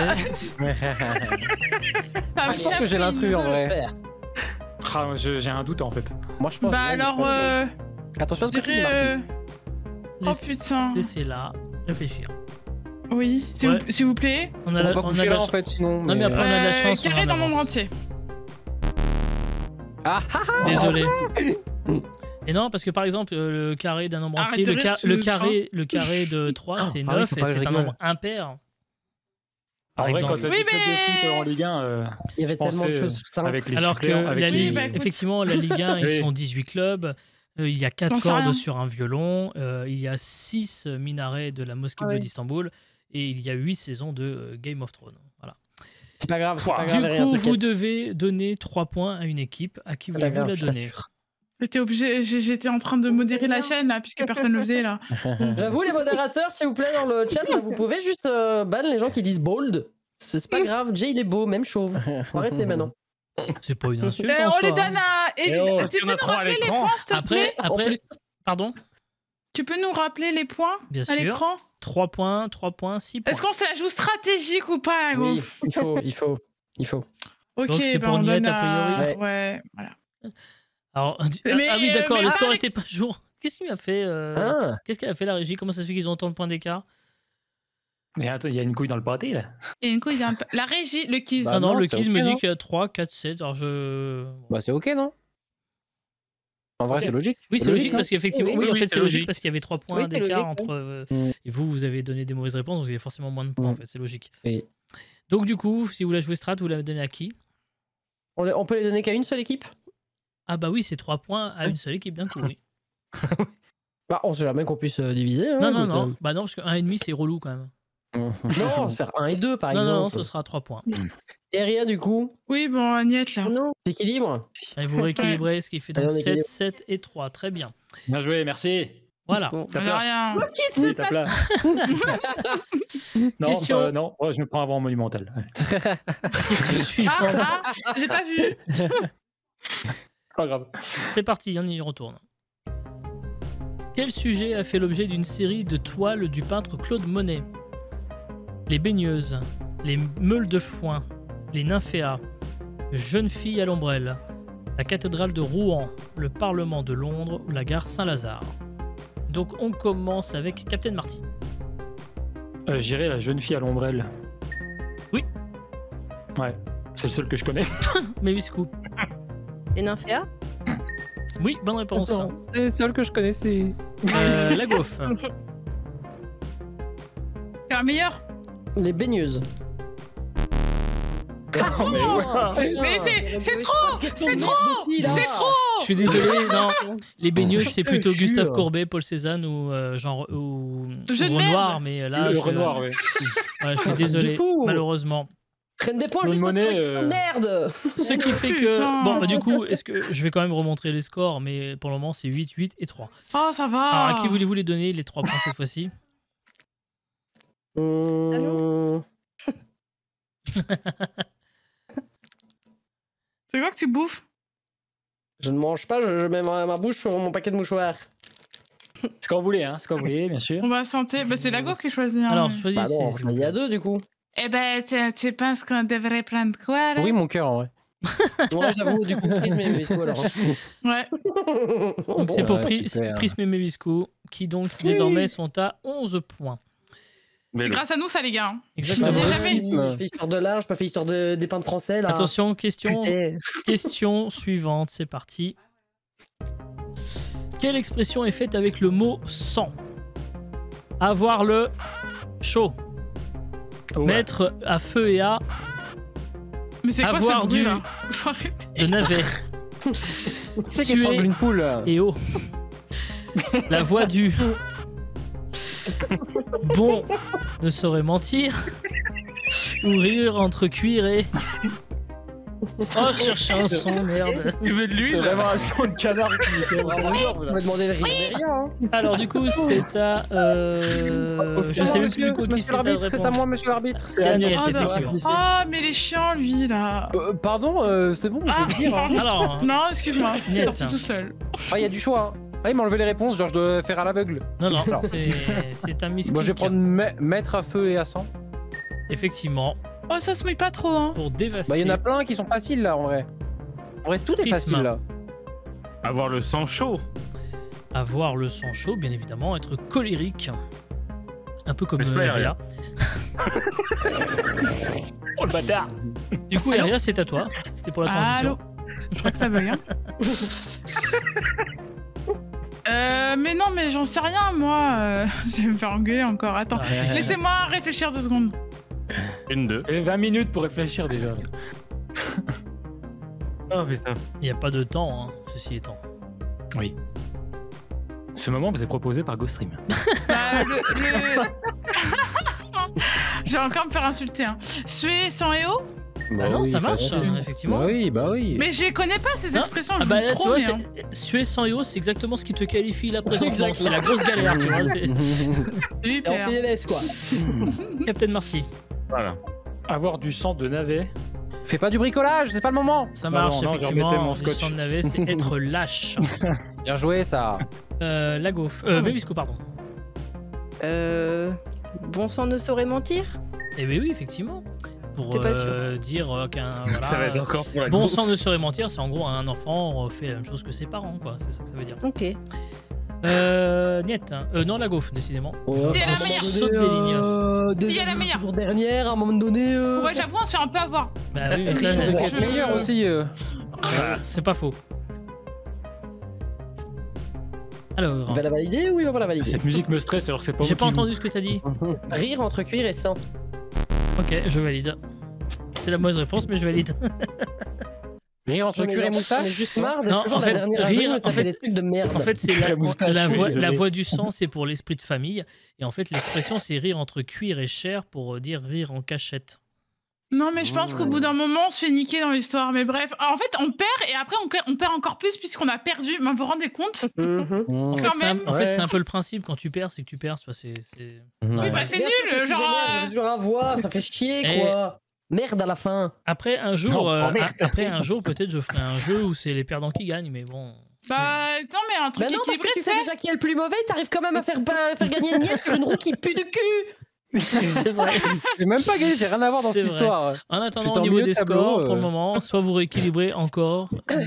Ah, je pense que j'ai l'intrus en vrai. Père. Ah, j'ai un doute en fait. Moi je pense. Bah alors, Attention à ce je que tu dis, Marty. dirais. Oh Laisse- putain. Laissez-la réfléchir. Oui, Ouais. s'il vous plaît. On On a va la, pas on a bouger la là en ch- fait sinon. Non, mais après, on a de la chance, on Carré est en dans le monde avance. entier. Ah ah ah. Désolé. Et non, parce que par exemple, le carré d'un nombre Arrête entier, de le, rire, le tu carré de 3, c'est Ah oui, 9 faut et pas que je c'est un rigole. nombre impair. par En vrai, exemple. quand t'as Oui, dit club de mais- foot en Ligue 1, Il y avait je tellement de pensais, choses simples. avec les Alors que suppléants, avec la les- Ligue, bah, écoute. effectivement, la Ligue 1, ils Oui. sont 18 clubs. Il y a 4 J'en sais cordes rien. sur un violon. Il y a 6 minarets de la mosquée Ah bleue oui. d'Istanbul. Et il y a 8 saisons de Game of Thrones. Voilà. C'est pas grave, c'est pas Du grave. rien, coup, vous t'inquiète. devez donner 3 points à une équipe. À qui C'est pas voulez-vous grave, la je donner? t'assure. J'étais obligée, j'étais en train de modérer la chaîne là, puisque personne ne le faisait là. J'avoue, les modérateurs, s'il vous plaît, dans le chat, là, vous pouvez juste ban les gens qui disent bold. C'est pas grave, Jay il est beau, même chauve. Faut arrêter maintenant. C'est pas une insulte Eh, en on soi, les hein. donne à. Eh oh, Tu il y peux en a nous trois à rappeler les l'écran. points, s'il te plaît Après, En plus, pardon? Tu peux nous rappeler les points Bien à sûr. l'écran 3 points, 6 points. Est-ce qu'on se la joue stratégique ou pas, gros oui, il faut. Ok, Donc, c'est bah, pour on Niette, donne a priori. Ouais. Ouais, voilà. Alors, Mais, ah oui, d'accord, mais le score avec- était pas jour. Qu'est-ce qu'il a fait Ah, Qu'est-ce qu'elle a fait la régie? Comment ça se fait qu'ils ont autant de points d'écart? Mais attends, il y a une couille dans le pâté là. Et du coup, il y a un peu- la régie, le quiz. Bah, Ah non, non, le c'est quiz ok, me dit non qu'il y a 3, 4, 7. Alors je. bah c'est ok, non? En vrai, Ok. c'est logique. Oui, c'est logique non parce qu'effectivement, Oui, oui, en oui, fait, c'est c'est logique logique. parce qu'il y avait 3 points Oui, c'est d'écart logique, entre. Et vous avez donné des mauvaises réponses, donc vous avez forcément moins de points, en fait, c'est logique. Oui. Donc, du coup, si vous la jouez strat, vous la donnez à qui? On peut les donner qu'à une seule équipe? Ah, bah oui, c'est 3 points à une seule équipe d'un coup, oui. Bah, on sait jamais qu'on puisse diviser. Hein, Non, non, écoute, non. Bah non, parce que 1,5 c'est relou quand même. Non, on va se faire 1 et 2 par Non, exemple. non, non, ce sera 3 points. Et rien du coup, Oui, bon, Agnette, là. Non, équilibre. Et vous rééquilibrez, ce qui fait donc Allez, on 7, équilibre. 7 et 3. Très bien. Bien joué, merci. Voilà. bon. Tape Alors, là. rien. Oui, tape là. Non, Question. non, ouais, je me prends avant monumental. Ouais. Question suivante. J'ai pas vu. Pas grave. C'est parti, on y retourne. Quel sujet a fait l'objet d'une série de toiles du peintre Claude Monet? Les baigneuses, les meules de foin, les nymphéas, Jeune fille à l'ombrelle, la cathédrale de Rouen, le Parlement de Londres ou la gare Saint-Lazare. Donc on commence avec Captain Marty. J'irai la jeune fille à l'ombrelle. Oui. Ouais, c'est le seul que je connais. Mais Wiscou. Les nymphéas? Oui, bonne réponse. C'est le seul que je connaissais. La gaufre. C'est la meilleure. Les baigneuses. Mais c'est trop. C'est trop. C'est trop. Je suis désolé, non. Les baigneuses, c'est Je te plutôt jure. Gustave Courbet, Paul Cézanne ou genre ou Jeu de Renoir, merde. mais là, Le je, Renoir, ouais. voilà, je suis De désolé, fou. malheureusement. Prennent des points Claude juste parce Monet, que merde. Ce qui fait que Putain. bon, bah du coup, est-ce que je vais quand même remontrer les scores, mais pour le moment, c'est 8, 8 et 3. Oh, ça va. Alors, à qui voulez-vous les donner les 3 points cette fois-ci? C'est quoi que tu bouffes? Je ne mange pas, je mets ma bouche sur mon paquet de mouchoirs. Ce qu'on voulait, hein, ce qu'on voulait, bien sûr. On va santé. Bah, c'est la go qui choisit. Hein. Alors, Bah choisissez. non, s'il je vous l'ai dit à plaît. 2 du coup. Eh ben, tu penses qu'on devrait prendre quoi, là? Oui, mon cœur, en vrai. Ouais, j'avoue, du coup, Prisme et Wisco alors. Ouais. Donc c'est pour Ouais, super. Prisme et Mevisco qui donc désormais sont à 11 points. Mais C'est le- grâce à nous, ça, les gars. hein. Exactement. J'ai jamais- Je fais histoire de l'art, je pas fait histoire des peintres français là. Attention, question, Putain. question suivante, c'est parti. Quelle expression est faite avec le mot sang? Avoir le chaud, Ouais. mettre à feu et à Mais c'est quoi Avoir ce bruit, du- là? Faut arrêter. de navet, C'est qui étrangle suer une poule là. et eau. La voix du bon ne saurait mentir ou rire entre cuir et oh je cherche un son merde. Tu veux de C'est l'huile? vraiment un son de canard qui était vraiment On gorge, là. m'a demandé de rire derrière. Hein. Alors du coup c'est à je sais même plus du coup qui Monsieur c'est à l'arbitre, c'est à répondre. moi, monsieur l'arbitre. C'est Agnès Oh, effectivement. Oh, mais il est chiant, lui, là. Pardon, c'est bon, je vais le dire. Hein. Alors Non, excuse-moi. C'est Niet. sorti tout seul. Ah, il y a du choix. Hein. Ah, il m'a enlevé les réponses, genre je dois faire à l'aveugle. non non Alors. c'est un misclick. Moi, je vais prendre mettre à feu et à sang. Effectivement Oh, ça se mouille pas trop, hein. pour dévaster. Bah, il y en a plein qui sont faciles là, en vrai. En vrai, tout est Prisme. facile là. Avoir le sang chaud. Avoir le sang chaud, bien évidemment, être colérique. Un peu comme Mais c'est pas Eria. Oh le bâtard. Du coup, Eria, c'est à toi. C'était pour la transition. Allô. Je crois que ça bug, hein. Mais non, mais j'en sais rien, moi. Je vais me faire engueuler encore. Attends. Ah, réfléchis. Laissez-moi réfléchir 2 secondes. Une, deux. J'avais 20 minutes pour réfléchir déjà. Oh putain. Il n'y a pas de temps, hein, ceci étant. Oui. Ce moment vous est proposé par GoStream. Bah, Je vais encore me faire insulter. Hein. Suer sans EO? Bah non, ça marche, effectivement. Bah oui. Mais je les connais pas ces expressions. Ah je bah vous là, tu vois, promets, hein. suer sans EO, c'est exactement ce qui te qualifie là présentement. C'est la grosse galère, tu vois. Super. En PLS, quoi. Captain Marty. Voilà. Avoir du sang de navet. Fais pas du bricolage, c'est pas le moment. Ça marche, non, j'ai remetté effectivement. mon Du scotch. sang de navet, c'est être lâche. Bien joué, ça. La gaufre. Mévisco, pardon. Bon sang ne saurait mentir. Eh bien oui, effectivement. Pour T'es pas sûr. dire qu'un voilà, Ça va être encore pour la bon grosse. sang ne saurait mentir, c'est en gros un enfant fait la même chose que ses parents, quoi. C'est ça que ça veut dire. Ok. Niet. Non, la gaufre, décidément. Oh, T'es la Je meilleure. saute des lignes. Qui est la meilleure? Jour dernière, à un moment donné. Ouais, j'avoue, on se fait un peu avoir. Bah oui, mais ça, Vous Je- êtes meilleur aussi. c'est pas faux. Alors, Il va la valider ou il va pas la valider? Cette musique me stresse alors que c'est pas j'ai moi pas qui joue. entendu ce que t'as dit. Rire entre cuir et sang. Ok, je valide. C'est la mauvaise réponse, mais je valide. Rire entre cuir et On est moustache. juste marre Non, d'être toujours en la fait, dernière rire, à en t'as fait- des trucs de merde. En fait, c'est La moustache, la oui, voix, je la l'ai. voix du sang, c'est pour l'esprit de famille. Et en fait, l'expression, c'est rire entre cuir et chair pour dire rire en cachette. Non, mais je pense qu'au bout d'un moment, on se fait niquer dans l'histoire. Mais bref, en fait, on perd et après, on perd encore plus puisqu'on a perdu. Mais vous vous rendez compte? Mhm. En fait, Quand c'est un, même. en fait, c'est Ouais. un peu le principe. Quand tu perds, c'est que tu perds. Tu vois, c'est... Oui, bah c'est Bien sûr que je nul. suis Genre. vénère, j'ai toujours à voir, ça fait chier Eh. quoi. Merde à la fin. Après, un jour, Non, merde. après un jour, peut-être je ferai un jeu où c'est les perdants qui gagnent. Mais bon. Bah, attends, mais un truc Bah non, parce équilibré, que tu tu sais sais. déjà qui est le plus mauvais, t'arrives quand même à faire gagner une miette sur une roue qui pue du cul. C'est vrai. J'ai même pas gagné, j'ai rien à voir dans C'est cette vrai. histoire. En attendant, Putain, au niveau mieux des tableau, scores, pour le moment, soit vous rééquilibrez encore,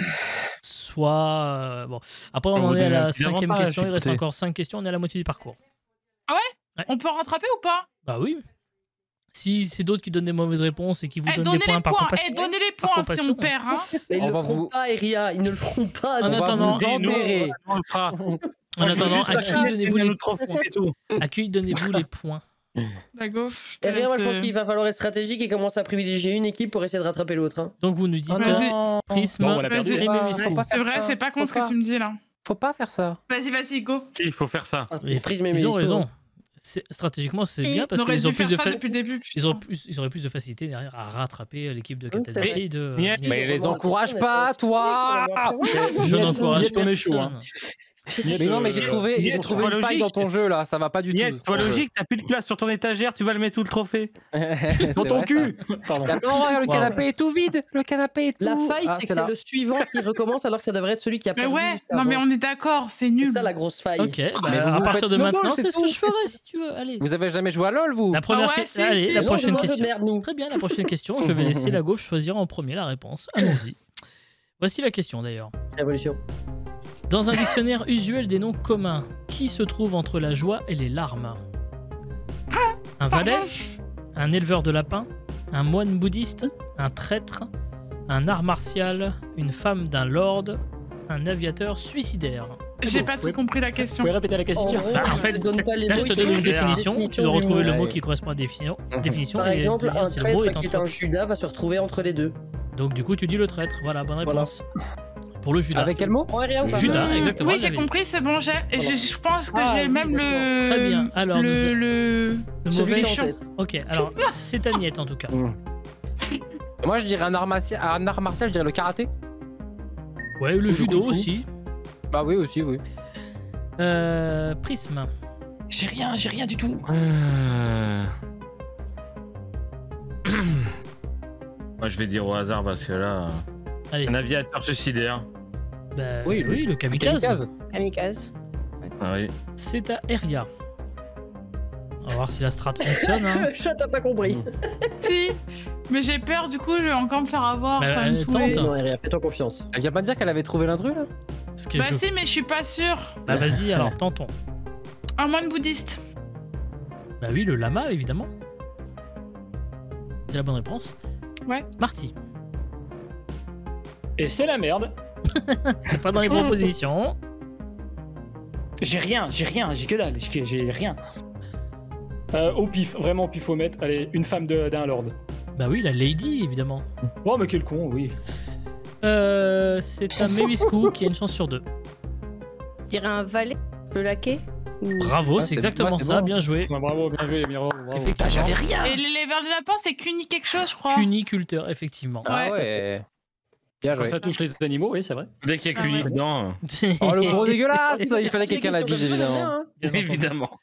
soit... bon. Après, on On en vous est à donne un la petit 5e avantage, question. Il reste écoutez. encore 5 questions. On est à la moitié du parcours. On peut rattraper ou pas? Bah oui. Si c'est d'autres qui donnent des mauvaises réponses et qui vous donnent Donnez des points les par points. compassion. Donnez les par points si compassion. on perd. Hein. Ils On ne va le feront vous- pas, Eria, ils ne le feront pas. En On va attendant, vous enterrer. On le fera. En attendant, à qui donnez-vous les points? C'est tout. À qui donnez-vous les points? La gaufre. je te Eria, moi je pense laisse, qu'il va falloir être stratégique et commencer à privilégier une équipe pour essayer de rattraper l'autre. Hein. Donc vous nous dites Vas-y. Prisme Bon, on a perdu. et Vas-y. Mémisco. Faut pas C'est faire vrai, ça. c'est pas con Faut ce que pas. tu me dis là. Faut pas faire ça. Vas-y, go. Si, il faut faire ça. Prisme et Ils ont Mélisco. raison. Stratégiquement, c'est Si. bien parce On aurait qu'ils dû ont plus faire de ça fa- depuis le début. ils auraient plus de facilité derrière à rattraper l'équipe de Captain c'est vrai. Marty de Niet. Mais de les revoir encourage attention, pas, mais toi. Je n'encourage Niet, on est chaud, personne. hein. Mais non, mais j'ai trouvé Niet, une pas faille logique. dans ton jeu là, ça va pas du tout. Niet, c'est pas logique, t'as plus de place sur ton étagère, tu vas le mettre où le trophée? C'est Dans ton vrai, cul. Pardon. ça. Attends, le Wow. canapé est tout vide. Le canapé est tout. La faille, Ah, c'est que c'est là. le suivant qui recommence alors que ça devrait être celui qui a Mais perdu. ouais, juste non mais avant. on est d'accord, c'est C'est nul. ça la grosse faille. Ok, bah, mais vous à vous partir faites de snowball, maintenant, c'est c'est ce tout. que je ferai si tu veux. Allez. Vous avez jamais joué à LoL, vous? La première Ah ouais, question. si, Allez, si. la Non, prochaine je mange de question. merde, nous. Très bien, la prochaine question. Je vais laisser la gauche choisir en premier la réponse. Allons-y. Voici la question d'ailleurs. Révolution. Dans un dictionnaire usuel des noms communs, qui se trouve entre la joie et les larmes? Un valet? Un éleveur de lapins? Un moine bouddhiste? Un traître? Un art martial? Une femme d'un lord? Un aviateur suicidaire? J'ai Vous pas tout pouvez- compris la Vous question. pouvez répéter la question? En gros, Bah, en je fait, te donne pas les Là, mots, je te il te donne une donne la définition. Tu dois retrouver le mot ouais. qui correspond à la définition. Par et exemple, dire un si le mot traître est qui est entre- un Judas va se retrouver entre les deux. Donc, du coup, tu dis le traître. Voilà, bonne réponse. Pour le Judas. Avec quel mot? Oh, Eria ou pas Judas, exactement. Oui, elle j'ai l'avait compris, c'est bon. Je pense que Ah, j'ai oui, même le. Très bien. Alors, le. nous- le... Le Celui mauvais qui est en chiant. tête. Ok, alors c'est Agnette en tout cas. Moi, je dirais un art martial, je dirais le karaté. Ouais, le le judo kung fu. aussi. Bah oui, aussi, oui. Prisme. J'ai rien du tout. Moi, je vais dire au hasard parce que là. Allez. Un aviateur suicidaire. Bah, Oui, oui, le kamikaze. Kamikaze. Kamikaze. Ah oui. C'est à Eria. On va voir si la strat fonctionne. Hein. Le chat, t'as pas compris. Si, mais j'ai peur, du coup, je vais encore me faire avoir. Bah, ça va me tente. saouler. Non, Eria, fais-toi confiance. Elle vient pas de dire qu'elle avait trouvé l'intrus là? Ce que Bah, je- si, mais je suis pas sûre. Bah, vas-y, alors tentons. Un moine bouddhiste. Bah oui, le lama, évidemment. C'est la bonne réponse. Ouais. Marty. Et c'est la merde. C'est pas dans les propositions. J'ai rien, j'ai que dalle, j'ai rien. Au pif, vraiment au pifomètre. Allez, une femme d'un lord. Bah oui, la lady, évidemment. Oh, mais quel con, oui. C'est un Meviscu qui a une chance sur 2. Je dirais un valet, le laquais. Bravo, c'est exactement ça, bien joué. Bravo, bien joué, bravo. Effectivement, j'avais rien. Et les vers de lapin, c'est Cuni quelque chose, je crois. Cuniculteur, effectivement. Ah ouais. Bien Quand joué. ça touche les animaux, oui, c'est vrai. Dès qu'il y a Cuni dedans. Oh, le gros dégueulasse. Il fallait que quelqu'un la dise, évidemment. Évidemment.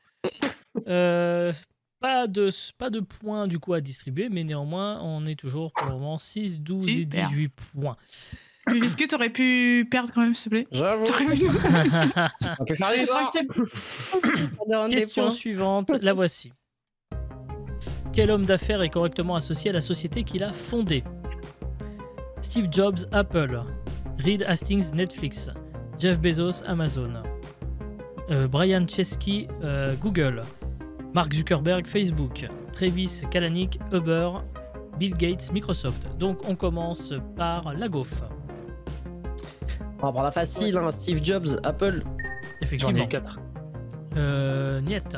Pas de points du coup à distribuer, mais néanmoins, on est toujours pour le moment 6, 12 et Super. 18 points. Mais est-ce que t'aurais pu perdre quand même, s'il te plaît? J'avoue. T'aurais pu... On peut faire les devoirs. Question suivante, la voici. Quel homme d'affaires est correctement associé à la société qu'il a fondée? Steve Jobs, Apple. Reed Hastings, Netflix. Jeff Bezos, Amazon. Brian Chesky, Google. Mark Zuckerberg, Facebook. Travis Kalanick, Uber. Bill Gates, Microsoft. Donc on commence par la gaufre. On va prendre la facile, hein. Steve Jobs, Apple. Effectivement. J'en ai 4. Niet.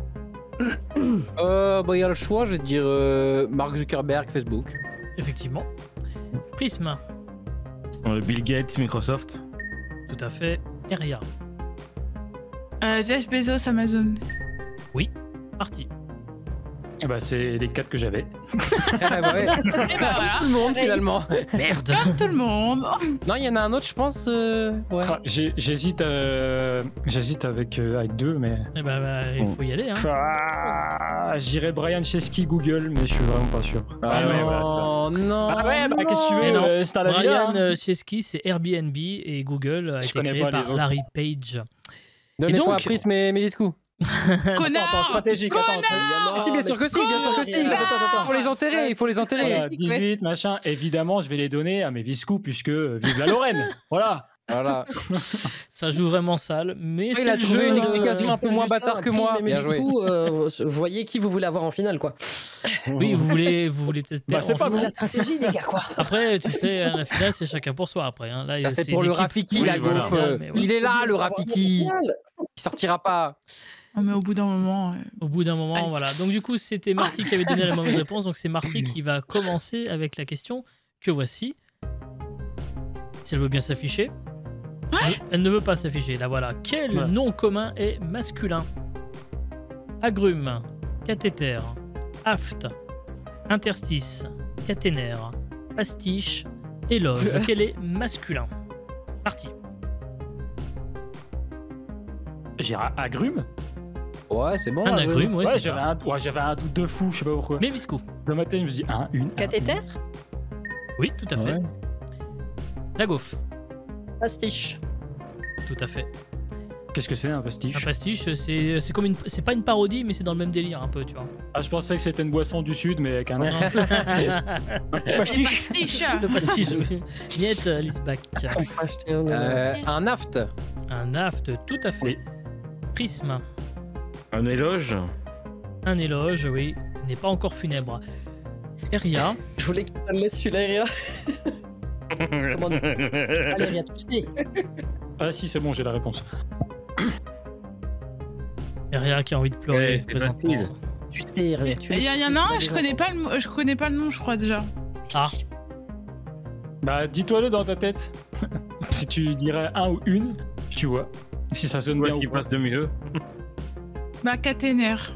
Bah, il y a le choix, je vais te dire Mark Zuckerberg, Facebook. Effectivement. Prism. Bill Gates, Microsoft. Tout à fait. Eria. Jeff Bezos, Amazon. Oui. Parti. Bah, c'est les 4 que j'avais. Ah bah ouais. Et bah voilà. Tout le monde finalement. Merde. Comme tout le monde. Non, il y en a un autre, je pense. Ouais. Ah, j'hésite avec 2, mais. Eh bah, il faut y aller. Hein. Ah, j'irais Brian Chesky Google, mais je suis vraiment pas sûr. Ah ouais, non, non. Ah ouais, bah qu'est-ce que tu Mais non. veux c'est un avis, Brian hein. Chesky, c'est Airbnb et Google a Je été connais créé pas les par autres. Larry Page. Donne Et les points donc- à Prism et Méliscou. Connard. stratégique, attends. Ah si, bien sûr que si, bien sûr que si. Il faut les enterrer, il faut les enterrer. Voilà, 18, machin. Évidemment, je vais les donner à mes Viscous, puisque vive la Lorraine. Voilà. Voilà. Ça joue vraiment sale, mais Il c'est a le trouvé jeu. une explication un peu moins bâtard que moi. Bien joué. Vous voyez qui vous voulez avoir en finale, quoi. Oui, vous voulez peut-être Bah, perdre. c'est pas en vous. finale. La stratégie, les gars, quoi. Après, tu sais, la finale, c'est chacun pour soi. Après, hein. Là, Ça, c'est pour une le équipe- Rafiki, Oui, la voilà. gaufre. Mais ouais. Il est là, le Rafiki. Il sortira pas. Oh, mais au bout d'un moment. Au bout d'un moment, Allez. voilà. Donc du coup, c'était Marty qui avait donné la mauvaise réponse. Donc c'est Marty qui va commencer avec la question que voici. Si elle veut bien s'afficher. Elle ne veut pas s'afficher. Là, voilà. Quel Ouais. nom commun est masculin? Agrume, cathéter, aft, interstice, caténaire, pastiche, éloge. Quel est masculin? Parti. J'irai agrume. Ouais, c'est bon. Un agrume, ouais, c'est j'avais ça. j'avais un doute de fou, je sais pas pourquoi. Mais Visco. Le matin, je me dis une. Cathéter? Oui, tout à fait. Ouais. La gaufre. Pastiche. Tout à fait. Qu'est-ce que c'est un Un pastiche? pastiche, c'est comme c'est pas une parodie, mais c'est dans le même délire un peu, tu vois. Ah, je pensais que c'était une boisson du sud, mais avec un air. Les pastiches. Le pastiche. Oui. Niet Lisbach. Un aft. Un aft, tout à fait. Oui. Prisme. Un éloge. Un éloge, oui. Il n'est pas encore funèbre. Eria. Je voulais que ça me laisse celui-là, Eria. Comment dire Allez, Eria, tu sais. Ah si, c'est bon, j'ai la réponse. Eria qui a envie de pleurer Ouais, c'est présentement. facile. Tu sais, Eria, tu Il y sais. en a un, je connais pas le nom, je crois déjà. Ah. Bah, dis-toi-le dans ta tête. Si tu dirais un ou une, tu vois. Si ça sonne Où bien est-ce ou qu'il pas. passe le mieux? Bah, caténaire.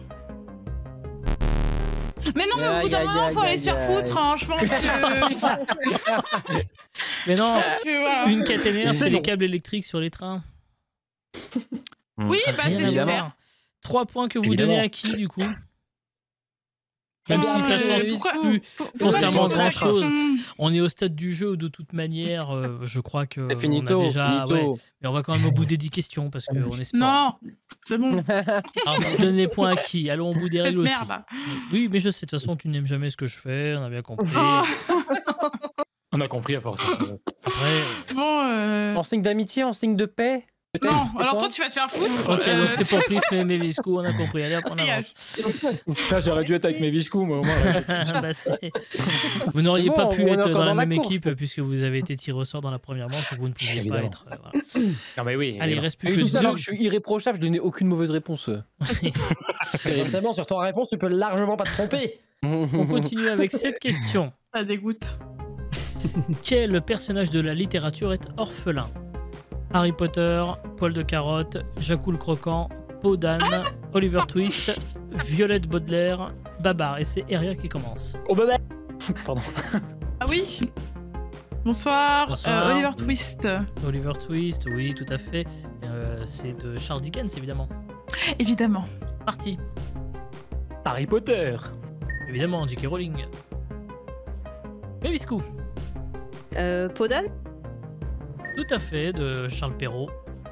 Mais non, mais au bout d'un Aïe, moment, aïe, faut aller aïe, se faire aïe. foutre, hein. Je pense que. Mais non, voilà. une caténaire, c'est C'est les bon. câbles électriques sur les trains. Oui, bah, Rien c'est à super. voir. 3 points que vous Évidemment. donnez à qui, du coup? Même si ça change Pourquoi- plus pourquoi foncièrement tu poses la grand-chose. question On est au stade du jeu, de toute manière, je crois que C'est on finito, a déjà... finito. ouais. Mais on va quand même au bout des 10 questions, parce qu'on espère. Non, c'est bon. Alors, vous donnez les points à qui? Allons au bout des Cette règles aussi. merde. Oui, mais je sais, de toute façon, tu n'aimes jamais ce que je fais, on a bien compris. Oh, On a compris à force. Après, bon, En signe d'amitié, en signe de paix. Non, alors toi, tu vas te faire foutre. Ok, donc c'est pour Prisme et Méviscou, on a compris. Allez hop, on avance. Là, j'aurais dû être avec mes viscous, moi, au moins. Bah, vous n'auriez Bon, pas pu on est être encore dans la dans la même course. équipe puisque vous avez été tiré au sort dans la première manche, donc vous ne pouviez pas Évidemment. être. Voilà. Non, mais oui. Allez, il reste plus Et que tout ça, alors deux. que je suis irréprochable, je donnais aucune mauvaise réponse. Forcément, sur ton réponse, tu peux largement pas te tromper. On continue avec cette question. Ça dégoûte. Quel personnage de la littérature est orphelin? Harry Potter, Poil de Carotte, Jacou le Croquant, Peau d'âne, Oliver Twist, Violette Baudelaire, Babar. Et c'est Eria qui commence. Oh, bah, pardon. Ah oui. Bonsoir, Bonsoir. Oliver Twist. Oliver Twist, oui, tout à fait. C'est de Charles Dickens, évidemment. Évidemment. Parti. Harry Potter. Évidemment, J.K. Rowling. Méviscou. Podane. Tout à fait, de Charles Perrault.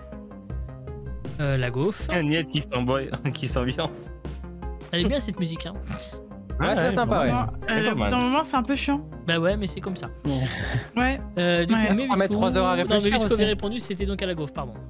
La gaufre. Agnès qui s'ambiance. Elle est bien cette musique, hein. Ouais, très sympa, ouais. pas mal. Dans le moment, c'est un peu chiant. Bah ouais, mais c'est comme ça. Ouais. Du Ouais. coup, On va Méviscou... mettre 3 heures à réfléchir Non, Méviscou aussi. avait répondu, c'était donc à la gaufre, pardon.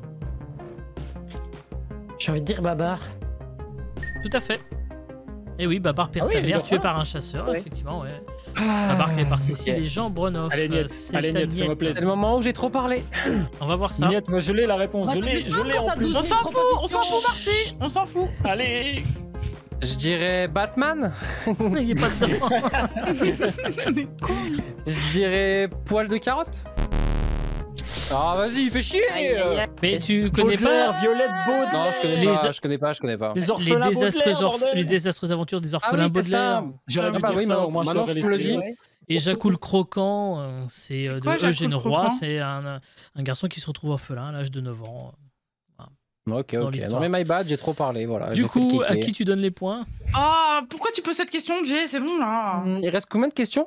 J'ai envie de dire Babar. Tout à fait. Et oui, Babar oui, persévère, d'accord. tué par un chasseur, Ouais. effectivement, ouais. Babar créé par Cécile et Jean Brenoff. Allez, Niet, C'est allez, ta Niet, fais-moi Niet. plaisir. C'est le moment où j'ai trop parlé. On va voir ça. Niet, moi, je l'ai la réponse. Moi, Je l'ai en plus. On s'en fout, Marty. On s'en fout. Allez. Je dirais Batman. Il est pas dedans. Mais con. Je dirais Poil de Carotte. Ah, vas-y, fais chier. Aïe, aïe, aïe. Mais tu connais Baudelaire, pas Violette Baudelaire. Non, je connais Les- pas, je connais pas. Les orphelins Baudelaire, bordel. les désastreuses aventures des Ah orphelins oui, c'est Baudelaire. ça. J'aurais dû Ah bah dire oui, ça, maintenant- au moins je maintenant t'aurais que tu me le laissé. dis. Ouais. Et Jacou le Croquant, c'est de quoi, Jacou Eugène le Roy, Croquant c'est un garçon qui se retrouve orphelin à l'âge de 9 ans. Ok, Dans ok. l'histoire. Non, mais my bad, j'ai trop parlé. Voilà. Du j'ai fait le coup, à kéké. qui tu donnes les points? Ah, pourquoi tu poses cette question, Jay? C'est bon, là. Il reste combien de questions?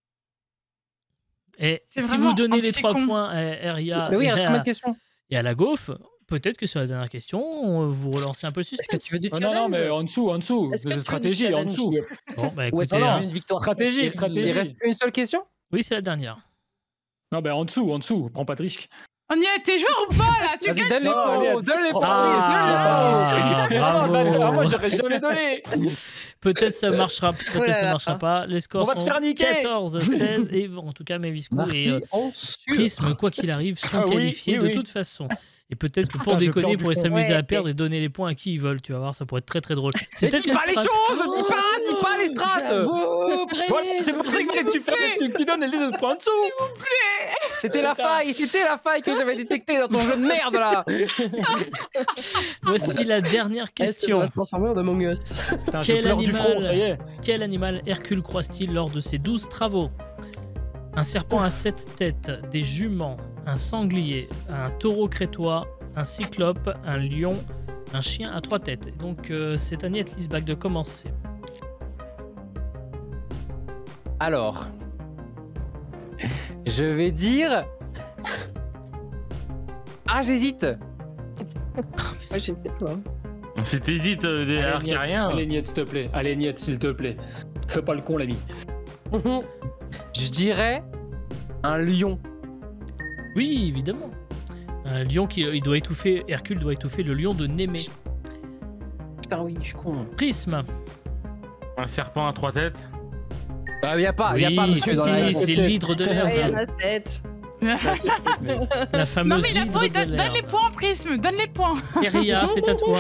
Et C'est si vraiment vous donnez un les petit 3 con. points à Eria Mais oui, il reste et combien à, de questions? et à la gaufre, peut-être que sur la dernière question, vous relancez un peu le Est-ce que suspense. tu veux du Oh, challenge? non, mais en dessous. Est-ce que tu veux du Stratégie, en challenge, dessous. Juliette Bon, bah Ou est-ce écoutez, que tu hein. veux une victoire Stratégie, facile stratégie. Il reste une seule question? Oui, c'est la dernière. Non, ben en dessous. Prends pas de risque. On y est, t'es joueur ou pas, là? Tu Vas-y, gagnes. donne les Non, points, allez, donne les points. Ah, bravo. Ah, moi, j'aurais jamais donné. Peut-être ça marchera, peut-être Oh là ça là. marchera pas. Les scores On va se sont faire niquer. 14, 16 et en tout cas Méviscou et Marty, en sûr. Prisme, quoi qu'il arrive, sont Ah oui, qualifiés oui, de oui. toute façon. Et peut-être que pour Putain, je déconner, pleure ils du pourraient fond. s'amuser Ouais, à perdre et donner les points à qui ils veulent, tu vas voir, ça pourrait être très très drôle. C'est Mais peut-être dis la pas les strat. choses, dis pas les strates. Voilà, c'est pour ça que tu donnes les points en dessous. C'était la faille que j'avais détectée dans ton jeu de merde là. Voici la dernière Est-ce que ça question. va se transformer en Among Us? Putain, je Quel pleure du animal front, ça y est. Quel animal Hercule croise-t-il lors de ses 12 travaux? Un serpent à 7 têtes, des juments, un sanglier, un taureau crétois, un cyclope, un lion, un chien à 3 têtes. Et donc c'est à Niet Lisbach de commencer. Alors, je vais dire. Ah, j'hésite. Moi, je sais pas. Si t'hésites, alors qu'il n'y a rien. Allez, Niet, s'il te plaît. Allez, Niet, s'il te plaît. Fais pas le con, l'ami. Je dirais un lion. Oui, évidemment. Un lion qui il doit étouffer, Hercule doit étouffer le lion de Némée. Putain, oui, je suis con. Prisme. Un serpent à 3 têtes. Ah, y a pas, Oui, monsieur si, dans la c'est l'hydre de Ouais, il y en l'herbe. a 7. La Non, fameuse mais il a hydre faut, de donne les l'herbe. points, Prisme, donne les points. Eria, c'est à toi.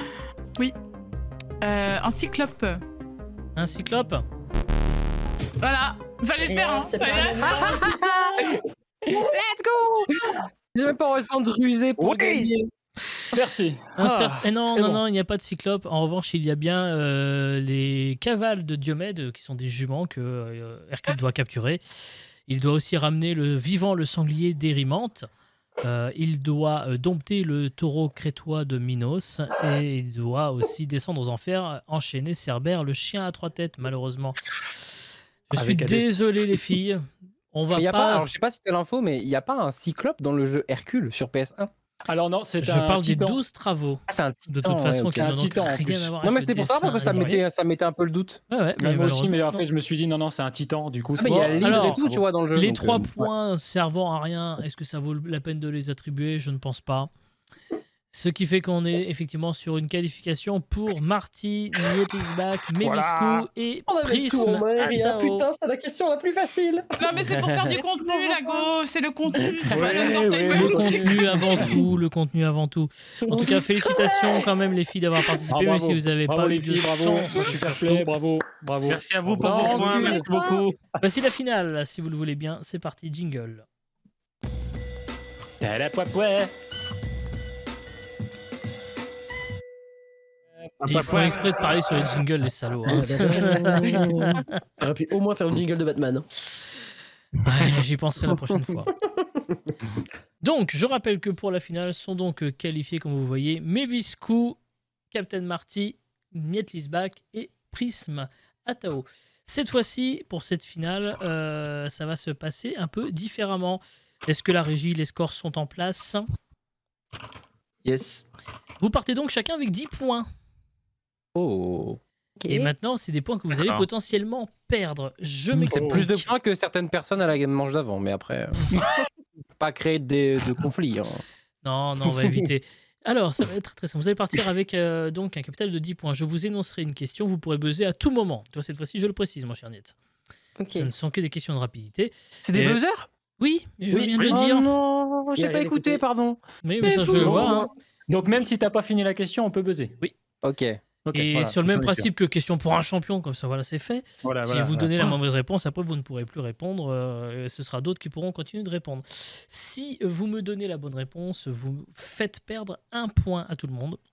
Un cyclope. Un cyclope. Voilà, fallait le faire, hein. C'est Fallait- pas Let's go. J'ai même pas envie de ruser pour Oui. gagner. Merci. Eh non, c'est non, bon. non, il n'y a pas de cyclope. En revanche, il y a bien les cavales de Diomède, qui sont des juments que Hercule doit capturer. Il doit aussi ramener le vivant, le sanglier d'Érimante. Il doit dompter le taureau crétois de Minos. Et il doit aussi descendre aux enfers, enchaîner Cerbère, le chien à 3 têtes, malheureusement. Je suis Avec Hadès. désolé, les filles. On va Mais y a pas... pas, alors je sais pas si t'as l'info, mais il y a pas un cyclope dans le jeu Hercule sur PS1. Alors non, c'est Je un parle des titan. 12 travaux. Ah, c'est un titan. De toute façon, ouais, qui ok. un n'ont titan, en rien plus. à voir Non, mais avec c'était le pour ça, parce que dessin animé. ça mettait un peu le doute. Ouais, ouais, Ouais, moi aussi, mais malheureusement, après, je me suis dit non, c'est un titan. Du coup, Ah, mais il y a Bon, l'hydre alors, et tout, tu vois, dans le jeu. Les donc, 3 ouais. points servant à rien, est-ce que ça vaut la peine de les attribuer? Je ne pense pas. Ce qui fait qu'on est effectivement sur une qualification pour Marty, Nietisbach, Mevisco et On avait tout, Prism. Maria. Atao. Putain, c'est la question la plus facile. Non, mais c'est pour faire du contenu, la go. C'est le contenu. T'as pas Ouais, le ouais, Le d'entertainment. contenu avant tout, le contenu avant tout. En tout cas, félicitations quand même les filles d'avoir participé, Ah, même bravo. si vous n'avez Bravo pas les eu de filles, bravo. chance. Super play, bravo. Bravo. Merci à vous pour Bravo. vos points, merci beaucoup. Voici la finale, si vous le voulez bien. C'est parti, jingle. Ils font exprès de parler sur les jingles, les salauds. hein. J'aurais pu au moins faire le jingle de Batman. Ouais, j'y penserai la prochaine fois. Donc, je rappelle que pour la finale sont donc qualifiés, comme vous voyez, Mevisco, Captain Marty, Nietlisbach et Prism Atao. Cette fois-ci, pour cette finale, ça va se passer un peu différemment. Est-ce que la régie, les scores sont en place? Yes. Vous partez donc chacun avec 10 points. Oh. Et maintenant, c'est des points que vous allez D'accord. potentiellement perdre. Je C'est m'explique. plus de points que certaines personnes à la manche d'avant, mais après, pas créer de conflits. Hein. Non, on va éviter. Alors, ça va être très simple. Vous allez partir avec donc un capital de 10 points. Je vous énoncerai une question. Vous pourrez buzzer à tout moment. Tu vois, cette fois-ci, je le précise, mon cher Niet. Ok. Ce ne sont que des questions de rapidité. C'est des Et- buzzers? Oui, je Oui, viens de oui. le Oh dire. non, j'ai Il a pas rien écouté, écouté. pardon. Mais ça, je le vois. hein. Donc même si t'as pas fini la question, on peut buzzer. Ok. Ok, Et voilà, sur le comme même ça, on est sûr. principe que question pour un champion, comme ça, voilà, c'est fait. Voilà, Si voilà, vous voilà. donnez la mauvaise réponse, après, vous ne pourrez plus répondre. Ce sera d'autres qui pourront continuer de répondre. Si vous me donnez la bonne réponse, vous faites perdre un point à tout le monde.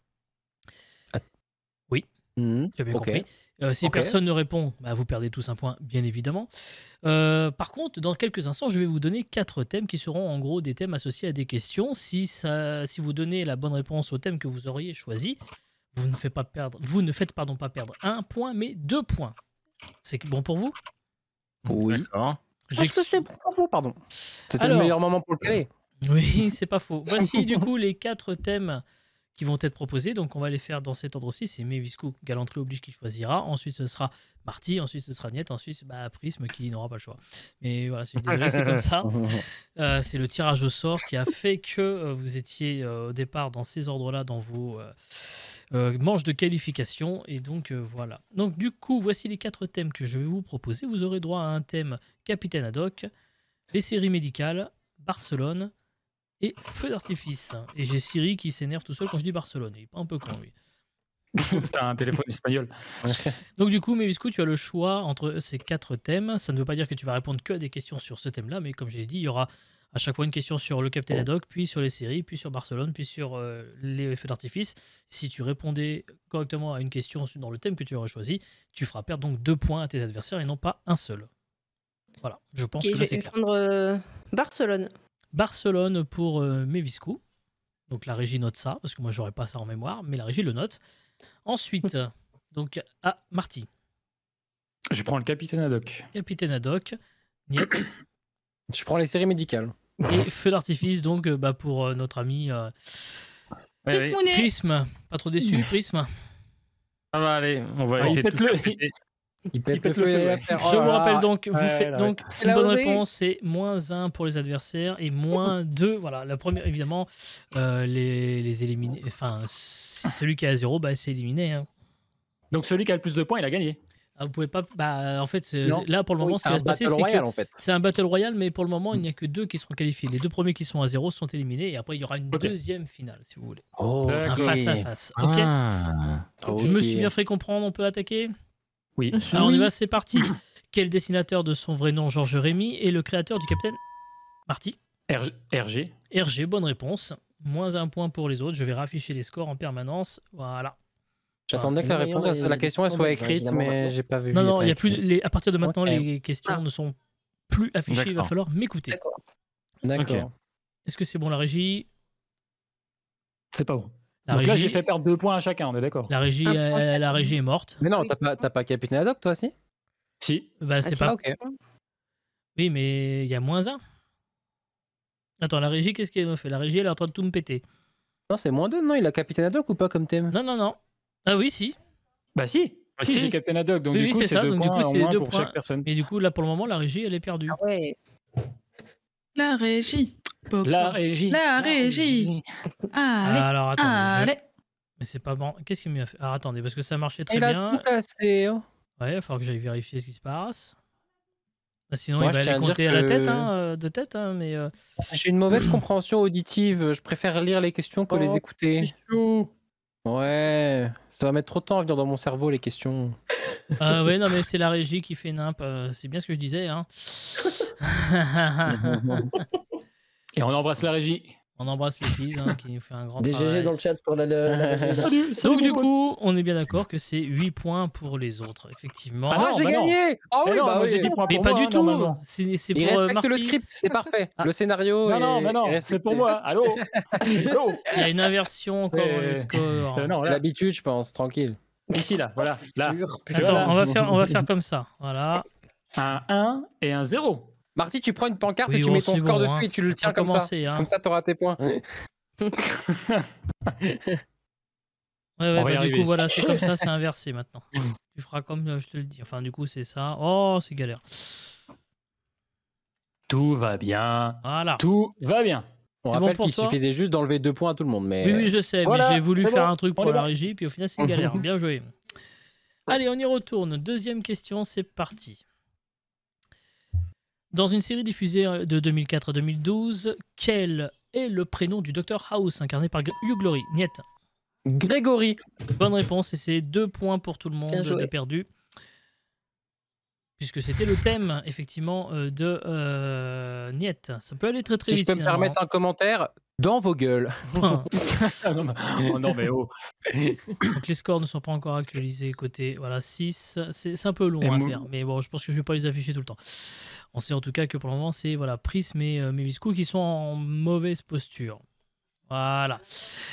Tu as bien Ok. compris. Si Ok. personne ne répond, bah, vous perdez tous un point, bien évidemment. Par contre, dans quelques instants, je vais vous donner 4 thèmes qui seront en gros des thèmes associés à des questions. Si vous donnez la bonne réponse au thème que vous auriez choisi, vous ne faites pas perdre un point, mais 2 points. C'est bon pour vous? Oui. D'accord. Je pense que c'est pour vous, pardon. C'était le Alors- meilleur moment pour le caler. Oui, c'est pas faux. Voici du coup les 4 thèmes qui vont être proposés. Donc on va les faire dans cet ordre aussi. C'est Mevisco, galanterie oblige qui choisira. Ensuite ce sera Marty. Ensuite ce sera Niet. Ensuite Prism qui n'aura pas le choix. Mais voilà, je suis désolé, c'est comme ça. C'est le tirage au sort qui a fait que vous étiez au départ dans ces ordres-là dans vos manches de qualification. Et donc voilà. Donc du coup, voici les 4 thèmes que je vais vous proposer. Vous aurez droit à un thème Capitaine Haddock, les séries médicales, Barcelone et feu d'artifice. Et j'ai Siri qui s'énerve tout seul quand je dis Barcelone. Il est pas un peu con, lui. C'est un téléphone espagnol. Donc du coup, Mevisco, tu as le choix entre ces 4 thèmes. Ça ne veut pas dire que tu vas répondre que à des questions sur ce thème-là, mais comme je l'ai dit, il y aura à chaque fois une question sur le Captain Haddock, puis sur les séries, puis sur Barcelone, puis sur les feux d'artifice. Si tu répondais correctement à une question dans le thème que tu aurais choisi, tu feras perdre donc 2 points à tes adversaires et non pas un seul. Voilà, je pense Ok, que je là c'est vais clair. prendre Barcelone. Barcelone pour Mevisco. Donc la régie note ça, parce que moi j'aurais pas ça en mémoire, mais la régie le note. Ensuite, donc à Marty, Je prends le capitaine Haddock. Capitaine Haddock, Niet Je prends les séries médicales. et feu d'artifice donc pour notre ami Ouais, Prism ouais. Mounet. Prism. Pas trop déçu, Prism. Ça va aller, on va Ah, il essayer de pète tout le- faire péter. Il pète pète le feu et ouais. l'affaire. Je vous rappelle donc, vous Ouais, faites là, donc Elle une a bonne osé. réponse, c'est -1 pour les adversaires et -2. Voilà, la première, évidemment, les éliminés. Enfin, celui qui est à 0, bah, c'est éliminé. Hein. Donc celui qui a le plus de points, il a gagné. Ah, vous pouvez pas. Bah, en fait, Non. là pour le moment, Oui, ce c'est qui va un se passer, battle c'est royal que en fait. c'est un battle royal, mais pour le moment, il n'y a que 2 qui seront qualifiés. Les 2 premiers qui sont à 0 sont éliminés et après, il y aura une Ok. deuxième finale, si vous voulez. Oh, Un D'accord. face à face. Ok. Ah. Je me suis bien fait comprendre. On peut attaquer. Oui. Alors on y va, c'est parti. Quel dessinateur de son vrai nom, Georges Rémy, est le créateur du Capitaine Marty? RG. RG, bonne réponse. -1 point pour les autres. Je vais rafficher les scores en permanence. Voilà. J'attendais que la réponse, et la question elle les soit questions, écrite, évidemment, mais maintenant. j'ai pas vu. Non, il non, pas il y a plus. écrit. À partir de maintenant, Ok. les questions Ah. ne sont plus affichées. Il va D'accord. falloir m'écouter. D'accord. D'accord. Est-ce que c'est bon la régie? C'est pas bon. La Donc là, régie, j'ai fait perdre 2 points à chacun, on est d'accord. la régie, la régie est morte. Mais non, Oui. t'as pas Capitaine Haddock, toi, si? Si. Bah, c'est si. pas. Ah, ok. Oui, mais il y a -1. Attends, la régie, qu'est-ce qu'elle me fait? La régie, elle est en train de tout me péter. Non, c'est -2, non? Il a Capitaine Haddock ou pas comme thème? Non, non, non. Ah oui, si. Bah si. Ah, Si, si. j'ai Captain Haddock, donc Oui, du oui, coup, c'est c'est ça, 2 donc du points coup, en c'est moins 2 pour points. chaque personne. Et du coup, là, pour le moment, la régie, elle est perdue. Ah ouais. La régie. La régie. La régie. Allez. Alors, attendez. Allez. Mais c'est pas bon. Qu'est-ce qu'il m'a fait? Alors, attendez, parce que ça marchait très Il a bien. tout cassé. Hein. Ouais, il va falloir que j'aille vérifier ce qui se passe. Ah, sinon, Moi, il va je tiens aller à dire compter à la tête, que- hein, de tête, hein, mais... J'ai une mauvaise compréhension auditive. Je préfère lire les questions que les écouter. Pichou. Ouais, ça va mettre trop de temps à venir dans mon cerveau, les questions. ouais, non, mais c'est la régie qui fait nimp. C'est bien ce que je disais, hein. Et on embrasse la régie. On embrasse le quiz, hein, qui nous fait un grand Des travail. GG dans le chat pour la régie. Salut, Donc, du coup, on est bien d'accord que c'est 8 points pour les autres, effectivement. Ah non, j'ai bah non. gagné. Ah oui, Eh non, bah moi, oui. j'ai 10 points mais pour pas moi, du hein, tout. normalement. C'est Il pour respecte le Marty. script, c'est parfait. Ah. Le scénario Non, est non, c'est pour moi. Allô. Allô. Il y a une inversion encore dans les scores. Non, C'est là, l'habitude, je pense, tranquille. ici, là, voilà. Là. Attends, Voilà. on va faire comme ça. Voilà. Un 1 et un 0. Marty, tu prends une pancarte Oui, et tu bon, mets ton c'est score bon, dessus hein. et tu le tiens On va comme ça. commencer, hein. Comme ça, t'auras tes points. Ouais, On va y bah, du arriver, coup, ici. voilà, c'est comme ça, c'est inversé maintenant. Tu feras comme je te le dis. Enfin, du coup, c'est ça. Oh, c'est galère. Tout va bien. Voilà. Tout va bien. On C'est bon rappelle pour qu'il toi suffisait juste d'enlever 2 points à tout le monde. Mais... Oui, oui, je sais, Voilà, mais j'ai voulu c'est faire bon, un truc on pour est la bon. régie, puis au final, c'est une galère. Bien joué. Allez, on y retourne. Deuxième question, c'est parti. Dans une série diffusée de 2004 à 2012, quel est le prénom du Dr House incarné par Hugh Laurie? Niet. Grégory. Bonne réponse, et c'est 2 points pour tout le monde Bien joué. de perdu. Puisque c'était le thème, effectivement, de Niet. Ça peut aller très très Si je vite. peux me finalement. permettre un commentaire, dans vos gueules. Ah, non, mais oh. Donc les scores ne sont pas encore actualisés côté 6. C'est un peu long Et à moi- faire, mais bon, je pense que je vais pas les afficher tout le temps. On sait en tout cas que pour le moment, c'est Prism et Mevisco qui sont en mauvaise posture. Voilà.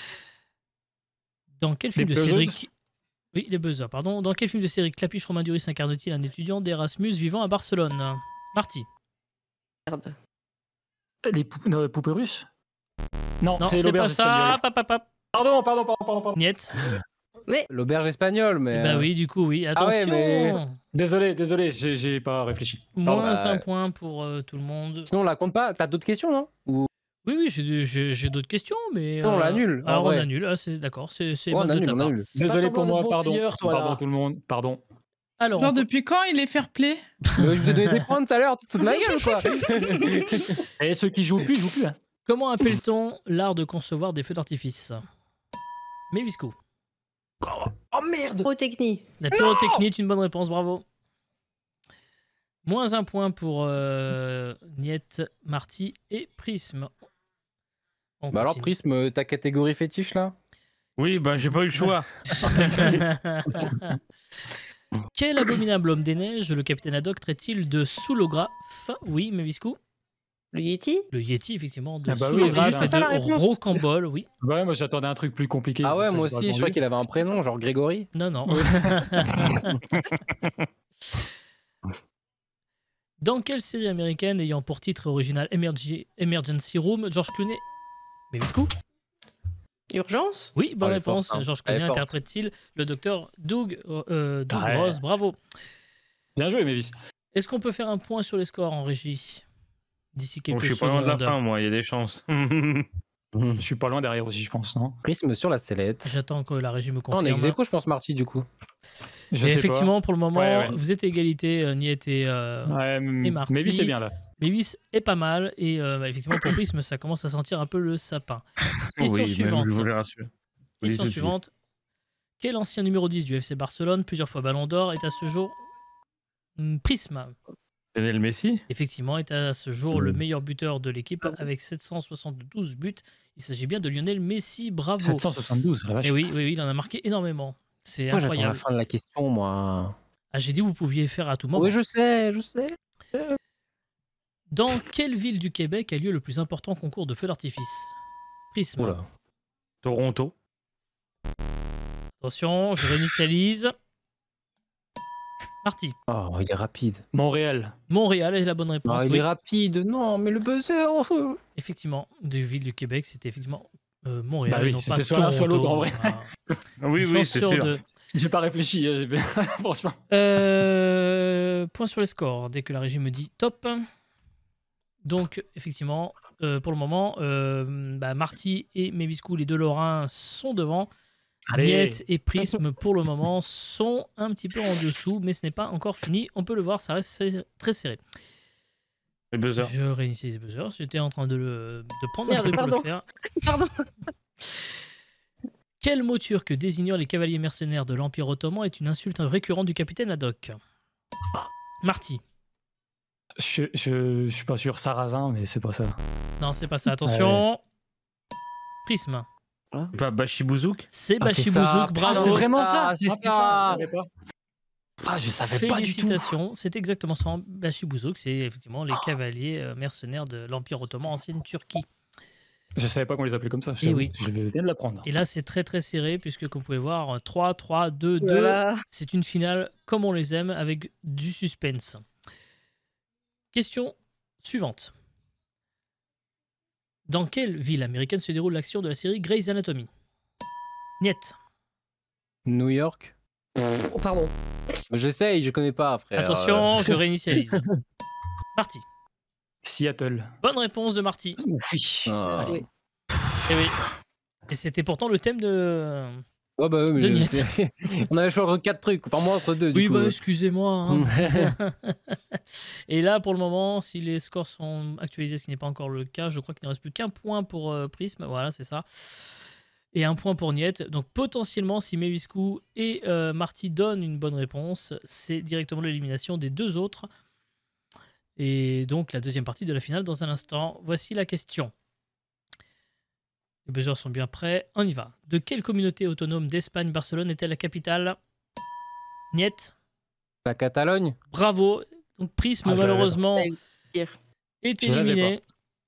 Dans quel film Les de série... buzzers Oui, les buzzers, pardon. Dans quel film de série Clapiche Romain Duris incarne-t-il un étudiant d'Erasmus vivant à Barcelone? Marty. Merde. Les poupées russes. Non, Non, c'est c'est l'auberge pas ça. espagnole. Pap. Pardon. Niet. L'auberge espagnole, mais. Bah oui, du coup, oui. Attention. ouais, mais- Désolé, j'ai pas réfléchi. Pardon. Moins Bah, un point pour tout le monde. Sinon, on la compte pas. T'as d'autres questions, non Ou... Oui, j'ai d'autres questions, mais... Sinon, on l'annule. en Alors, on vrai. annule, c'est d'accord, c'est Ouais, mal on de annule, ta on part. annule. Désolé Pas pour semblant moi, d'être bon pardon. seigneur, toi, Pardon là. tout le monde, pardon. Alors, Genre, depuis quand il est fair play? Mais je vous ai donné des points tout à l'heure, toute ma gueule, quoi. Et ceux qui jouent plus, ils jouent plus. Hein. comment appelle-t-on l'art de concevoir des feux d'artifice? Mevisco. Oh merde Pyrotechnie. La pyrotechnie est une bonne réponse, bravo. Moins un point pour Niet, Marty et Prism. On Bah alors, continue. Prism, ta catégorie fétiche, là Oui, bah j'ai pas eu le choix. Quel abominable homme des neiges le capitaine Haddock traite-t-il de soulographe? Oui, Mevisco. Le Yeti. Le Yeti, effectivement, de Ah bah oui, soulographe c'est juste et ça, la de réponse. rocambole, oui. Ouais, moi j'attendais un truc plus compliqué. Ah c'est ouais, pour ça moi que j'ai aussi, je répondu. crois qu'il avait un prénom, genre Grégory. Non, non. Dans quelle série américaine ayant pour titre original Emergency Room, George Clooney... Mevisco? Urgence. Oui, bonne Elle est réponse. forte, hein. George Elle est Clooney forte. interprète-t-il le docteur Doug Ouais. Ross? Bravo. Bien joué, Mévis. Est-ce qu'on peut faire un point sur les scores en régie d'ici quelques Bon, je suis pas loin de la secondes? fin, moi, il y a des chances. Je suis pas loin derrière aussi, je pense, non? Prism sur la sellette. J'attends que la régie me Non, on est confirme. ex aequo, je pense, Marty, du coup. Je Et sais effectivement, pour le moment, Ouais. vous êtes à égalité, Niet et pas. Ouais, et Marty. Mévis, c'est bien là. Mévis est pas mal. Et effectivement, pour Prism, ça commence à sentir un peu le sapin. Question Oui, suivante. même, je vous le rassure. Oui, Question tout de suite. suivante. Quel ancien numéro 10 du FC Barcelone, plusieurs fois Ballon d'Or, est à ce jour Prism? Lionel Messi. Effectivement, est à ce jour le meilleur buteur de l'équipe avec 772 buts. Il s'agit bien de Lionel Messi, bravo. 772, la vache. Et oui, il en a marqué énormément. C'est Moi, j'attends la incroyable. fin de la question, moi. Ah, j'ai dit vous pouviez faire à tout moment. Oui, je sais. Dans quelle ville du Québec a lieu le plus important concours de feux d'artifice? Prism. Oula. Toronto. Attention, je réinitialise. Marty. Oh, il est rapide. Montréal. Montréal est la bonne réponse. Ah, il oui. est rapide. Non, mais le buzzer. Effectivement, de ville du Québec, c'était effectivement Montréal. Bah oui, et non c'était pas soit l'un, soit Toronto. l'autre, en vrai. Voilà. Oui, Une oui, chance c'est sur sûr. deux. J'ai pas réfléchi, franchement. Point sur les scores, dès que la régie me dit top. Donc, effectivement, pour le moment, Marty et Mebiscou, les deux Lorrains, sont devant. Allez. Niet et Prism, pour le moment, sont un petit peu en dessous, mais ce n'est pas encore fini. On peut le voir, ça reste très serré. Les buzzers. Je réinitie les buzzers. J'étais en train de prendre mes trucs pour le Pardon. faire. Pardon. Quel mot turc désignant les cavaliers mercenaires de l'Empire ottoman est une insulte récurrente du capitaine Haddock? Marty. Je suis pas sûr, sarrasin, mais c'est pas ça. Non, c'est pas ça. Attention. Prism. Pas Bashibouzouk. C'est Ah, c'est ça. Bashibouzouk. Ah, Bravo. c'est vraiment ça, c'est putain, ça. je savais pas. Ah, je savais pas du tout. Félicitations. C'est exactement ça. Bashibouzouk, c'est effectivement les cavaliers mercenaires de l'Empire ottoman, ancienne Turquie. Je savais pas qu'on les appelait comme ça. Eh oui. Je viens de l'apprendre. Et là, c'est très serré, puisque comme vous pouvez voir, 3, 3, 2, 2. Voilà. C'est une finale comme on les aime, avec du suspense. Question suivante. Dans quelle ville américaine se déroule l'action de la série Grey's Anatomy? Niet. New York. Oh, pardon. J'essaye, je connais pas, frère. Attention, je réinitialise. Marty. Seattle. Bonne réponse de Marty. Oui. Ah. Oui. Et oui. Et c'était pourtant le thème de... Oh bah oui, mais De je- Niet. on avait le choix entre 4 trucs. Enfin, moi, entre 2. Oui, du coup. bah excusez-moi. Hein. Et là, pour le moment, si les scores sont actualisés, ce qui n'est pas encore le cas, je crois qu'il ne reste plus qu'un point pour Prism. Voilà, c'est ça. Et un point pour Niet. Donc potentiellement, si Mebiscou et Marty donnent une bonne réponse, c'est directement l'élimination des deux autres. Et donc la deuxième partie de la finale dans un instant. Voici la question. Les buzzers sont bien prêts. On y va. De quelle communauté autonome d'Espagne Barcelone était la capitale? Niet. La Catalogne. Bravo. Donc Prism, Ah, je l'avais malheureusement, Pire. est Je l'avais éliminé.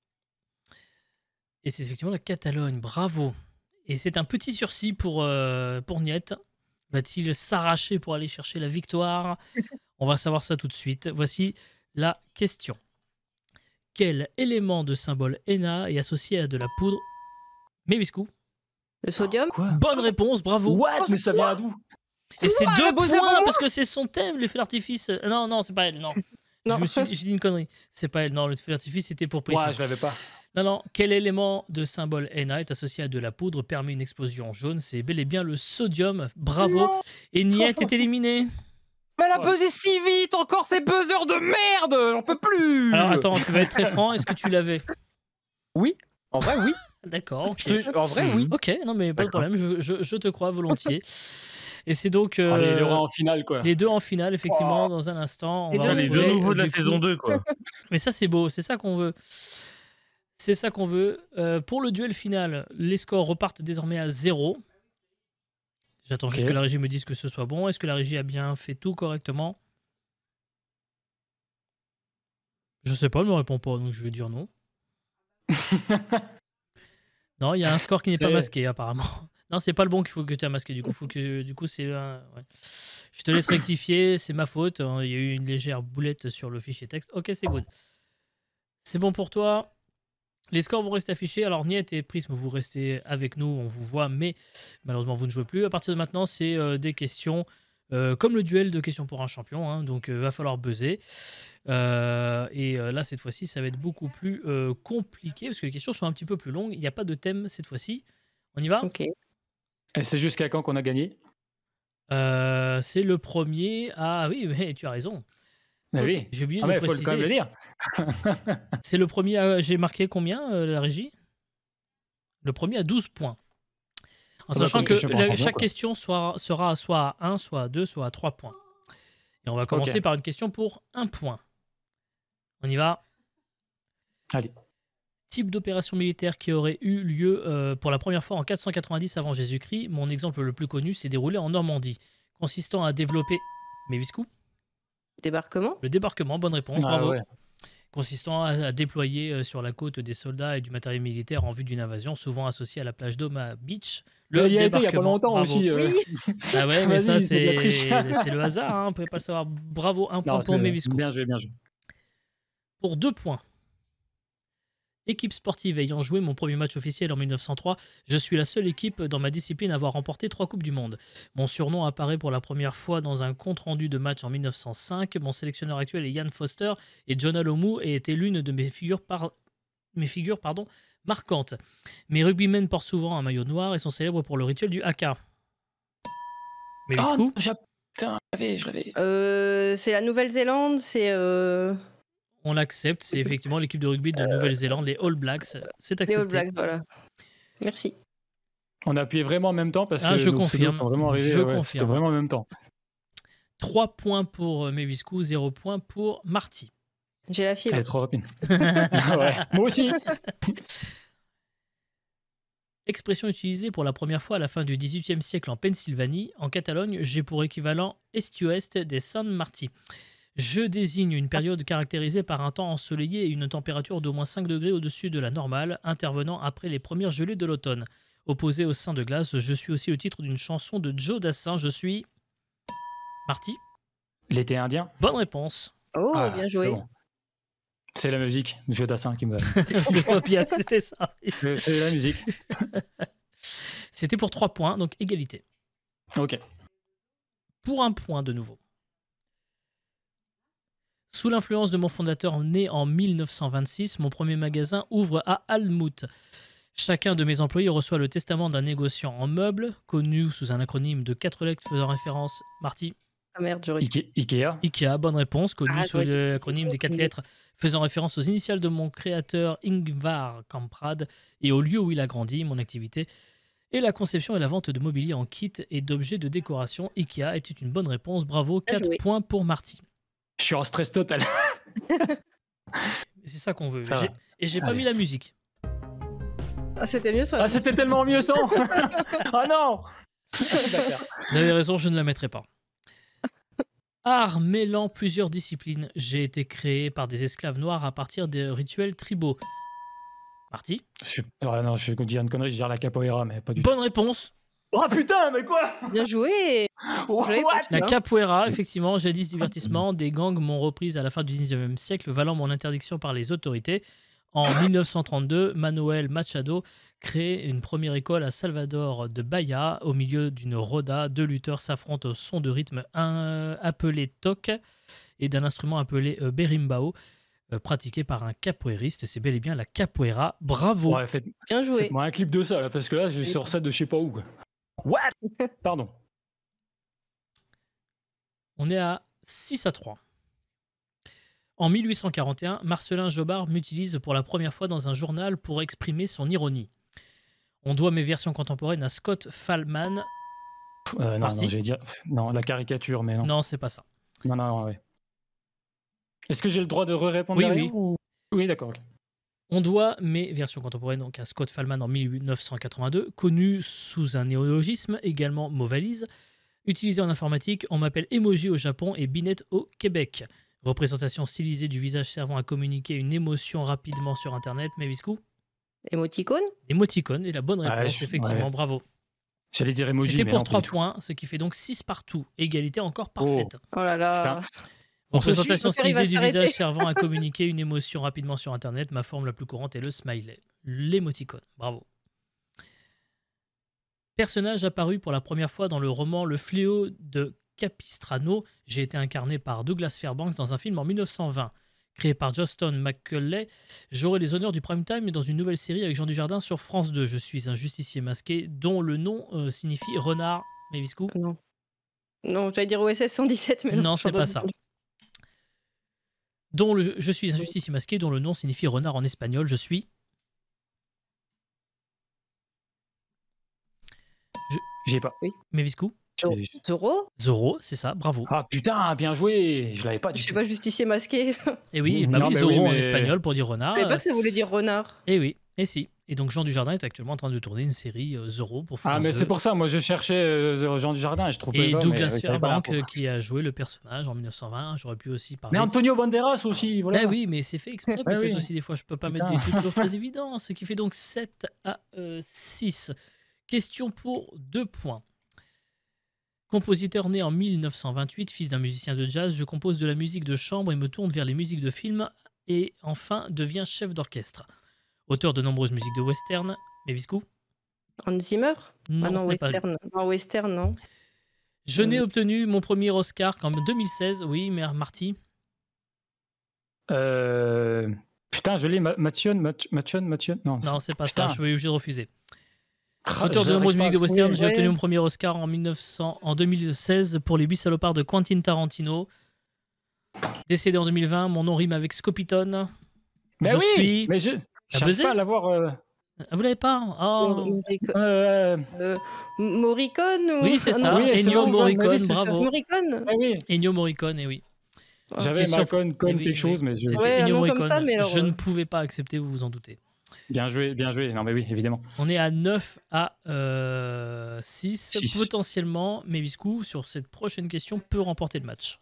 Et c'est effectivement la Catalogne. Bravo. Et c'est un petit sursis pour Niet. Va-t-il s'arracher pour aller chercher la victoire? On va savoir ça tout de suite. Voici la question. Quel élément de symbole ENA est associé à de la poudre? Mebiscou. Le sodium? Quoi? Bonne réponse, bravo. What? Mais ça vient d'où? Et c'est Quoi, 2 le beau points avant parce que c'est son thème, le feu d'artifice. Non, non, c'est pas elle, non. Non. J'ai dit une connerie. C'est pas elle, non, le feu d'artifice c'était pour Prism. Ouais, je l'avais pas. Non, non, quel élément de symbole Na est associé à de la poudre, permet une explosion jaune? C'est bel et bien le sodium. Bravo. Non. Et Niet est éliminé. Mais elle a buzzé si vite, encore ces buzzers de merde. J'en peux plus. Alors attends, tu vas être très franc. Est-ce que tu l'avais? Oui. En vrai, oui. D'accord, ok. En vrai, oui. Ok, non mais pas de problème, je te crois volontiers. Et c'est donc Allez, les rois en finale, quoi. les deux en finale, effectivement, dans un instant. On Les va deux Les retrouver, deux nouveaux de la du coup- saison 2, quoi. Mais ça, c'est beau, c'est ça qu'on veut. C'est ça qu'on veut. Pour le duel final, les scores repartent désormais à 0. J'attends juste Ok. que la régie me dise que ce soit bon. Est-ce que la régie a bien fait tout correctement? Je sais pas, elle me répond pas, donc je vais dire non. Non, il y a un score qui n'est pas C'est- masqué, apparemment. Non, c'est pas le bon qu'il faut que tu aies masqué. Du coup, c'est ouais. Je te laisse rectifier, c'est ma faute. Il y a eu une légère boulette sur le fichier texte. Ok, c'est good. C'est bon pour toi. Les scores vont rester affichés. Alors, Niet et Prism, vous restez avec nous, on vous voit, mais malheureusement, vous ne jouez plus. À partir de maintenant, c'est des questions comme le duel de questions pour un champion. Hein, donc, va falloir buzzer. Là, cette fois-ci, ça va être beaucoup plus compliqué parce que les questions sont un petit peu plus longues. Il n'y a pas de thème cette fois-ci. On y va? Ok. Et c'est jusqu'à quand qu'on a gagné? C'est le premier. Ah oui, mais tu as raison. Mais oui. J'ai oublié Ah, de mais le il faut quand même le préciser. dire. C'est le premier. J'ai marqué combien, la régie? Le premier à 12 points. En Ça va sachant comme que question pour un champion, chaque quoi. question sera soit à 1, soit à 2, soit à 3 points. Et on va commencer Ok. par une question pour 1 point. On y va. Allez. Type d'opération militaire qui aurait eu lieu pour la première fois en 490 avant Jésus-Christ. Mon exemple le plus connu s'est déroulé en Normandie, consistant à développer... Méviscou? Débarquement? Le débarquement, bonne réponse, Ah, bravo. ouais. Consistant à déployer sur la côte des soldats et du matériel militaire en vue d'une invasion, souvent associée à la plage d'Oma Beach. Le Il y a été il y a pas débarquement, longtemps bravo. aussi. Oui. Ah ouais, mais ça, Vas-y, c'est de la triche. c'est le hasard, hein, on ne pouvait pas le savoir. Bravo, un point Non, pour c'est Méviscou. bien joué, bien joué. Pour 2 points. Équipe sportive ayant joué mon premier match officiel en 1903, je suis la seule équipe dans ma discipline à avoir remporté 3 Coupes du Monde. Mon surnom apparaît pour la première fois dans un compte-rendu de match en 1905. Mon sélectionneur actuel est Ian Foster et John Alomou est l'une de mes figures figures marquantes. Mes rugbymen portent souvent un maillot noir et sont célèbres pour le rituel du haka. Méliscou? Putain, je l'avais. C'est la Nouvelle-Zélande, c'est On l'accepte, c'est effectivement l'équipe de rugby de Nouvelle-Zélande, les All Blacks. C'est accepté. les All Blacks, voilà. Merci. On a appuyé vraiment en même temps parce que je nos pseudos confirme. sont vraiment arrivés. Je C'était confirme. vraiment en même temps. 3 points pour Méviscou, 0 points pour Marty. J'ai la Elle fibre. est trop rapide. Ouais, moi aussi. Expression utilisée pour la première fois à la fin du XVIIIe siècle en Pennsylvanie. En Catalogne, j'ai pour équivalent est-ouest des San Martí. Je désigne une période caractérisée par un temps ensoleillé et une température d'au moins 5 degrés au-dessus de la normale, intervenant après les premières gelées de l'automne. Opposé au sein de glace, je suis aussi le titre d'une chanson de Joe Dassin. Je suis... Marty? L'été indien. Bonne réponse. Oh, Ah, bien joué. c'est bon. C'est la musique de Joe Dassin qui me... Bien, c'était ça. C'est la musique. C'était pour 3 points, donc égalité. Ok. Pour 1 point de nouveau. Sous l'influence de mon fondateur né en 1926, mon premier magasin ouvre à Almouth. Chacun de mes employés reçoit le testament d'un négociant en meubles, connu sous un acronyme de 4 lettres faisant référence... Marty? Ah merde, j'aurais dit. Ikea. Ikea, bonne réponse, connu Ah, sous l'acronyme des 4 lettres faisant référence aux initiales de mon créateur Ingvar Kamprad et au lieu où il a grandi, mon activité. Et la conception et la vente de mobilier en kit et d'objets de décoration. Ikea était une bonne réponse, bravo, Bien 4 joué. points pour Marty. Je suis en stress total. C'est ça qu'on veut. Ça va. Et j'ai pas Allez. mis la musique. Ah, c'était mieux ça. Ah, c'était tellement mieux sans. Ah non. D'accord. Vous avez raison, je ne la mettrai pas. Art mêlant plusieurs disciplines. J'ai été créé par des esclaves noirs à partir des rituels tribaux. Marty? Non, je vais dire une connerie, je vais dire la capoeira, mais pas du tout. Bonne réponse. Oh putain, mais quoi? Bien joué. l'avais pas su, La hein. capoeira, effectivement, jadis divertissement, des gangs m'ont reprise à la fin du 19e siècle, valant mon interdiction par les autorités. En 1932, Manuel Machado crée une première école à Salvador de Bahia. Au milieu d'une roda, 2 lutteurs s'affrontent au son de rythme appelé toc et d'un instrument appelé berimbau, pratiqué par un capoeiriste. C'est bel et bien la capoeira. Bravo. Ouais, Bien joué. faites-moi un clip de ça, là, parce que là, je sors ça de je sais pas où. Quoi. What? Pardon. On est à 6-3. En 1841, Marcelin Jobard m'utilise pour la première fois dans un journal pour exprimer son ironie. On doit mes versions contemporaines à Scott Fallman. Non, Marty? j'allais dire... Non, la caricature, mais non. Non, c'est pas ça. Non, ouais. Est-ce que j'ai le droit de répondre Oui, derrière, oui. ou... Oui, d'accord, ok. On doit mes versions contemporaines donc à Scott Fallman en 1982, connu sous un néologisme, également mot valise. Utilisé en informatique, on m'appelle Emoji au Japon et Binet au Québec. Représentation stylisée du visage servant à communiquer une émotion rapidement sur Internet. Méviscou? Émoticône? Émoticône est la bonne réponse, effectivement, ouais. bravo. J'allais dire emoji, C'était mais pour non, pas 3 du tout. points, ce qui fait donc 6 partout. Égalité encore parfaite. Oh là là. On se Représentation suit, stylisée il va du visage s'arrêter. servant à communiquer une émotion rapidement sur Internet. Ma forme la plus courante est le smiley, l'émoticône. Bravo. Personnage apparu pour la première fois dans le roman Le Fléau de Capistrano. J'ai été incarné par Douglas Fairbanks dans un film en 1920. Créé par Justin McCulley, j'aurai les honneurs du prime time dans une nouvelle série avec Jean Dujardin sur France 2. Je suis un justicier masqué dont le nom signifie renard. Méviscou? Non. Non, j'allais dire OSS 117, mais non. Non, c'est pas ça. Je suis un justicier masqué dont le nom signifie renard en espagnol. Je suis... J'ai pas. Méviscou? Zorro? Zorro, c'est ça, bravo. Ah putain, bien joué. Je l'avais pas Je du sais tout. pas, justicier masqué. Et oui, bah Non, oui, mais Zorro oui, en mais- espagnol pour dire renard. Je savais pas que ça voulait dire renard. Et oui, et si. Et donc Jean Dujardin est actuellement en train de tourner une série Zorro pour France Ah, mais 2. c'est pour ça, moi je cherchais Jean Dujardin et je trouvais Et pas. Douglas mais, j'avais pas Fairbanks l'info. qui a joué le personnage en 1920. J'aurais pu aussi parler. Mais Antonio Banderas aussi, voilà. Eh oui, mais c'est fait exprès peut-être oui. aussi des fois. Je peux pas Putain. mettre des trucs toujours très évidents. Ce qui fait donc 7-6. Question pour 2 points. Compositeur né en 1928, fils d'un musicien de jazz, je compose de la musique de chambre et me tourne vers les musiques de film et enfin deviens chef d'orchestre. Auteur de nombreuses musiques de western. Méviscou? Hans Zimmer? Non, Ah non, ce n'est pas lui. western. Non, western, non. Je n'ai obtenu mon premier Oscar qu'en 2016. Oui, mais Marty? Putain, je l'ai, Mathieu. Non, c'est pas putain. ça, je suis obligé de refuser. Ah, Auteur de j'arrive nombreuses pas à musiques de trouver. western, j'ai obtenu mon premier Oscar en 2016 pour Les 8 salopards de Quentin Tarantino. Décédé en 2020, mon nom rime avec Scopiton. Mais Je oui, suis... mais je j'arrive buzzé pas à l'avoir. Ah, vous l'avez pas? Oh. Morricone ou... Oui, c'est Ah ça. non, Oui, c'est Ennio bon, Morricone, oui, c'est ça. bravo. Morricone. Ah oui, Ennio Morricone, et oui. j'avais J'étais Macon Eh oui, quelque chose, mais je... c'était Ouais, un Ennio nom comme Morricone. ça, mais alors, Je ne pouvais pas accepter, vous vous en doutez. Bien joué. Non, mais oui, évidemment. On est à 9 à 6. 6. Potentiellement, Meviscou, sur cette prochaine question, peut remporter le match.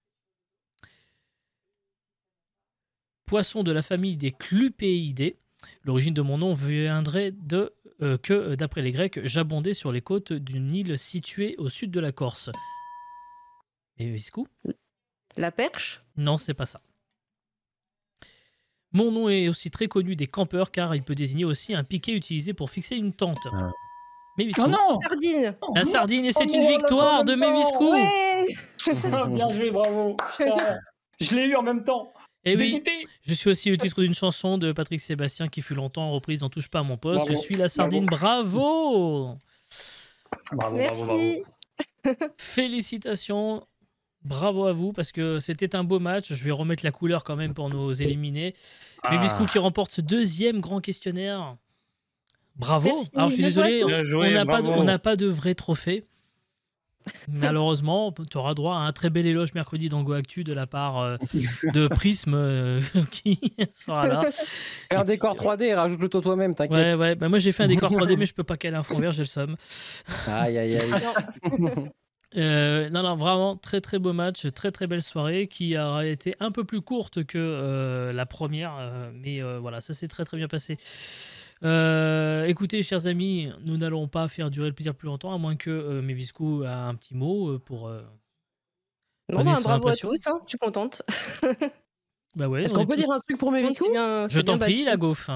Poisson de la famille des Clupéidés. L'origine de mon nom viendrait de que, d'après les Grecs, j'abondais sur les côtes d'une île située au sud de la Corse. Meviscou? La perche. Non, c'est pas ça. Mon nom est aussi très connu des campeurs car il peut désigner aussi un piquet utilisé pour fixer une tente. Meviscou. Oh non, Sardine. La sardine, et c'est Oh une non, victoire de Meviscou. Ouais. bien joué, bravo. Putain, je l'ai eu en même temps. Et oui, Dégoûté. je suis aussi le titre d'une chanson de Patrick Sébastien qui fut longtemps reprise dans Touche pas à mon poste. Bravo. Je suis la sardine, bravo. Merci. Félicitations, bravo à vous parce que c'était un beau match. Je vais remettre la couleur quand même pour nous éliminer. Meviscou qui remporte ce deuxième grand questionnaire. Bravo. Merci. Alors je suis désolé, Bien joué, on n'a pas, bravo. pas de vrai trophée. Malheureusement, tu auras droit à un très bel éloge mercredi dans Go Actu de la part de Prism qui sera là. Fais un décor 3D, rajoute-le toi-même, t'inquiète. Ouais, bah moi j'ai fait un décor 3D, mais je peux pas caler un fond vert, j'ai le somme. Aïe, aïe, aïe. Non, vraiment, très très beau match, très très belle soirée qui a été un peu plus courte que la première, mais voilà, ça s'est très très bien passé. Écoutez, chers amis, nous n'allons pas faire durer le plaisir plus longtemps, à moins que Meviscou a un petit mot pour. Non, donner bah, son bravo à impression. tous, hein, je suis contente. Bah ouais, Est-ce on qu'on est peut tous- dire un truc pour Meviscou? C'est bien, Je c'est bien t'en prie, battu. la gaufre.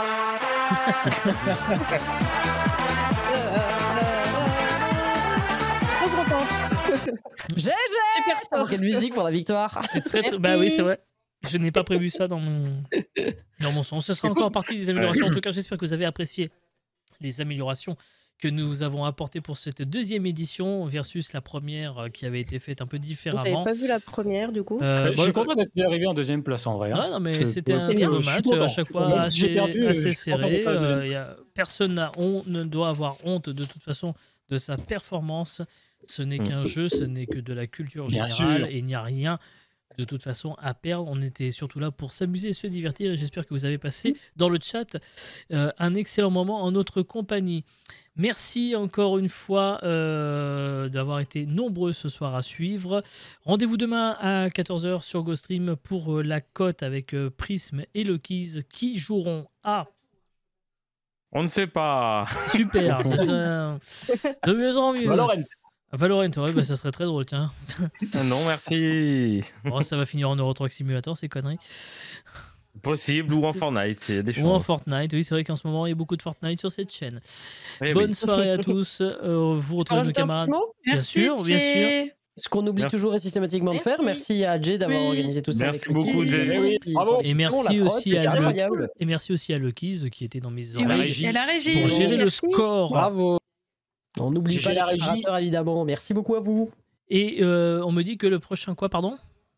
Trop contente. GG! Super Oh, fort. quelle musique pour la victoire! C'est très, très... Merci. Bah oui, c'est vrai. Je n'ai pas prévu ça dans mon sens. Ce sera encore partie des améliorations. En tout cas, j'espère que vous avez apprécié les améliorations que nous avons apportées pour cette deuxième édition versus la première qui avait été faite un peu J'avais différemment. pas vu la première du coup. Je Bon, suis content d'être arrivé en deuxième place en vrai. hein. Ouais, non, mais Parce que c'était pour un le très coup, beau je suis match, content. à chaque fois Même si j'ai perdu, assez je suis content serré. d'être en deuxième. Personne ne doit avoir honte de toute façon de sa performance. Ce n'est qu'un jeu, ce n'est que de la culture Bien générale sûr. et il n'y a rien de toute façon à perdre. On était surtout là pour s'amuser et se divertir et j'espère que vous avez passé dans le chat un excellent moment en notre compagnie. Merci encore une fois d'avoir été nombreux ce soir à suivre. Rendez-vous demain à 14h sur GoStream pour la cote avec Prism et Lokiz qui joueront à... On ne sait pas. Super, c'est ça. De mieux en mieux. Valorant, ouais, bah, ça serait très drôle, tiens. Non, merci. Bon, ça va finir en Euro Truck Simulator, ces conneries. Possible, ou en Fortnite, il y a des Ou en chances. Fortnite, oui, c'est vrai qu'en ce moment, il y a beaucoup de Fortnite sur cette chaîne. Eh Bonne oui. soirée à tous. Vous retrouvez nos Rajouter un camarades. petit mot? Bien sûr, bien sûr. Ce qu'on oublie Merci. toujours et systématiquement de faire. Merci à Jay d'avoir Oui. organisé tout ça. Merci avec beaucoup, l'équipe. Jay. Oui, Puis, bravo. Et bon, merci la prod, aussi c'était à incroyable. Et merci aussi à Lokiz qui était dans mes Et oreilles oui, et la régie. pour gérer le Merci. score. Bravo. On n'oublie GG pas la les régie. préparateurs, évidemment. Merci beaucoup à vous. Et on me dit que le prochain quoi, pardon?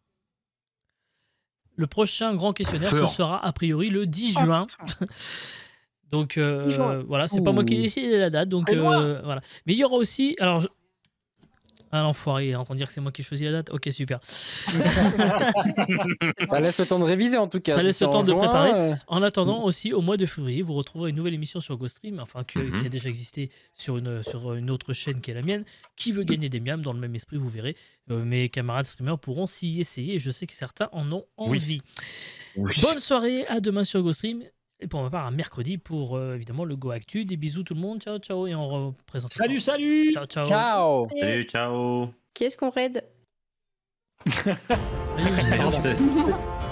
Le prochain grand questionnaire, ce sera a priori le 10 juin. Donc voilà, c'est pas moi qui ai décidé la date. Donc voilà. Mais il y aura aussi. Alors, ah l'enfoiré, il est en train de dire que c'est moi qui ai choisi la date. Ok, super. Ça laisse le temps de réviser en tout cas. Ça si laisse c'est le temps en de juin, préparer. En attendant aussi, au mois de février, vous retrouverez une nouvelle émission sur GoStream, enfin qui a déjà existé sur une autre chaîne qui est la mienne, qui veut gagner des miams dans le même esprit, vous verrez. Mes camarades streamers pourront s'y essayer et je sais que certains en ont envie. Oui. Bonne soirée, à demain sur GoStream. Et pour ma part, à mercredi pour évidemment le Go Actu. Des bisous tout le monde, ciao ciao et on représente. Salut, salut. Ciao ciao. Ciao. Salut, ciao. Qui est-ce qu'on raid? Allez, Merde, c'est-